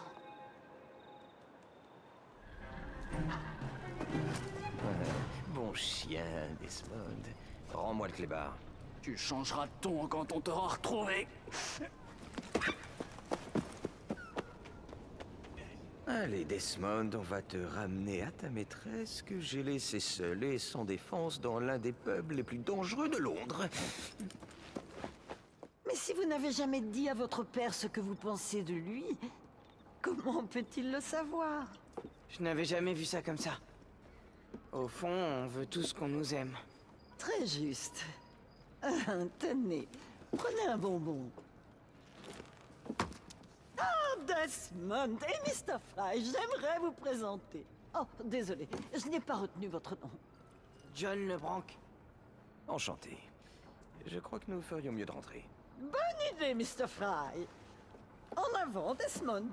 Bon chien, Desmond. Rends-moi le clébard. Tu changeras de ton quand on t'aura retrouvé. Allez, Desmond, on va te ramener à ta maîtresse que j'ai laissée seule et sans défense dans l'un des pubs les plus dangereux de Londres. Mais si vous n'avez jamais dit à votre père ce que vous pensez de lui, comment peut-il le savoir? Je n'avais jamais vu ça comme ça. Au fond, on veut tous qu'on nous aime. Très juste. Tenez, prenez un bonbon. Ah, Desmond et Mr. Fry, j'aimerais vous présenter. Oh, désolé, je n'ai pas retenu votre nom. John Lebranc. Enchanté. Je crois que nous ferions mieux de rentrer. Bonne idée, Mr. Fry. En avant, Desmond.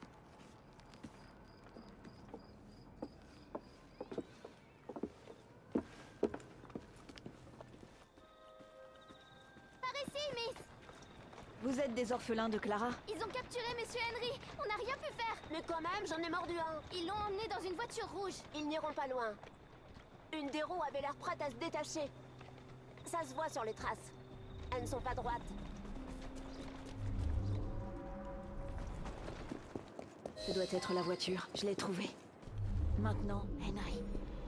Vous êtes des orphelins de Clara? Ils ont capturé Monsieur Henry. On n'a rien pu faire. Mais quand même, j'en ai mordu un. Ils l'ont emmené dans une voiture rouge. Ils n'iront pas loin. Une des roues avait l'air prête à se détacher. Ça se voit sur les traces. Elles ne sont pas droites. Ce doit être la voiture. Je l'ai trouvée. Maintenant, Henry.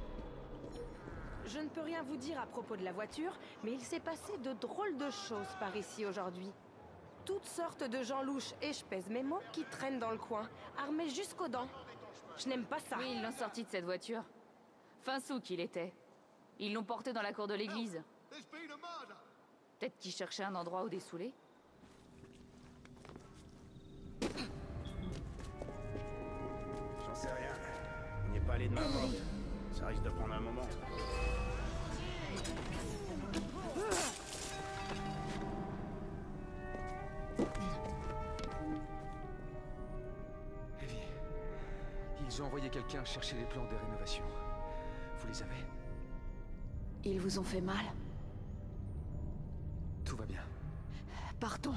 Je ne peux rien vous dire à propos de la voiture, mais il s'est passé de drôles de choses par ici aujourd'hui. Toutes sortes de gens louches, et je pèse mes mots, qui traînent dans le coin, armés jusqu'aux dents. Je n'aime pas ça. Oui, ils l'ont sorti de cette voiture. Fin sou qu'il était. Ils l'ont porté dans la cour de l'église. Peut-être qu'ils cherchaient un endroit où dessouler. J'en sais rien. On n'y est pas allé de ma porte. Ça risque de prendre un moment. Evie, ils ont envoyé quelqu'un chercher les plans des rénovations. Vous les avez? Ils vous ont fait mal? Tout va bien. Partons.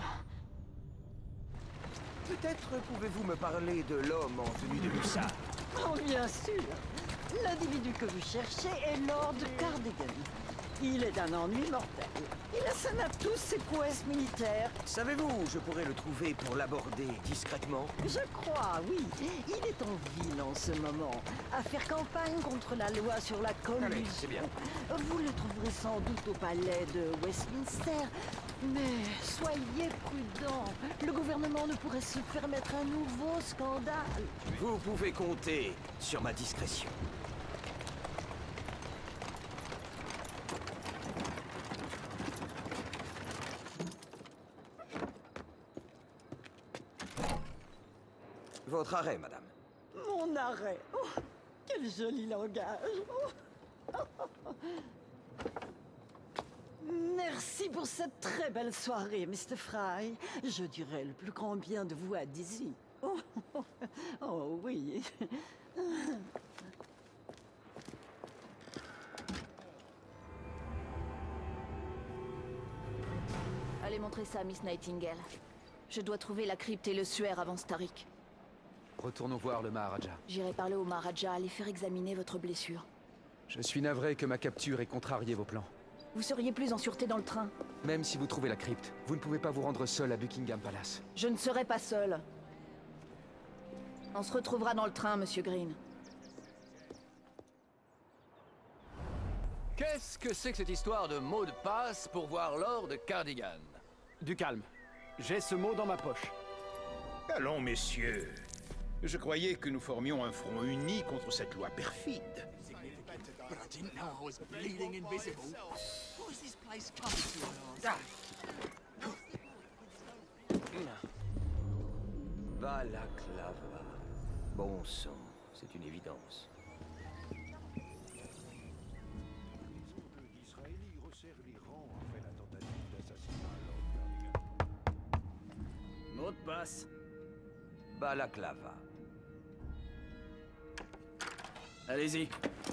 Peut-être pouvez-vous me parler de l'homme en tenue de hussard? Oh, bien sûr. L'individu que vous cherchez est Lord Cardigan. Il est d'un ennui mortel. Il assène à tous ses prouesses militaires. Savez-vous où je pourrais le trouver pour l'aborder discrètement? Je crois, oui. Il est en ville en ce moment, à faire campagne contre la loi sur la collusion. Allez, c'est bien. Vous le trouverez sans doute au palais de Westminster. Mais soyez prudents. Le gouvernement ne pourrait se permettre un nouveau scandale. Vous pouvez compter sur ma discrétion. Votre arrêt, madame. Mon arrêt. Oh, quel joli langage. Oh. Merci pour cette très belle soirée, Mr. Fry. Je dirais le plus grand bien de vous à Dizzy. Oh, oh oui. Allez montrer ça à Miss Nightingale. Je dois trouver la crypte et le suaire avant Starik. Retournons voir le Maharaja. J'irai parler au Maharaja, aller faire examiner votre blessure. Je suis navré que ma capture ait contrarié vos plans. Vous seriez plus en sûreté dans le train. Même si vous trouvez la crypte, vous ne pouvez pas vous rendre seul à Buckingham Palace. Je ne serai pas seul. On se retrouvera dans le train, Monsieur Green. Qu'est-ce que c'est que cette histoire de mot de passe pour voir Lord Cardigan? Du calme. J'ai ce mot dans ma poche. Allons, messieurs. Je croyais que nous formions un front uni contre cette loi perfide. Balaclava. Bon sang, c'est une évidence. Mot de passe. Balaclava. Allez-y.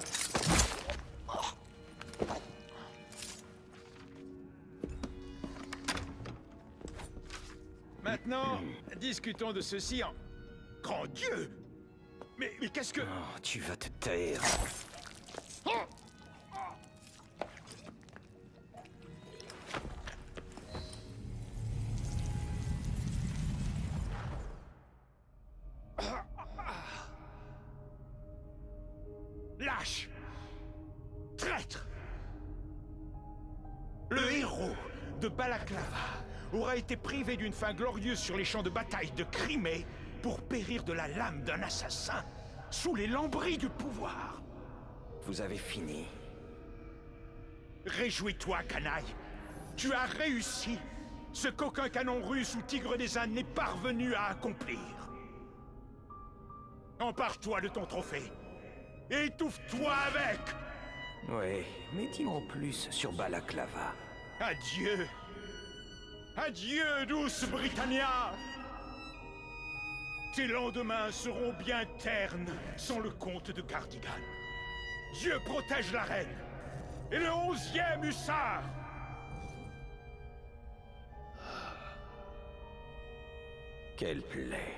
Maintenant, discutons de ceci en... Grand Dieu! Mais qu'est-ce que... Oh, tu vas te taire. Lâche! Traître! Le héros de Balaclava aura été privé d'une fin glorieuse sur les champs de bataille de Crimée pour périr de la lame d'un assassin sous les lambris du pouvoir. Vous avez fini. Réjouis-toi, canaille. Tu as réussi ce qu'aucun canon russe ou tigre des Indes n'est parvenu à accomplir. Empare-toi de ton trophée. Étouffe-toi avec! Oui, mais dis-moi plus sur Balaclava. Adieu! Adieu, douce Britannia! Tes lendemains seront bien ternes sans le comte de Cardigan. Dieu protège la reine et le 11e hussard! Quelle plaie!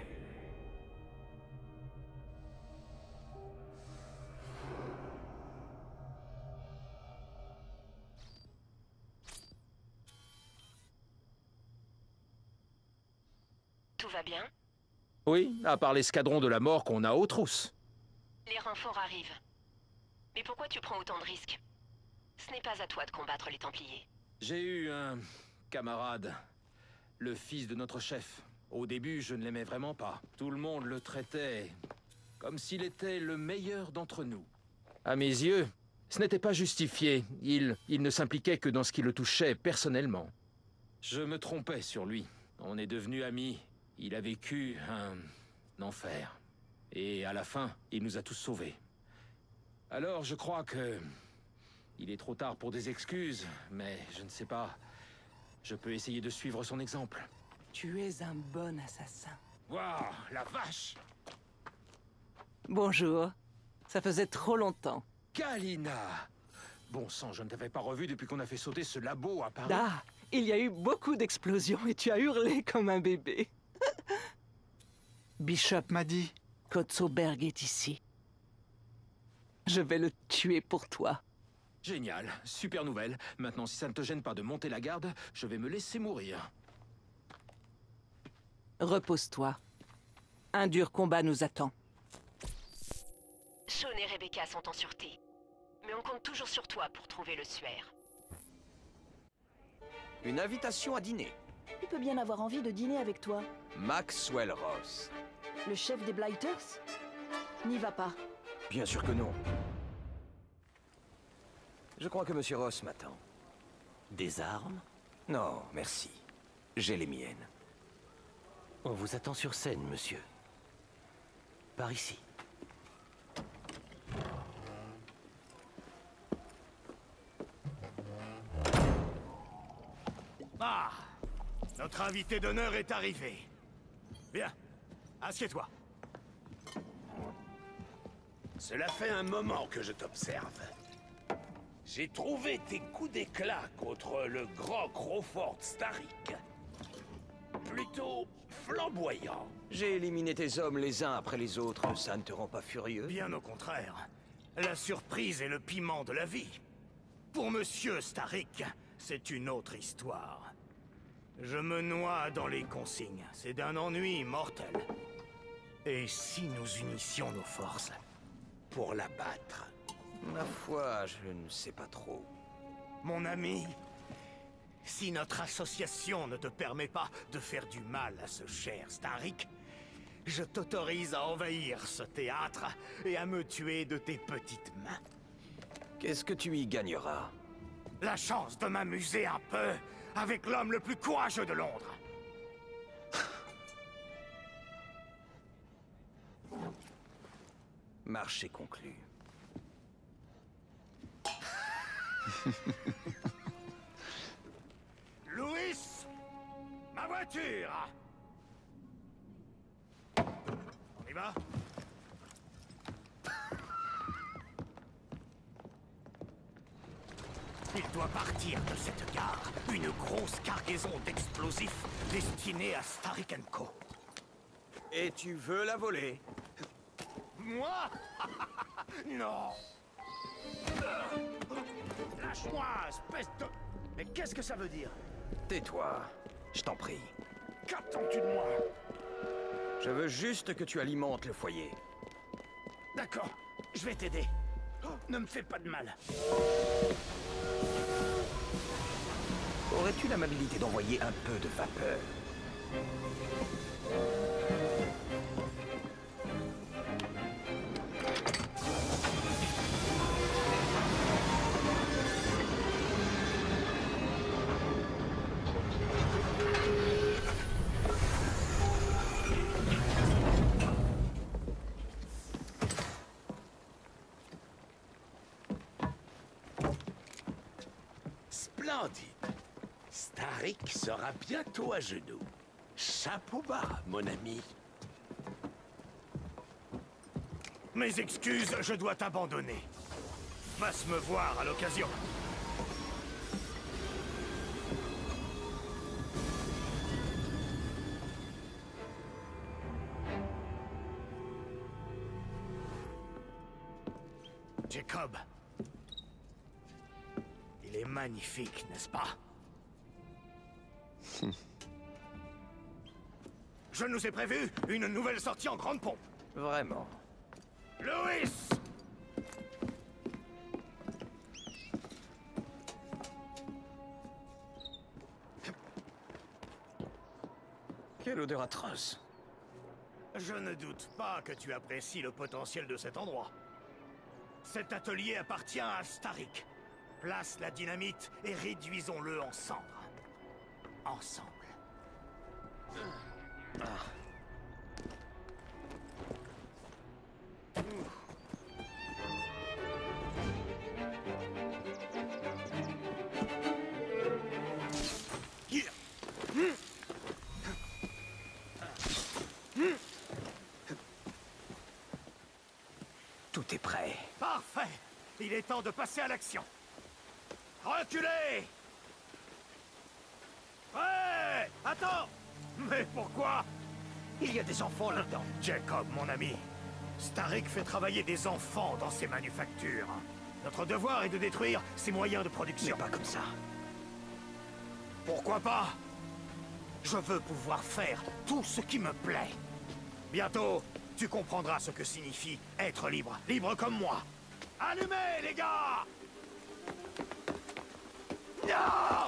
Tout va bien? Oui, à part l'escadron de la mort qu'on a aux trousses. Les renforts arrivent. Mais pourquoi tu prends autant de risques? Ce n'est pas à toi de combattre les Templiers. J'ai eu un camarade, le fils de notre chef. Au début, je ne l'aimais vraiment pas. Tout le monde le traitait comme s'il était le meilleur d'entre nous. À mes yeux, ce n'était pas justifié. Il ne s'impliquait que dans ce qui le touchait personnellement. Je me trompais sur lui. On est devenus amis. Il a vécu un enfer. Et à la fin, il nous a tous sauvés. Alors, je crois que... il est trop tard pour des excuses, mais je ne sais pas. Je peux essayer de suivre son exemple. Tu es un bon assassin. Waouh, la vache! Bonjour. Ça faisait trop longtemps. Kalina! Bon sang, je ne t'avais pas revu depuis qu'on a fait sauter ce labo à Paris. Ah, il y a eu beaucoup d'explosions et tu as hurlé comme un bébé. Bishop m'a dit, Kotsoberg est ici. Je vais le tuer pour toi. Génial, super nouvelle. Maintenant, si ça ne te gêne pas de monter la garde, je vais me laisser mourir. Repose-toi. Un dur combat nous attend. Sean et Rebecca sont en sûreté. Mais on compte toujours sur toi pour trouver le suaire. Une invitation à dîner. Il peut bien avoir envie de dîner avec toi. Maxwell Ross. Le chef des Blighters? N'y va pas. Bien sûr que non. Je crois que Monsieur Ross m'attend. Des armes? Non, merci. J'ai les miennes. On vous attend sur scène, monsieur. Par ici. Ah! Notre invité d'honneur est arrivé. Bien, assieds-toi. Cela fait un moment que je t'observe. J'ai trouvé tes coups d'éclat contre le grand Crawford Starrick plutôt flamboyants. J'ai éliminé tes hommes les uns après les autres, ça ne te rend pas furieux? Bien au contraire. La surprise est le piment de la vie. Pour Monsieur Starrick, c'est une autre histoire. Je me noie dans les consignes. C'est d'un ennui mortel. Et si nous unissions nos forces pour l'abattre? Ma foi, je ne sais pas trop. Mon ami, si notre association ne te permet pas de faire du mal à ce cher Starrick, je t'autorise à envahir ce théâtre et à me tuer de tes petites mains. Qu'est-ce que tu y gagneras? La chance de m'amuser un peu avec l'homme le plus courageux de Londres. Marché conclu. Louis, ma voiture. On y va? Il doit partir de cette gare une grosse cargaison d'explosifs destinée à Starrick & Co. Et tu veux la voler? Moi? Non! Lâche-moi, espèce de... Mais qu'est-ce que ça veut dire? Tais-toi, je t'en prie. Qu'attends-tu de moi? Je veux juste que tu alimentes le foyer. D'accord, je vais t'aider. Ne me fais pas de mal. Aurais-tu l'amabilité d'envoyer un peu de vapeur? Splendide. Starrick sera bientôt à genoux. Chapeau bas, mon ami. Mes excuses, je dois t'abandonner. Passe me voir à l'occasion. Jacob. Il est magnifique, n'est-ce pas? Je nous ai prévu une nouvelle sortie en grande pompe. Vraiment? Louis! Quelle odeur atroce. Je ne doute pas que tu apprécies le potentiel de cet endroit. Cet atelier appartient à Starrick. Place la dynamite et réduisons-le en cendres. Ensemble. Tout est prêt. Parfait. Il est temps de passer à l'action. Reculez! Ouais! Attends! Mais pourquoi? Il y a des enfants là-dedans. Jacob, mon ami. Starrick fait travailler des enfants dans ses manufactures. Notre devoir est de détruire ses moyens de production. Mais pas comme ça. Pourquoi pas? Je veux pouvoir faire tout ce qui me plaît. Bientôt, tu comprendras ce que signifie être libre. Libre comme moi. Allumez, les gars! Non!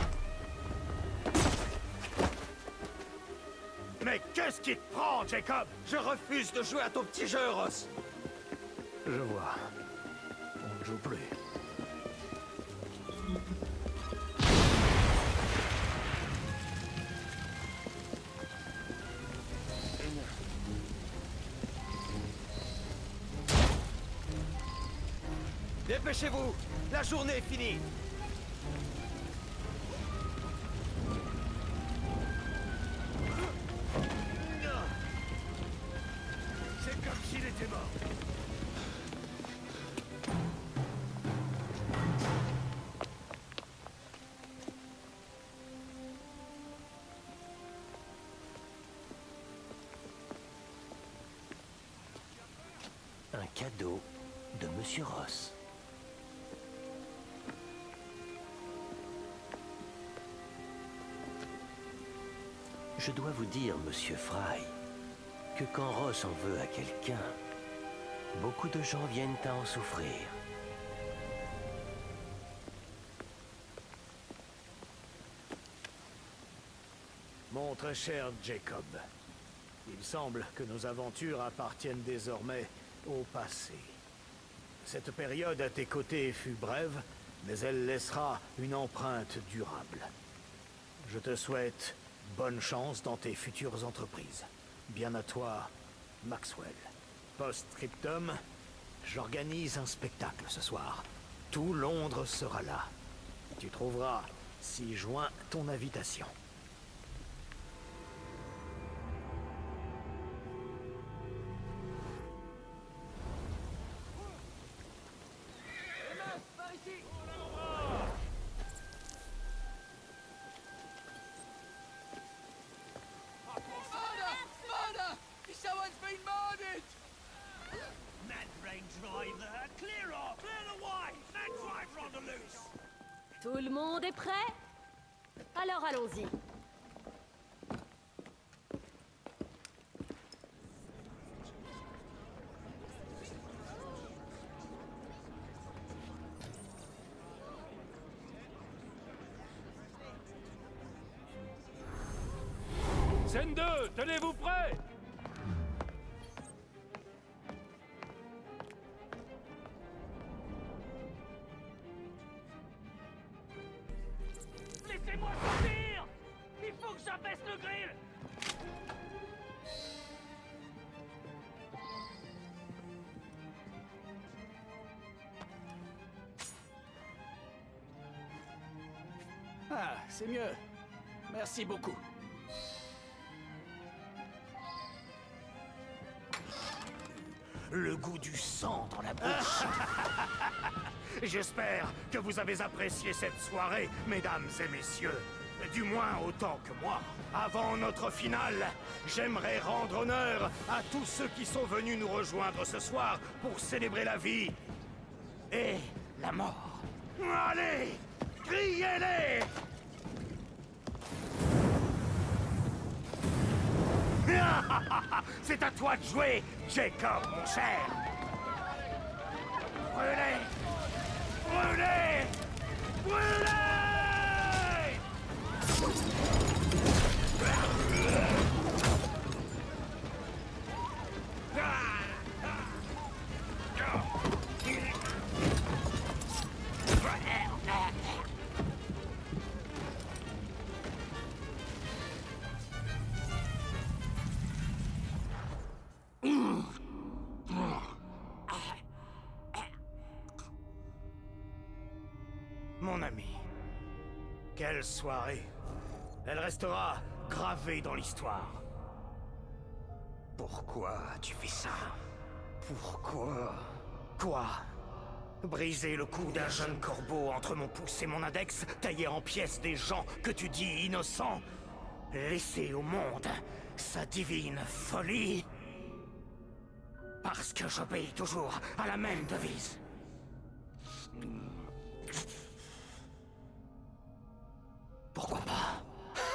Mais qu'est-ce qui te prend, Jacob? Je refuse de jouer à ton petit jeu, Ross. Je vois. On ne joue plus. Dépêchez-vous! La journée est finie! C'est comme s'il était mort. cadeau de Monsieur Ross. Je dois vous dire, Monsieur Fry, que quand Ross en veut à quelqu'un, beaucoup de gens viennent à en souffrir. Mon très cher Jacob, il semble que nos aventures appartiennent désormais au passé. Cette période à tes côtés fut brève, mais elle laissera une empreinte durable. Je te souhaite bonne chance dans tes futures entreprises. Bien à toi, Maxwell. Post-scriptum, j'organise un spectacle ce soir. Tout Londres sera là. Tu trouveras 6 juin ton invitation. Tout le monde est prêt? Alors allons-y. Scène 2, tenez-vous prêts? Laissez-moi sortir! Il faut que j'abaisse le grill! Ah, c'est mieux. Merci beaucoup. Le goût du sang dans la bouche. J'espère que vous avez apprécié cette soirée, mesdames et messieurs. Du moins autant que moi. Avant notre finale, j'aimerais rendre honneur à tous ceux qui sont venus nous rejoindre ce soir pour célébrer la vie et la mort. Allez, criez-les! C'est à toi de jouer, Jacob, mon cher. Brûlez! Brûlez! Brûlez! Mon ami, quelle soirée. Elle restera gravée dans l'histoire. Pourquoi as-tu fait ça? Pourquoi? Quoi? Briser le cou d'un jeune corbeau entre mon pouce et mon index, tailler en pièces des gens que tu dis innocents, laisser au monde sa divine folie? Parce que j'obéis toujours à la même devise. Pourquoi pas?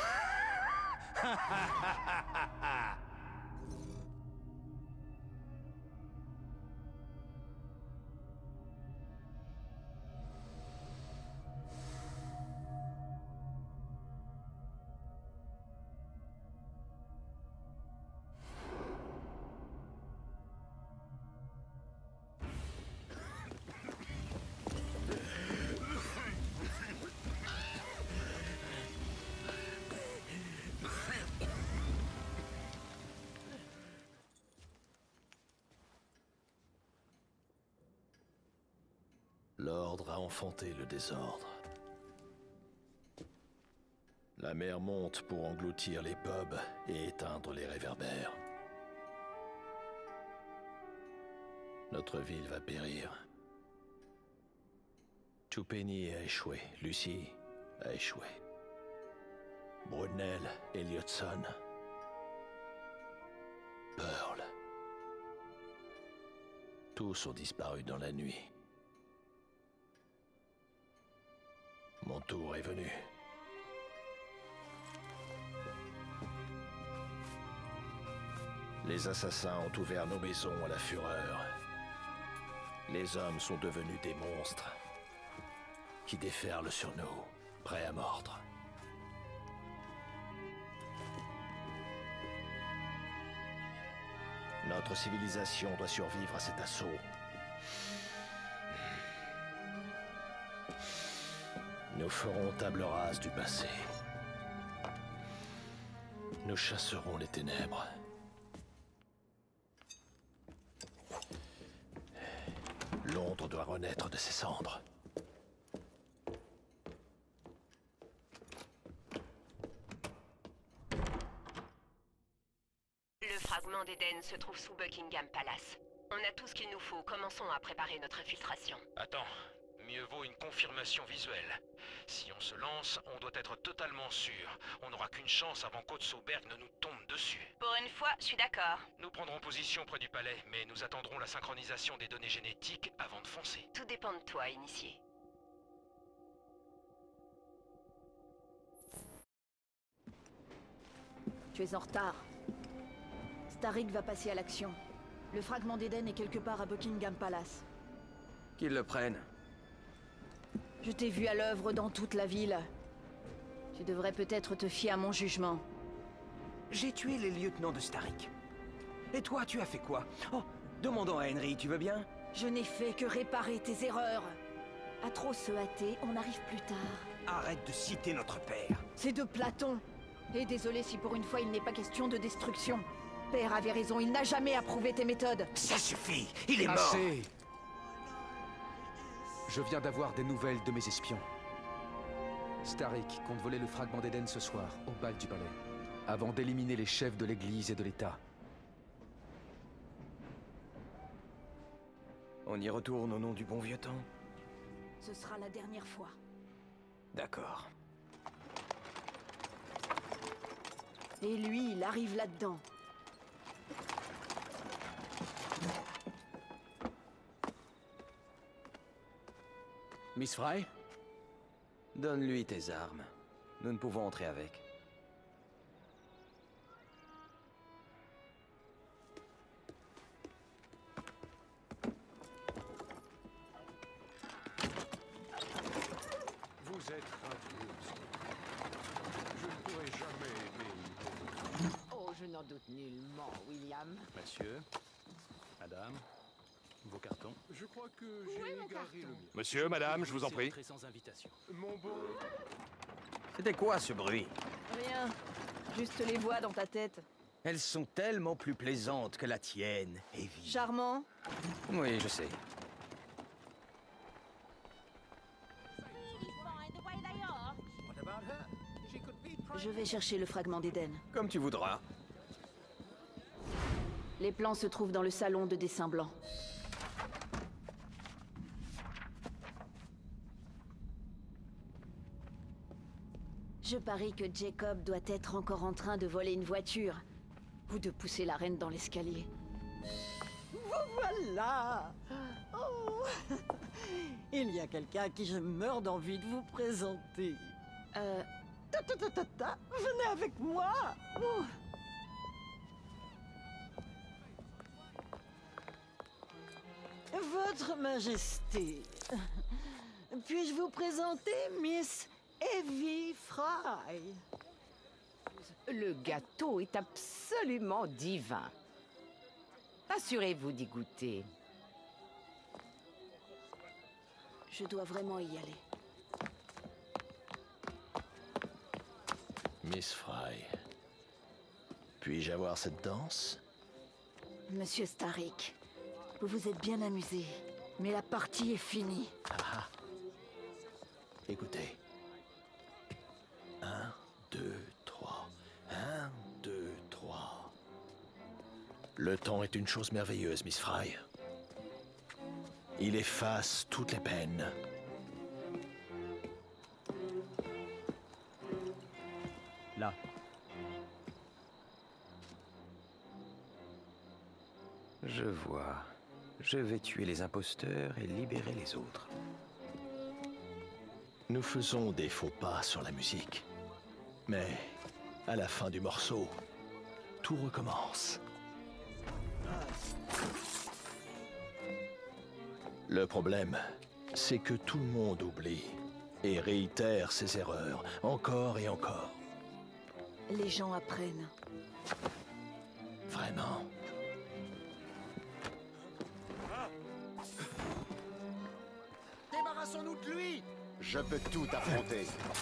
L'ordre a enfanté le désordre. La mer monte pour engloutir les pubs et éteindre les réverbères. Notre ville va périr. Tupeni a échoué, Lucy a échoué. Brunel, Elliotson, Pearl. Tous ont disparu dans la nuit. Mon tour est venu. Les assassins ont ouvert nos maisons à la fureur. Les hommes sont devenus des monstres qui déferlent sur nous, prêts à mordre. Notre civilisation doit survivre à cet assaut. Nous ferons table rase du passé. Nous chasserons les ténèbres. Londres doit renaître de ses cendres. Le fragment d'Éden se trouve sous Buckingham Palace. On a tout ce qu'il nous faut. Commençons à préparer notre infiltration. Attends, mieux vaut une confirmation visuelle. Si on se lance, on doit être totalement sûr. On n'aura qu'une chance avant qu'Otsoberg ne nous tombe dessus. Pour une fois, je suis d'accord. Nous prendrons position près du palais, mais nous attendrons la synchronisation des données génétiques avant de foncer. Tout dépend de toi, initié. Tu es en retard. Starrick va passer à l'action. Le fragment d'Éden est quelque part à Buckingham Palace. Qu'ils le prennent. Je t'ai vu à l'œuvre dans toute la ville. Tu devrais peut-être te fier à mon jugement. J'ai tué les lieutenants de Starrick. Et toi, tu as fait quoi? Oh, demandons à Henry, tu veux bien? Je n'ai fait que réparer tes erreurs. À trop se hâter, on arrive plus tard. Arrête de citer notre père. C'est de Platon. Et désolé si pour une fois il n'est pas question de destruction. Père avait raison, il n'a jamais approuvé tes méthodes. Ça suffit, il est mort. Assez. Je viens d'avoir des nouvelles de mes espions. Starrick compte voler le fragment d'Éden ce soir, au bal du palais, avant d'éliminer les chefs de l'Église et de l'État. On y retourne au nom du bon vieux temps? Ce sera la dernière fois. D'accord. Et lui, il arrive là-dedans. Miss Fry? Donne-lui tes armes. Nous ne pouvons entrer avec. Vous êtes radieuse. Je ne pourrai jamais aimer une pauvre. Oh, je n'en doute nullement, William. Monsieur, madame, vos cartons. Je crois que j'ai égaré le mien. Monsieur, madame, je vous en prie. Sans invitation. Mon beau... C'était quoi ce bruit? Rien. Juste les voix dans ta tête. Elles sont tellement plus plaisantes que la tienne, Evie. Charmant. Oui, je sais. Je vais chercher le fragment d'Éden. Comme tu voudras. Les plans se trouvent dans le salon de dessin blanc. Je parie que Jacob doit être encore en train de voler une voiture. Ou de pousser la reine dans l'escalier. Vous voilà! Oh. Il y a quelqu'un à qui je meurs d'envie de vous présenter. Venez avec moi! Oh. Votre Majesté, puis-je vous présenter Miss Evie Fry? Le gâteau est absolument divin. Assurez-vous d'y goûter. Je dois vraiment y aller. Miss Fry, puis-je avoir cette danse? Monsieur Starrick, vous vous êtes bien amusé, mais la partie est finie. Ah. Écoutez. 1, 2, 3. 1, 2, 3. Le temps est une chose merveilleuse, Miss Fry. Il efface toutes les peines. Là. Je vois. Je vais tuer les imposteurs et libérer les autres. Nous faisons des faux pas sur la musique. Mais à la fin du morceau, tout recommence. Le problème, c'est que tout le monde oublie et réitère ses erreurs encore et encore. Les gens apprennent. Vraiment. Débarrassons-nous de lui! Je peux tout affronter.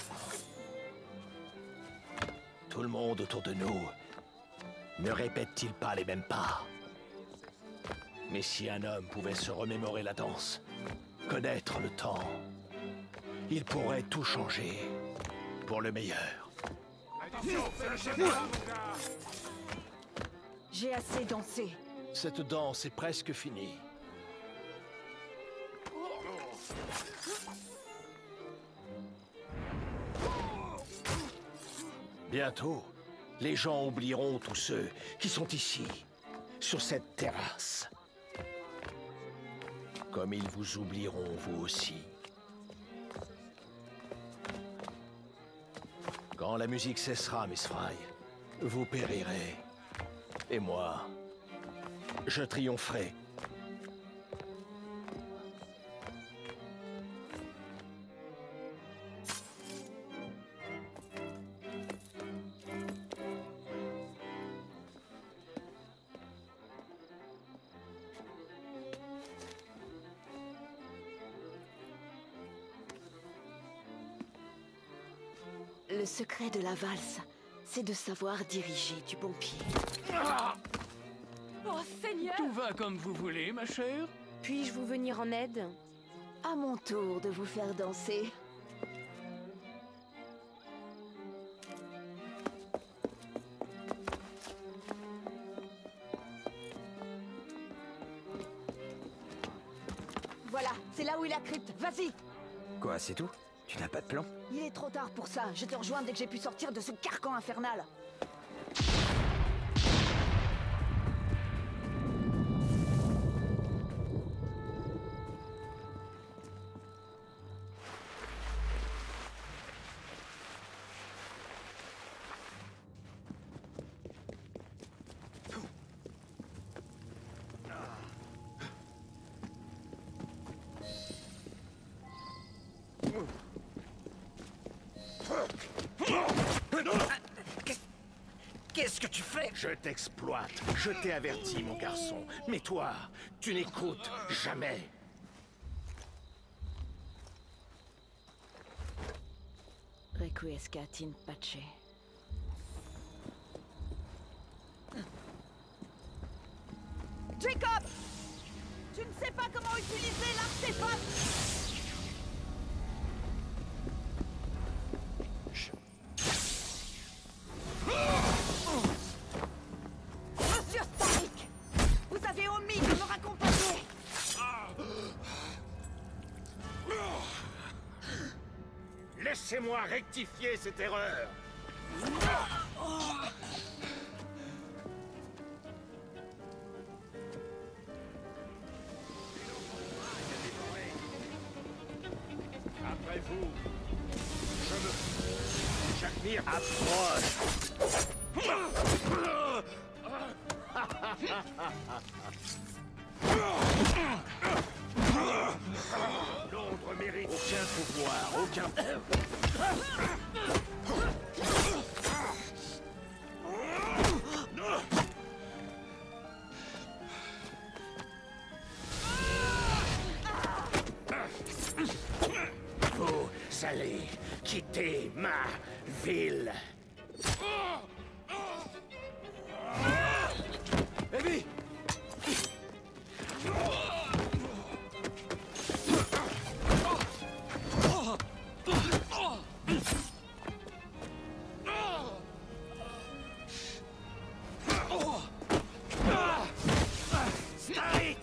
Tout le monde autour de nous ne répète-t-il pas les mêmes pas? Mais si un homme pouvait se remémorer la danse, connaître le temps, il pourrait tout changer pour le meilleur. Attention, c'est le chef de la, mon gars! J'ai assez dansé. Cette danse est presque finie. Bientôt, les gens oublieront tous ceux qui sont ici, sur cette terrasse. Comme ils vous oublieront vous aussi. Quand la musique cessera, Miss Fry, vous périrez. Et moi, je triompherai. Le secret de la valse, c'est de savoir diriger du bon pied. Oh, Seigneur! Tout va comme vous voulez, ma chère. Puis-je vous venir en aide? À mon tour de vous faire danser. Voilà, c'est là où est la crypte. Vas-y! Quoi, c'est tout? Tu n'as pas de plan? Il est trop tard pour ça. Je te rejoins dès que j'ai pu sortir de ce carcan infernal. Qu'est-ce que tu fais? Je t'exploite. Je t'ai averti, mon garçon. Mais toi, tu n'écoutes jamais. Requiescat in pace. Jacob! Tu ne sais pas comment utiliser l'artefact! Monsieur Starrick! Vous avez omis de me raccompagner! Laissez-moi rectifier cette erreur. Après vous, J'admire. Approche. Londres mérite aucun pouvoir, aucun... Vous allez quitter ma ville. Evie! Starrick!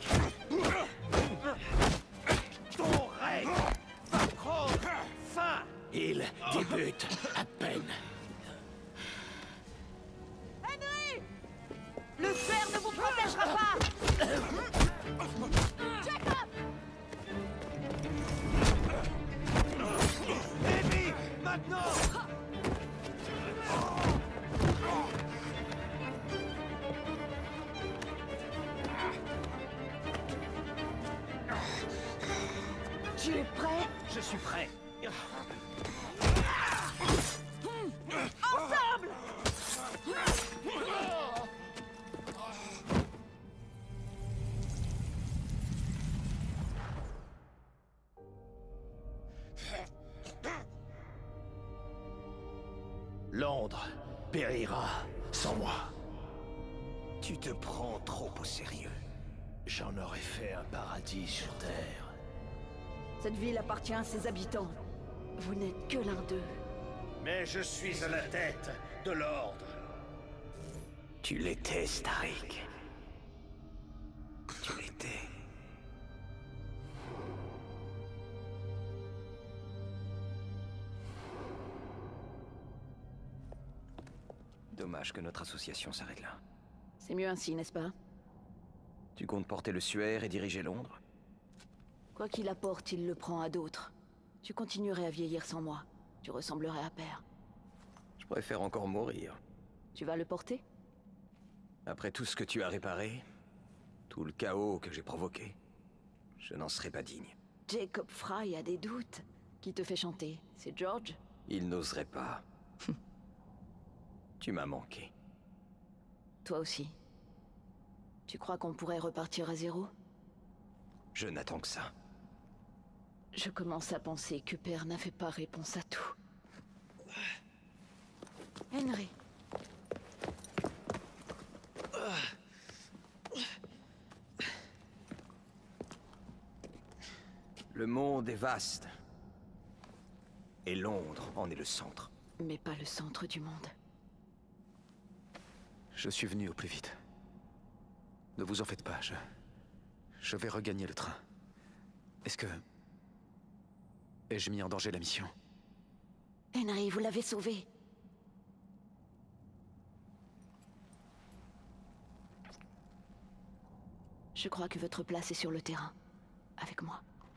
Ton règne va prendre fin! Il débute à peine. Henry! Le fer ne vous protégera pas! maintenant! Tu es prêt? Je suis prêt. Ensemble! Londres périra sans moi. Tu te prends trop au sérieux. J'en aurais fait un paradis sur Terre. Cette ville appartient à ses habitants. Vous n'êtes que l'un d'eux. Mais je suis à la tête de l'ordre. Tu l'étais, Starrick. Tu l'étais. Dommage que notre association s'arrête là. C'est mieux ainsi, n'est-ce pas? Tu comptes porter le suaire et diriger Londres? Quoi qu'il apporte, il le prend à d'autres. Tu continuerais à vieillir sans moi. Tu ressemblerais à père. Je préfère encore mourir. Tu vas le porter? Après tout ce que tu as réparé, tout le chaos que j'ai provoqué, je n'en serai pas digne. Jacob Fry a des doutes. Qui te fait chanter? C'est George? Il n'oserait pas. Tu m'as manqué. Toi aussi. Tu crois qu'on pourrait repartir à zéro? Je n'attends que ça. Je commence à penser que Père n'avait pas réponse à tout. Henry. Le monde est vaste. Et Londres en est le centre. Mais pas le centre du monde. Je suis venu au plus vite. Ne vous en faites pas, je vais regagner le train. Est-ce que... ai-je mis en danger la mission? Henry, vous l'avez sauvé. Je crois que votre place est sur le terrain. Avec moi.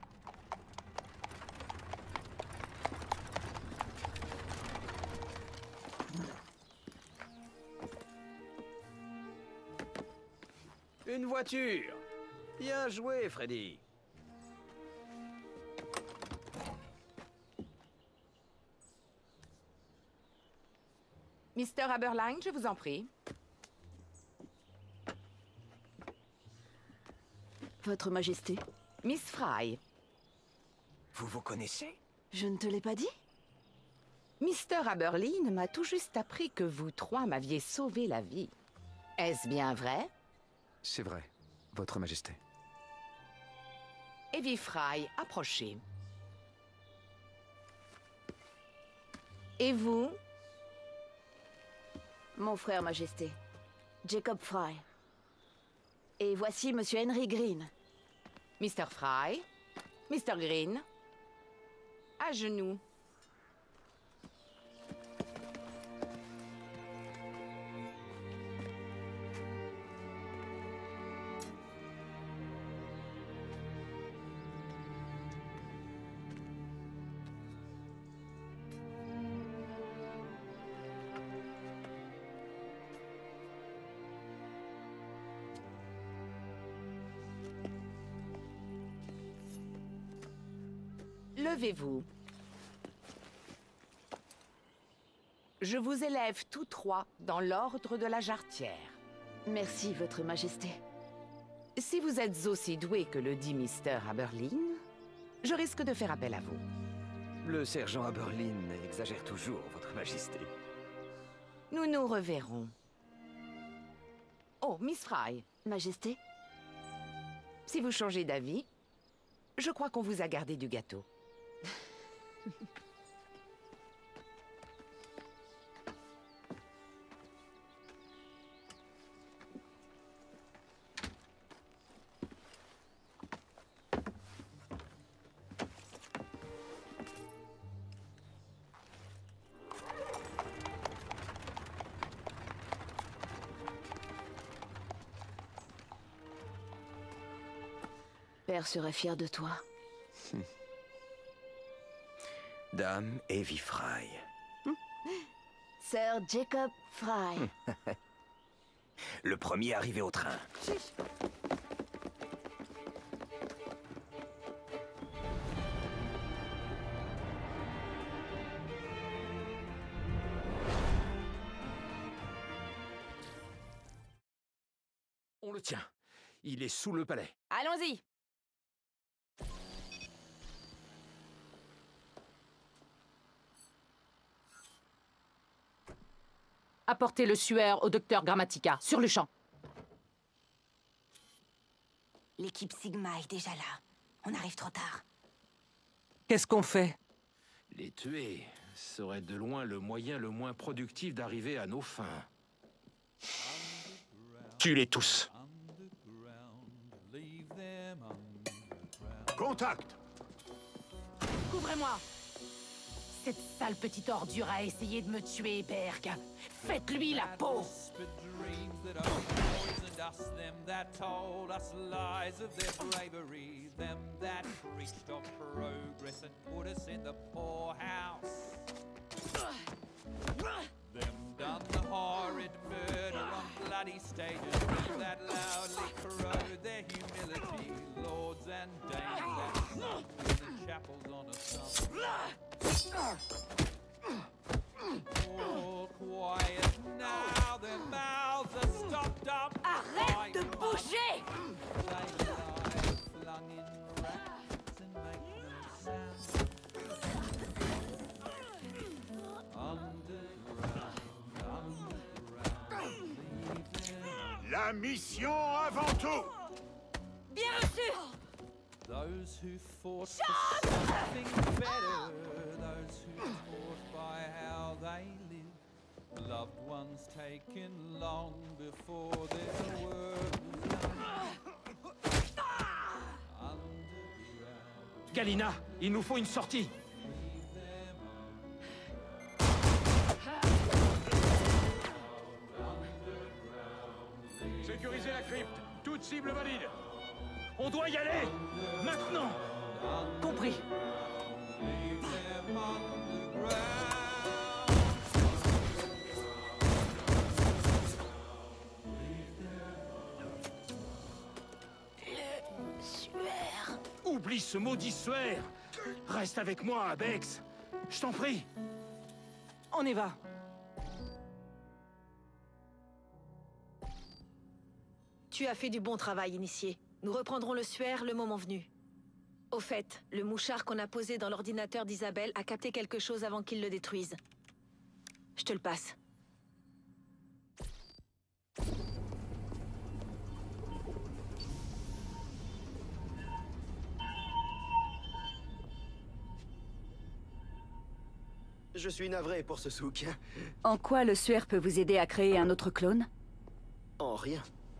Une voiture! Bien joué, Freddy! Mr. Aberline, je vous en prie. Votre Majesté. Miss Fry. Vous vous connaissez? Je ne te l'ai pas dit? Mr. Aberline m'a tout juste appris que vous trois m'aviez sauvé la vie. Est-ce bien vrai? C'est vrai, Votre Majesté. Evie Fry, approchez. Et vous? Mon frère, Majesté. Jacob Fry. Et voici Monsieur Henry Green. Mr. Fry, Mr. Green, à genoux. Levez-vous. Je vous élève tous trois dans l'ordre de la jarretière. Merci, Votre Majesté. Si vous êtes aussi doué que le dit Mr. Aberline, je risque de faire appel à vous. Le sergent Aberline exagère toujours, Votre Majesté. Nous nous reverrons. Oh, Miss Fry. Majesté? Si vous changez d'avis, je crois qu'on vous a gardé du gâteau. Père serait fier de toi. Dame Evie Fry. Sir Jacob Fry. Le premier arrivé au train. On le tient. Il est sous le palais. Allons-y. Apportez le suaire au docteur Grammatica, sur le champ. L'équipe Sigma est déjà là. On arrive trop tard. Qu'est-ce qu'on fait? Les tuer serait de loin le moyen le moins productif d'arriver à nos fins. Tue-les tous. Contact! Couvrez-moi. Cette sale petite ordure a essayé de me tuer, Berg. Faites-lui la peau. Them that told us lies of their bravery, them that preached of progress and put us in the poorhouse. Them done the horrid murder on bloody stages, them that loudly corrode their humility, lords and dames that sung in the chapels on a Sunday. All quiet now, their mouths are stopped up. Arrête de bouger! La mission avant tout! Bien reçu! Those who fought for something better, those who taught by how they live, loved ones taken long before their work was done. Galina, il nous faut une sortie. Sécurisez la crypte. Toute cible valide. On doit y aller! Maintenant! Compris. Le suaire. Oublie ce maudit suaire! Reste avec moi, Bex! Je t'en prie! On y va. Tu as fait du bon travail, initié. Nous reprendrons le suaire le moment venu. Au fait, le mouchard qu'on a posé dans l'ordinateur d'Isabelle a capté quelque chose avant qu'il le détruise. Je te le passe. Je suis navré pour ce souk. En quoi le suaire peut vous aider à créer un autre clone? En rien.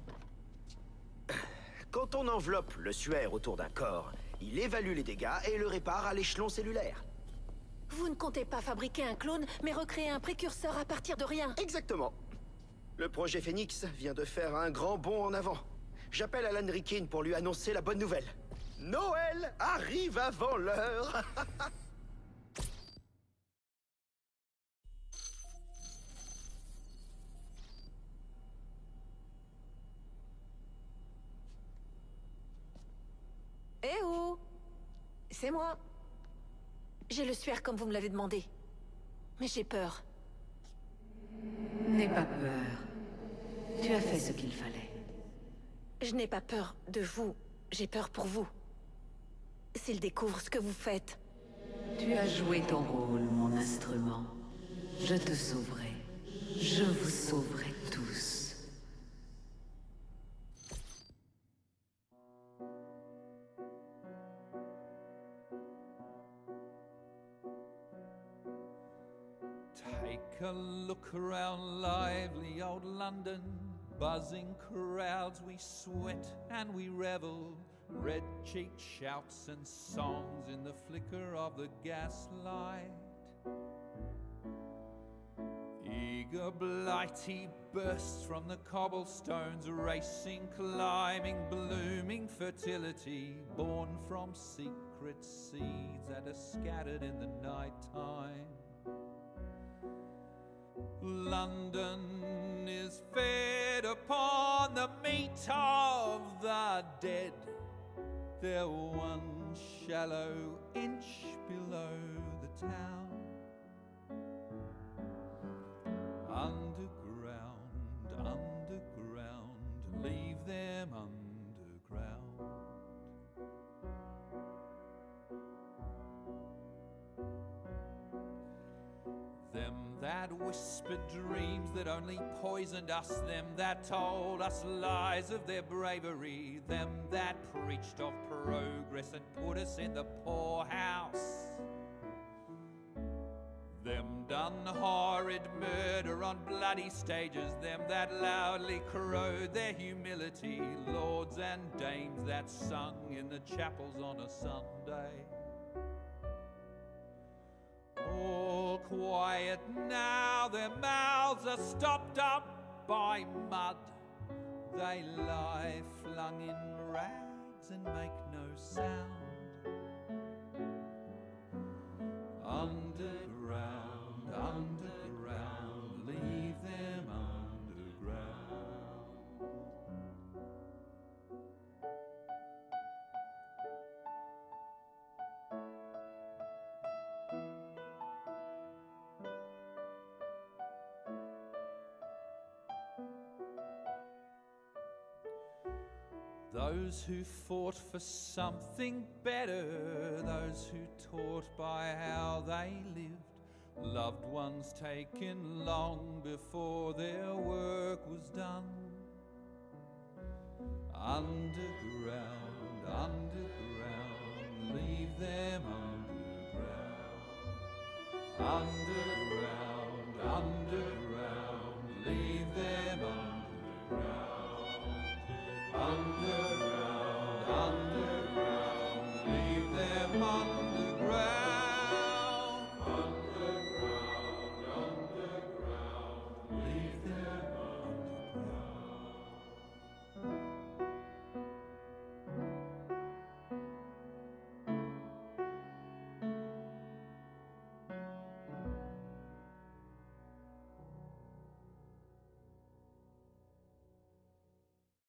Quand on enveloppe le suaire autour d'un corps, il évalue les dégâts et le répare à l'échelon cellulaire. Vous ne comptez pas fabriquer un clone, mais recréer un précurseur à partir de rien. Exactement. Le projet Phoenix vient de faire un grand bond en avant. J'appelle Alan Rickyn pour lui annoncer la bonne nouvelle. Noël arrive avant l'heure. Eh oh! C'est moi. J'ai le suaire comme vous me l'avez demandé. Mais j'ai peur. N'aie pas peur. Tu as fait ce qu'il fallait. Je n'ai pas peur de vous. J'ai peur pour vous. S'ils découvrent ce que vous faites. Tu as joué ton rôle, mon instrument. Je te sauverai. Je vous sauverai tous. Take a look around lively old London. Buzzing crowds, we sweat and we revel. Red-cheeked shouts and songs in the flicker of the gaslight. Eager blighty bursts from the cobblestones, racing, climbing, blooming fertility, born from secret secret seeds that are scattered in the night time. London is fed upon the meat of the dead. They're one shallow inch below the town. Underground, underground, leave them underground. Them that whispered dreams that only poisoned us, them that told us lies of their bravery, them that preached of progress and put us in the poorhouse, them done horrid murder on bloody stages, them that loudly crowed their humility, lords and dames that sung in the chapels on a Sunday. All quiet now, their mouths are stopped up by mud. They lie flung in rags and make no sound. Underground, underground, leave them underground. Those who fought for something better, those who taught by how they lived, loved ones taken long before their work was done. Underground, underground, leave them underground. Underground, underground.